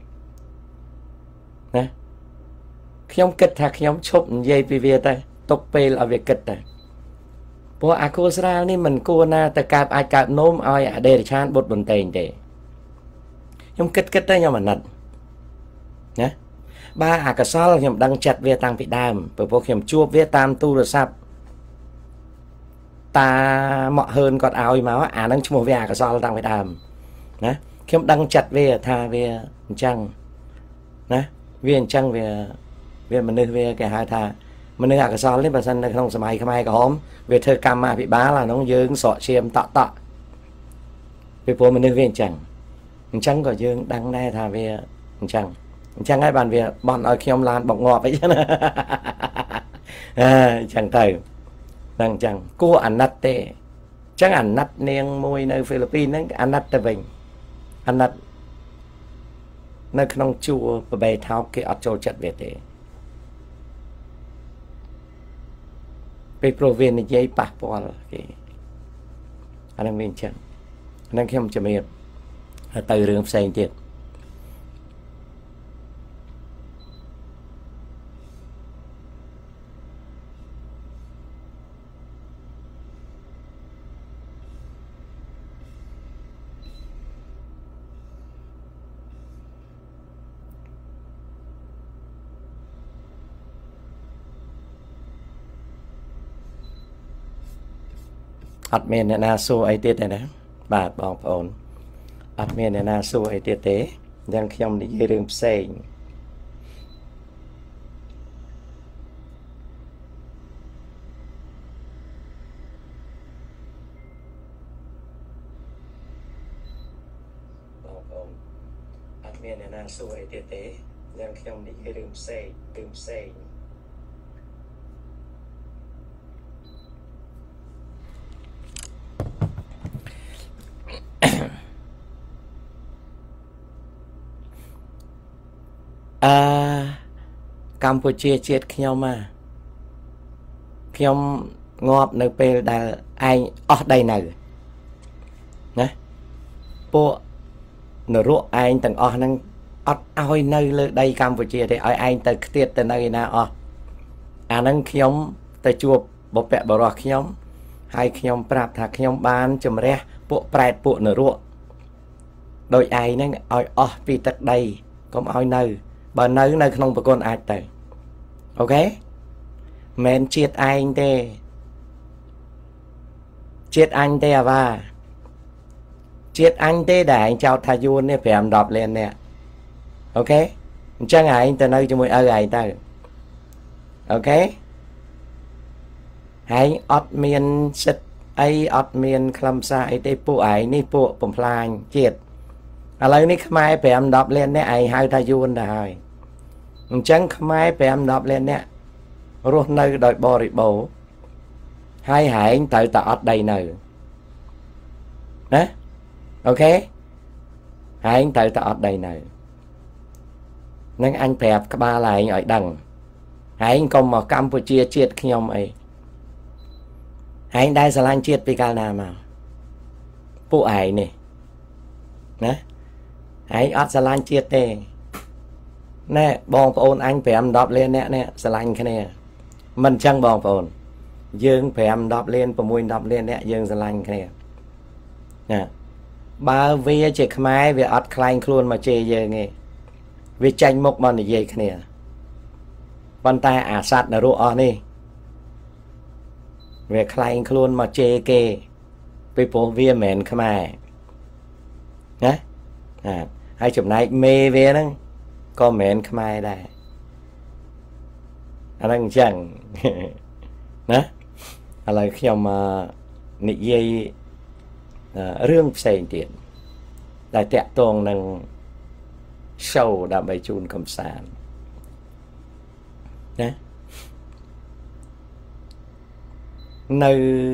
นะขยมกิดถ้าขยมชบยัยไปเวียแต่ตกเปลเอาเวียกิดแต่เพราะอาคูสรานี่มันกูน่าแต่การอาการโน้มเอาเดริชานบทบนเตงเดยมกิดกิดได้ยมอันนัดนะบ้าอากาศเราเห็นดังจัดเวียตังพิดามเปิดพวกเห็นจูบเวียตามตู้โทรศัพท์ตาเหมาะเฮินกอดเอาอีมาว่าอ่านนั่งชั่วโมงเวียอากาศเราตังพิดามนะเข็มดังจัดเวียทาเวียจังนะเวียจังเวียเวียมันนึกเวียแกหาทามันนึกอากาศเราเล่นภาษาในขนมสมัยขมายกับหอมเวียเธอกรรมมาพิบ้าlàน้องยืงสอเชียมตะตะไปพวกมันนึกเวียจังจังก็ยืงดังได้ทาเวียจังchẳng ai bàn về bọn ở khi ông lan bọc ngọt vậy chứ à, chẳng thầy đang chẳng cô ảnh nát tệ chắc ảnh nát neng môi nơi Philippines ấy ảnh nát tệ bình ảnh nát nơi không chua và bề tháo cái ở chỗ chất về thế về province này giấy bạc bỏ cái anh em mình chẳng anh em không chậm hiệp từ đường xây tiềnอัดเมนเนี่ยนาสู้ไอเตี้ยนะบาดบองปอนอัดเมนเนี่ยนาสู้ไอเตี้ยเตะยังขยมในเรื่องเซ็งមានអ្នកណាសួរអីទៀតទេយ៉ាងខ្ញុំនិយាយរឿងផ្សេងរឿងផ្សេងអឺកម្ពុជាជាតិខ្ញុំមកខ្ញុំងាប់នៅពេលដែលឯងអស់ដីនៅណាពួកនរកឯងទាំងអស់ហ្នឹងអត់ឲ្យនៅលើដីកម្ពុជាទេឲ្យឯងទៅខ្ទាតទៅនៅឯណាអស់អាហ្នឹងខ្ញុំទៅជួបបព្វបរោះខ្ញុំហើយខ្ញុំប្រាប់ថាខ្ញុំបានជំរះពួកប្រែតពួកនរកដោយឯងហ្នឹងឲ្យអស់ពីទឹកដីកុំឲ្យនៅបើនៅនៅក្នុងប្រគុណអាចទៅអូខេមិនជាតិឯងទេជាតិអញទេអាវ៉ាជាតិអញទេដែលឯងចោទថាយួននេះប្រាំដប់លាននេះអូខេអញ្ចឹងឯងទៅនៅជាមួយឪឯងទៅអូខេឯងអត់មានសិទ្ធអីអត់មានខ្លឹមសារអីទេពួកឯងនេះពួកបំផ្លាញជាតិឥឡូវនេះខ្មែរប្រាំដប់លាននេះឯងហៅថាយួនទៅហើយអញ្ចឹងខ្មែរប្រាំដប់លាននេះរស់នៅដោយបរិបូរណ៍ហើយហែងត្រូវតែអត់ដីនៅណាអូខេហែងត្រូវតែអត់ដីនៅនឹងអញប្រាប់ក្បាលឯងឲ្យដឹងហែងកុំមកកម្ពុជាជាតិខ្ញុំអីហែងដែលស្រឡាញ់ជាតិពីកាលណាមកពួកឯងនេះណាហែងអត់ស្រឡាញ់ជាតិទេណែបងប្អូនអញប្រាំដប់លានអ្នកនេះស្រឡាញ់គ្នាមិនចឹងបងប្អូនយើងប្រាំដប់លានប្រាំមួយដប់លានអ្នកយើងស្រឡាញ់គ្នាណាបើវាជាខ្មែរវាអត់ខ្លែងខ្លួនមកជេរយើងទេវាចាញ់មុខមកនិយាយគ្នាប៉ុន្តែអាសត្វនរកអស់នេះវាខ្លែងខ្លួនមកជេរគេពីព្រោះវាមិនមែនខ្មែរណាណាហើយចំណែកមេវាហ្នឹងក៏មិនមែនខ្មែរដែរអាហ្នឹងអញ្ចឹងណាឥឡូវខ្ញុំនិយាយរឿងផ្សេងទៀតដែលតាក់ទងនឹង show ដើម្បីជូនកំសាន្តណានៅ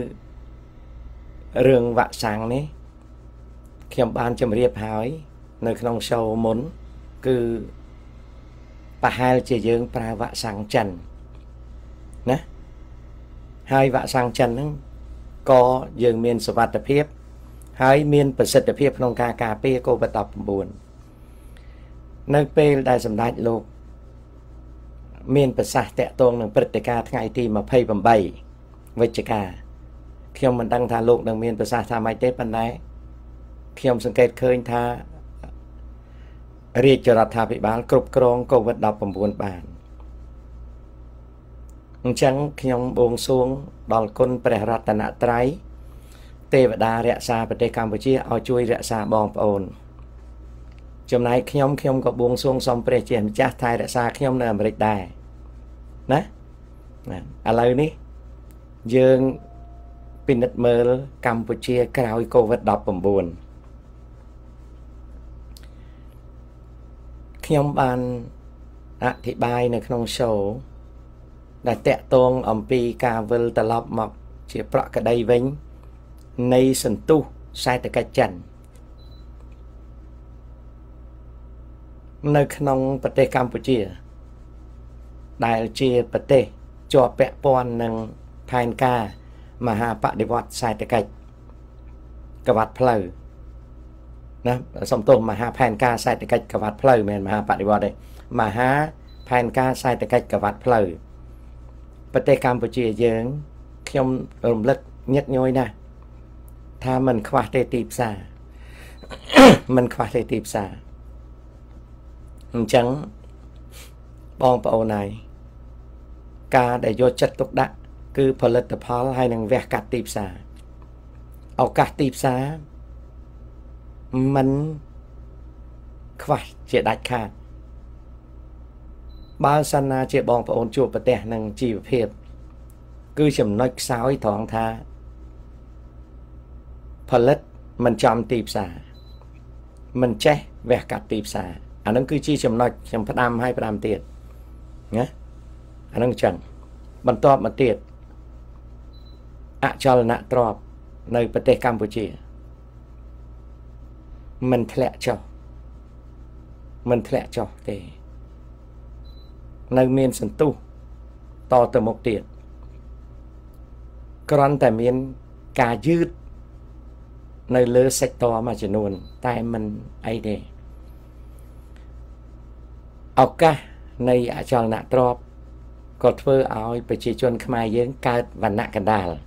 រឿងវ៉ាក់សាំងនេះខ្ញុំបានជម្រាបហើយនៅក្នុង show មុនគឺប្រហែលជាយើងប្រើវ៉ាក់សាំងចិនណាហើយវ៉ាក់សាំងចិនហ្នឹងក៏យើងមានសុវត្ថិភាពហើយមានប្រសិទ្ធភាពក្នុងការការពារ កូវីដ ដប់ប្រាំ៩ នៅពេលដែលសម្ដេចលោកមានប្រសាសន៍តាក់ទងនឹងព្រឹត្តិការណ៍ថ្ងៃទីម្ភៃប្រាំបីវិច្ឆិកាខ្ញុំមិនដឹងថាលោកនឹងមានប្រសាសន៍ថាម៉េចទេប៉ុន្តែខ្ញុំសង្កេតឃើញថារាជរដ្ឋាភិបាលគ្រប់គ្រង កូវីដ ដប់ប្រាំ៩ បានអញ្ចឹងខ្ញុំបួងសួងដល់គុណព្រះរតនត្រ័យទេវតារក្សាប្រទេសកម្ពុជាឲ្យជួយរក្សាបងប្អូនចំណែកខ្ញុំខ្ញុំក៏បួងសួងសុំព្រះជាម្ចាស់ថែរក្សាខ្ញុំនៅអាមេរិកដែរណាឥឡូវនេះយើងពិនិត្យមើលកម្ពុជាក្រោយ កូវីដ ដប់ប្រាំ៩ ខ្ញុំបានអធិប្បាយនៅក្នុង show ដែលតាក់ទងអំពីការវិលត្រឡប់មកជាប្រក្តីវិញនៃសន្ទុះសេដ្ឋកិច្ចចិននៅក្នុងប្រទេសកម្ពុជាដែលជាប្រទេសជាប់ពាក់ព័ន្ធនឹងផែនការមហាបដិវត្តន៍សេដ្ឋកិច្ចកវ៉ាត់ផ្លូវណាសំទោសមហាផែនការសេដ្ឋកិច្ចកវ៉ាត់ផ្លូវមិនមែនមហាបដិវត្តន៍ទេមហាផែនការសេដ្ឋកិច្ចកវ៉ាត់ផ្លូវប្រទេសកម្ពុជាយើងខ្ញុំរំលឹកញឹកញយណាស់ថាมันខ្វះទេទីផ្សារมันខ្វះទេទីផ្សារអញ្ចឹងបងប្អូនហើយការដែលយកចិត្តទុកដាក់គឺផលិតផលហើយនឹងវះកាត់ទីផ្សារឱកាសទីផ្សារมันខ្វះជាដាច់ខាតបើសិនណាជាបងប្អូនជួបប្រទះនឹងជីវភាពគឺចំណុចខ្សោយត្រង់ថាផលិតមិនចំទីផ្សារមិនចេះវះកាត់ទីផ្សារអានឹងគឺជាចំណុចខ្ញុំផ្ដាំឲ្យផ្ដាំទៀតណាអានឹងចឹងបន្ទាប់មកទៀតអចលនទ្រព្យនៅប្រទេសកម្ពុជាមិនធ្លាក់ចុះមិនធ្លាក់ចុះទេនៅមានសន្ទុះតទៅមុខទៀតគ្រាន់តែមានការយឺតនៅលើ sector មួយចំនួនតែមិនអីទេឱកាសនៃអចលនទ្រព្យក៏ធ្វើឲ្យប្រជាជនខ្មែរយើងកើតវណ្ណៈកណ្ដាល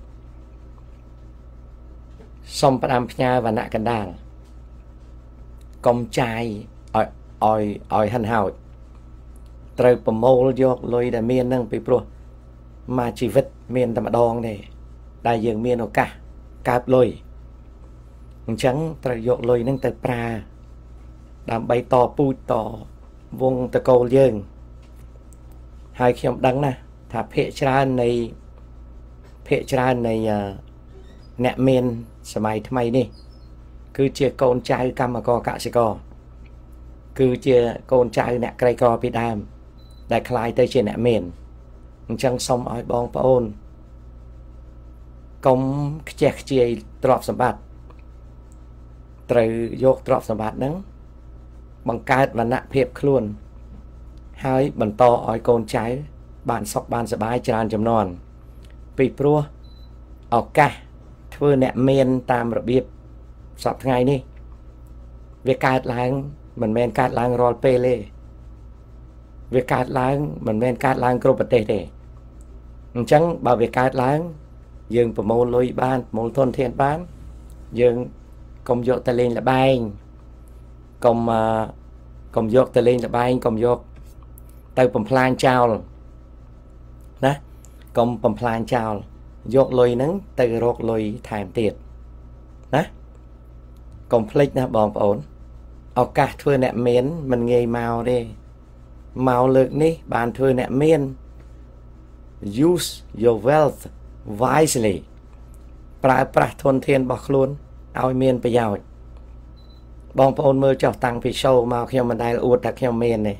សូមផ្ដាំផ្ញើវណ្ណៈកណ្ដាលកុំចាយឲ្យឲ្យឲ្យហិនហោចត្រូវប្រមូលយកលុយដែលមាននឹងពីព្រោះមួយជីវិតមានតែម្ដងទេដែលយើងមានឱកាសកើតលុយអញ្ចឹងត្រូវយកលុយនឹងទៅប្រើដើម្បីតពូជតវងតកូលយើងហើយខ្ញុំដឹងណាថាភាគច្រើននៃភាគច្រើននៃអ្នកមានសម័យថ្មីនេះគឺជាកូនចៅកម្មករកសិករគឺជាកូនចៅអ្នកក្រីក្រពីដើមដែលคล้ายទៅជាអ្នកមានអញ្ចឹងសូមឲ្យបងប្អូនកុំខ្ជះខ្ជាយទ្រព្យសម្បត្តិត្រូវយកទ្រព្យសម្បត្តិហ្នឹងបង្កើតវណ្ណៈភាពខ្លួនហើយបន្តឲ្យកូនចៅបានសុខបានសប្បាយច្រើនចំនួនពីព្រោះឱកាសធ្វើអ្នកមានតាមរបៀបសពថ្ងៃនេះវាកើតឡើងមិនមែនកើតឡើងរាល់ពេលទេវាកើតឡើងមិនមែនកើតឡើងគ្រប់ប្រទេសទេអញ្ចឹងបើវាកើតឡើងយើងប្រមូលលុយបានប្រមូលធនធានបានយើងកុំយកទៅលេងល្បែងកុំកុំយកទៅលេងល្បែងកុំយកទៅបំផ្លាញចោលណាកុំបំផ្លាញចោលយកលុយហ្នឹងទៅរកលុយថែមទៀតណាកុំភ្លេចណាបងប្អូនឱកាសធ្វើអ្នកមានមិនងាយមកទេមកលើកនេះបានធ្វើអ្នកមាន use your wealth wisely ប្រើប្រាស់ធនធានរបស់ខ្លួនឲ្យមានប្រយោជន៍បងប្អូនមើលចុះតាំងពី show មកខ្ញុំមិនដែលអួតថាខ្ញុំមានទេ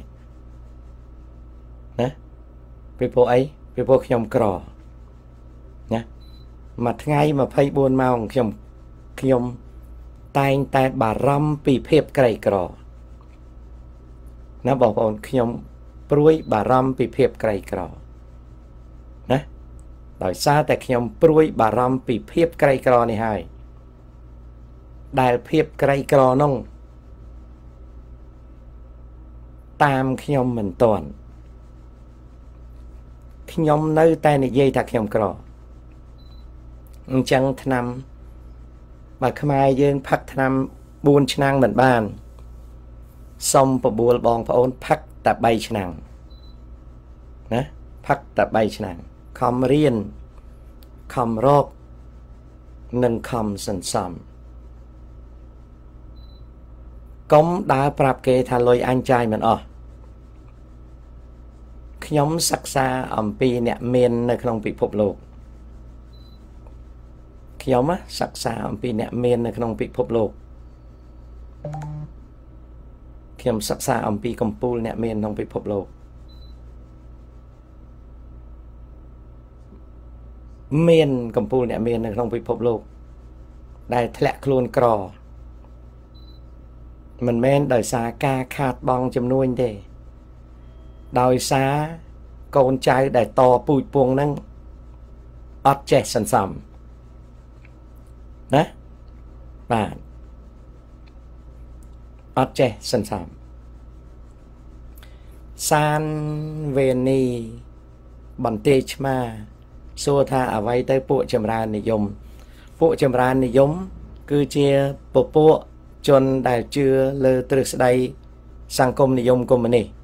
ណាពីព្រោះអីពីព្រោះខ្ញុំក្រណាមួយថ្ងៃยี่สิบสี่ម៉ោងខ្ញុំខ្ញុំតែងតែបារម្ភពីភាពក្រីក្រណាបងប្អូនខ្ញុំព្រួយបារម្ភពីភាពក្រីក្រណាដោយសារតែខ្ញុំព្រួយបារម្ភពីភាពក្រីក្រនេះហើយដែលភាពក្រីក្រនោះតាមខ្ញុំមិនទាន់ខ្ញុំនៅតែនិយាយថាខ្ញុំក្រអញ្ចឹងឆ្នាំបើខ្មែរយើងផឹកឆ្នាំបួនឆ្នាំមិនបានសុំបបួលបងប្អូនផឹកតែបីឆ្នាំណាផឹកតែបីឆ្នាំខំរៀនខំរកនិងខំសន្សំកុំដើរប្រាប់គេថាលុយអញចាយមិនអស់ខ្ញុំសិក្សាអំពីអ្នកមាននៅក្នុងពិភពលោកខ្ញុំសិក្សាអំពីអ្នកមាននៅក្នុងពិភពលោកខ្ញុំសិក្សាអំពីកំពូលអ្នកមានក្នុងពិភពលោកមានកំពូលអ្នកមាននៅក្នុងពិភពលោកដែលធ្លាក់ខ្លួនក្រមិនមែនដោយសារការខាតបង់ចំនួនទេដោយសារកូនចៅដែលតពូជពងហ្នឹងអត់ចេះសន្សំណាបាទអត់ចេះសន្សំសានវេនីបន្ទាយឆ្មាសួរថាអ្វីទៅពួកចម្រើននិយមពួកចម្រើននិយមគឺជាពពួកជនដែលជឿលើទ្រឹស្ដីសង្គមនិយមកុម្មុយនីស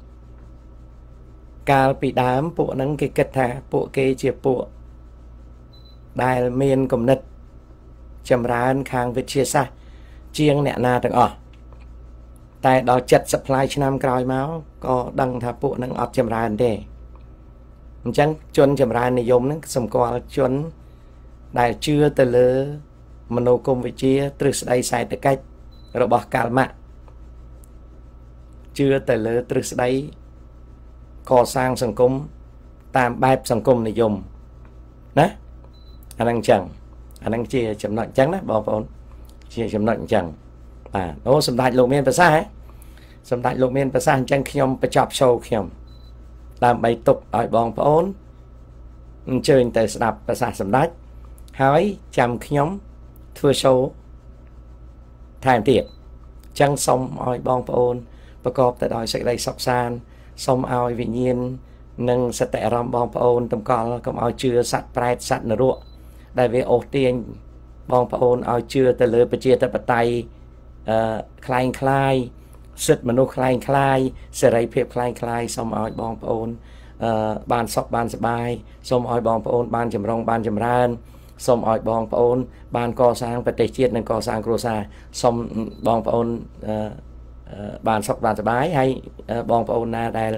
កាលពីដើមពួកហ្នឹងគេគិតថាពួកគេជាពួកដែលមានគំនិតចម្រើនខាងវិទ្យាសាស្ត្រជាងអ្នកណាទាំងអស់តែដល់เจ็ดสิบផ្លាយឆ្នាំក្រោយមកក៏ដឹងថាពួកហ្នឹងអត់ចម្រើនទេអញ្ចឹងជនចម្រើននិយមហ្នឹងសម្គាល់ជនដែលជឿទៅលើមនោគមវិជ្ជាទ្រឹស្ដីសេដ្ឋកិច្ចរបស់កាល់ម៉ាក់ chưa tới lỡ trừ đấy co sang sân cung tam bài sân cung này dùng nè anh đang chẳng anh đang chia chấm nặng trắng đó bảo ổn chia chấm nặng chẳng à nó sầm đại lộ miền Bắc ấy sầm đại lộ miền Bắc chẳng khi ông phải chọc sâu khi ông làm bài tục ở bong ổn chơi tới đạp Bắc sầm đại hỏi chăm khi ông thưa sâu thành tiệt chẳng xong ở bong ổnประกอบแต่โดยสิ่งใดสอบสารสมเอาวิญญาณนั่งสติรำบองพระองค์ตำกอลก็เอาเชื่อสัตว์ปลายสัตว์นรกได้เวโอเตียนบองพระองค์เอาเชื่อแต่เลยประเจตปไตยคลายคลายสิทธิมนุษย์คลายคลายเสรีเพียบคลายคลายสมเอาบองพระองค์บานสอบบานสบายสมเอาบองพระองค์บานจำลองบานจำรานสมเอาบองพระองค์บานก่อสร้างประเทศเจียดนั่งก่อสร้างครัวซาสมบองพระองค์bàn sọc bàn sập bái hay bong pôn na đây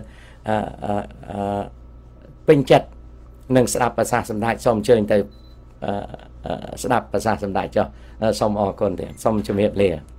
bình chặt nâng sẽ đạp và xa sầm đại xong chơi từ sẽ đạp và xa sầm đại cho xong ở còn để xong cho việc lìa